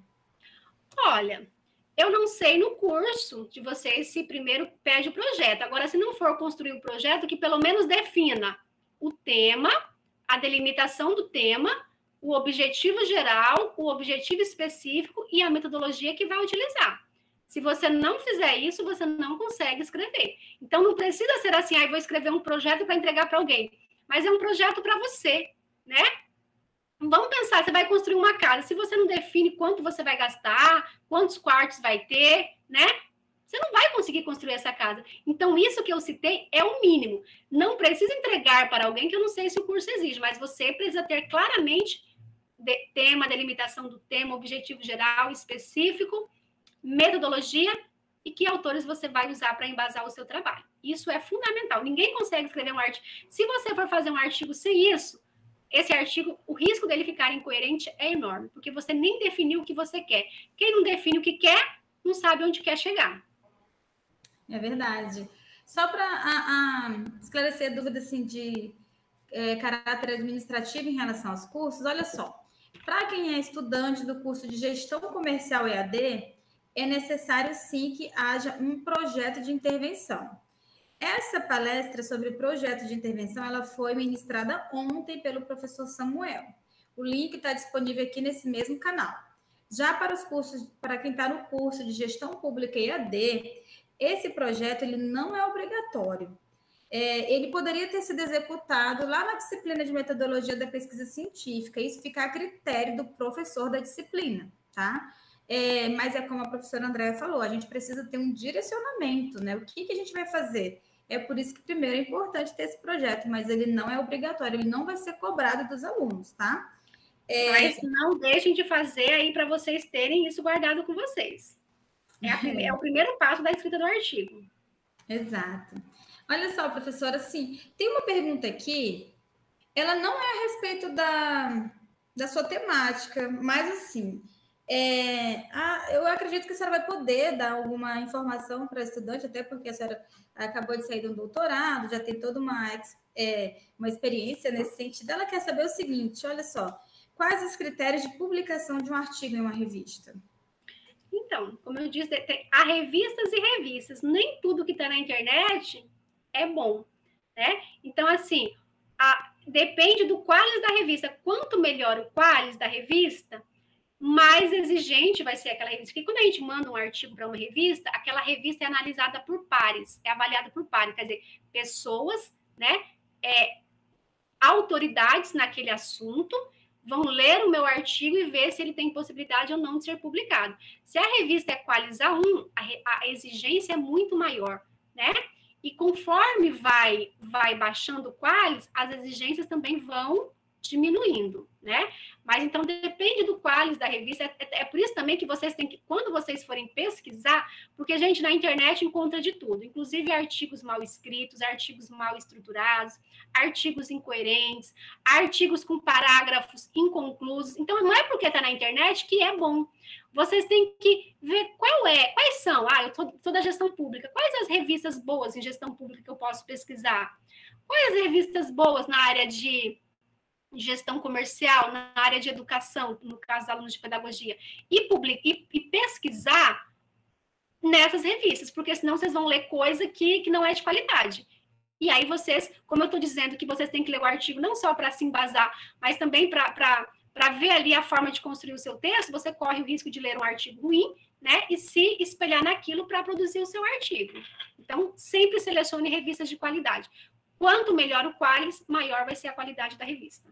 Olha, eu não sei no curso de vocês se primeiro pede o projeto. Agora, se não for construir o projeto, que pelo menos defina o tema, a delimitação do tema, o objetivo geral, o objetivo específico e a metodologia que vai utilizar. Se você não fizer isso, você não consegue escrever. Então, não precisa ser assim, ah, vou escrever um projeto para entregar para alguém. Mas é um projeto para você, né? Vamos pensar, você vai construir uma casa. Se você não define quanto você vai gastar, quantos quartos vai ter, né? Você não vai conseguir construir essa casa. Então, isso que eu citei é o mínimo. Não precisa entregar para alguém, que eu não sei se o curso exige, mas você precisa ter claramente de, tema, delimitação do tema, objetivo geral, específico, metodologia e que autores você vai usar para embasar o seu trabalho. Isso é fundamental. Ninguém consegue escrever um artigo. Se você for fazer um artigo sem isso, esse artigo, o risco dele ficar incoerente é enorme, porque você nem definiu o que você quer. Quem não define o que quer, não sabe onde quer chegar. É verdade. Só para esclarecer a dúvida assim, de é, caráter administrativo em relação aos cursos, olha só. Para quem é estudante do curso de Gestão Comercial E A D, é necessário sim que haja um projeto de intervenção. Essa palestra sobre o projeto de intervenção, ela foi ministrada ontem pelo professor Samuel. O link está disponível aqui nesse mesmo canal. Já para os cursos, para quem está no curso de Gestão Pública E A D, esse projeto ele não é obrigatório. É, ele poderia ter sido executado lá na disciplina de metodologia da pesquisa científica. Isso fica a critério do professor da disciplina, tá? É, mas é como a professora Andréa falou, a gente precisa ter um direcionamento, né? O que, que a gente vai fazer? É por isso que, primeiro, é importante ter esse projeto, mas ele não é obrigatório, ele não vai ser cobrado dos alunos, tá? É... Mas não deixem de fazer aí para vocês terem isso guardado com vocês. É, a, é. é o primeiro passo da escrita do artigo. Exato. Olha só, professora, assim, tem uma pergunta aqui, ela não é a respeito da, da sua temática, mas, assim, É, ah, eu acredito que a senhora vai poder dar alguma informação para a estudante, até porque a senhora acabou de sair do doutorado, já tem toda uma, é, uma experiência nesse sentido. Ela quer saber o seguinte, olha só, quais os critérios de publicação de um artigo em uma revista? Então, como eu disse, há revistas e revistas. Nem tudo que está na internet é bom, né? Então, assim, a, depende do qualis da revista. Quanto melhor o qualis da revista, mais exigente vai ser aquela revista. Porque quando a gente manda um artigo para uma revista, aquela revista é analisada por pares, é avaliada por pares, quer dizer, pessoas, né, é, autoridades naquele assunto, vão ler o meu artigo e ver se ele tem possibilidade ou não de ser publicado. Se a revista é qualis A um, a, a exigência é muito maior, né? E conforme vai, vai baixando o qualis, as exigências também vão diminuindo, né? Mas então depende do qualis da revista, é, é por isso também que vocês têm que, quando vocês forem pesquisar, porque a gente na internet encontra de tudo, inclusive artigos mal escritos, artigos mal estruturados, artigos incoerentes, artigos com parágrafos inconclusos. Então não é porque está na internet que é bom. Vocês têm que ver qual é, quais são, ah, eu sou, sou da gestão pública, quais as revistas boas em gestão pública que eu posso pesquisar? Quais as revistas boas na área de gestão comercial, na área de educação, no caso, alunos de pedagogia, e, public, e, e pesquisar nessas revistas, porque senão vocês vão ler coisa que, que não é de qualidade. E aí vocês, como eu estou dizendo, que vocês têm que ler o artigo não só para se embasar, mas também para ver ali a forma de construir o seu texto, você corre o risco de ler um artigo ruim, né, e se espelhar naquilo para produzir o seu artigo. Então, sempre selecione revistas de qualidade. Quanto melhor o qualis, maior vai ser a qualidade da revista.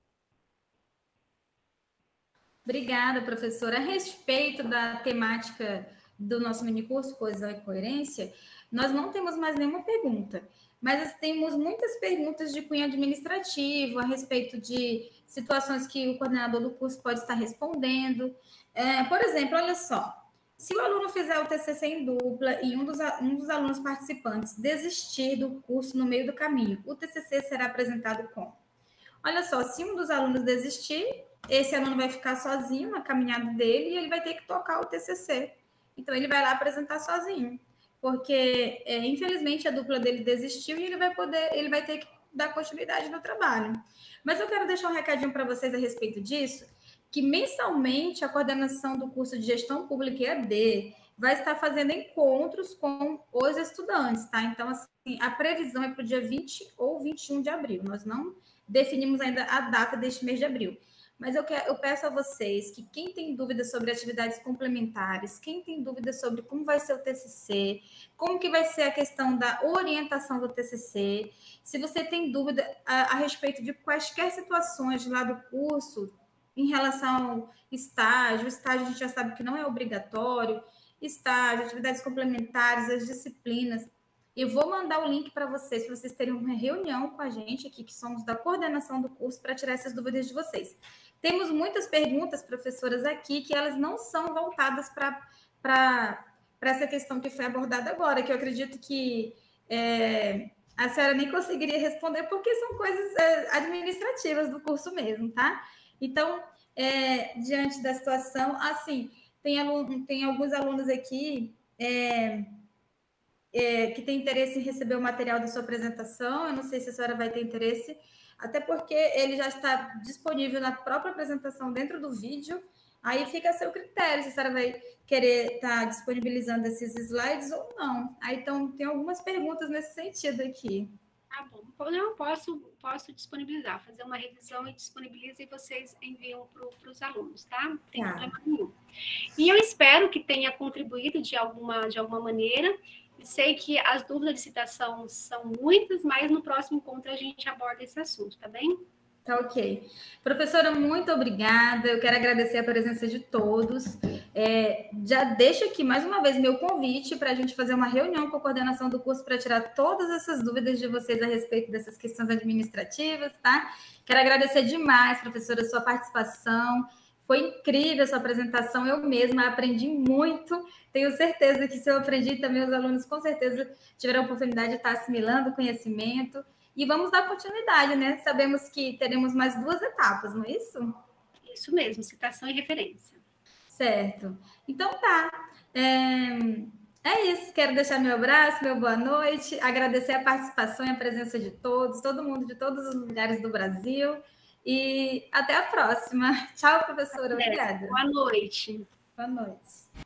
Obrigada, professora. A respeito da temática do nosso minicurso Coesão e Coerência, nós não temos mais nenhuma pergunta, mas temos muitas perguntas de cunho administrativo a respeito de situações que o coordenador do curso pode estar respondendo. É, por exemplo, olha só, se o aluno fizer o T C C em dupla e um dos, um dos alunos participantes desistir do curso no meio do caminho, o T C C será apresentado como? Olha só, se um dos alunos desistir, esse aluno vai ficar sozinho na caminhada dele e ele vai ter que tocar o T C C. Então, ele vai lá apresentar sozinho, porque, é, infelizmente, a dupla dele desistiu e ele vai poder, ele vai ter que dar continuidade no trabalho. Mas eu quero deixar um recadinho para vocês a respeito disso, que mensalmente a coordenação do curso de Gestão Pública E A D vai estar fazendo encontros com os estudantes, tá? Então, assim, a previsão é para o dia vinte ou vinte e um de abril. Nós não definimos ainda a data deste mês de abril. Mas eu, quero, eu peço a vocês que quem tem dúvidas sobre atividades complementares, quem tem dúvidas sobre como vai ser o T C C, como que vai ser a questão da orientação do T C C, se você tem dúvida a, a respeito de quaisquer situações lá do curso, em relação ao estágio, o estágio a gente já sabe que não é obrigatório, estágio, atividades complementares, as disciplinas, eu vou mandar o link para vocês, para vocês terem uma reunião com a gente aqui, que somos da coordenação do curso, para tirar essas dúvidas de vocês. Temos muitas perguntas, professoras, aqui, que elas não são voltadas para essa questão que foi abordada agora, que eu acredito que é, a senhora nem conseguiria responder, porque são coisas é, administrativas do curso mesmo, tá? Então, é, diante da situação, assim, tem, aluno, tem alguns alunos aqui é, é, que têm interesse em receber o material da sua apresentação, eu não sei se a senhora vai ter interesse, até porque ele já está disponível na própria apresentação dentro do vídeo, aí fica a seu critério, se a senhora vai querer estar disponibilizando esses slides ou não. Aí, então, tem algumas perguntas nesse sentido aqui. Tá bom. Não, posso, posso disponibilizar, fazer uma revisão e disponibilizo e vocês enviam para os alunos, tá? Não tem Tá. problema nenhum. E eu espero que tenha contribuído de alguma, de alguma maneira. Sei que as dúvidas de citação são muitas, mas no próximo encontro a gente aborda esse assunto, tá bem? Tá ok. Professora, muito obrigada. Eu quero agradecer a presença de todos. É, já deixo aqui mais uma vez meu convite para a gente fazer uma reunião com a coordenação do curso para tirar todas essas dúvidas de vocês a respeito dessas questões administrativas, tá? Quero agradecer demais, professora, a sua participação. Foi incrível a sua apresentação, eu mesma aprendi muito. Tenho certeza que se eu aprendi, também os alunos com certeza tiveram a oportunidade de estar assimilando o conhecimento. E vamos dar continuidade, né? Sabemos que teremos mais duas etapas, não é isso? Isso mesmo, citação e referência. Certo. Então tá. É, é isso. Quero deixar meu abraço, meu boa noite, agradecer a participação e a presença de todos, todo mundo de todos os lugares do Brasil. E até a próxima. Tchau, professora. Obrigada. Boa noite. Boa noite.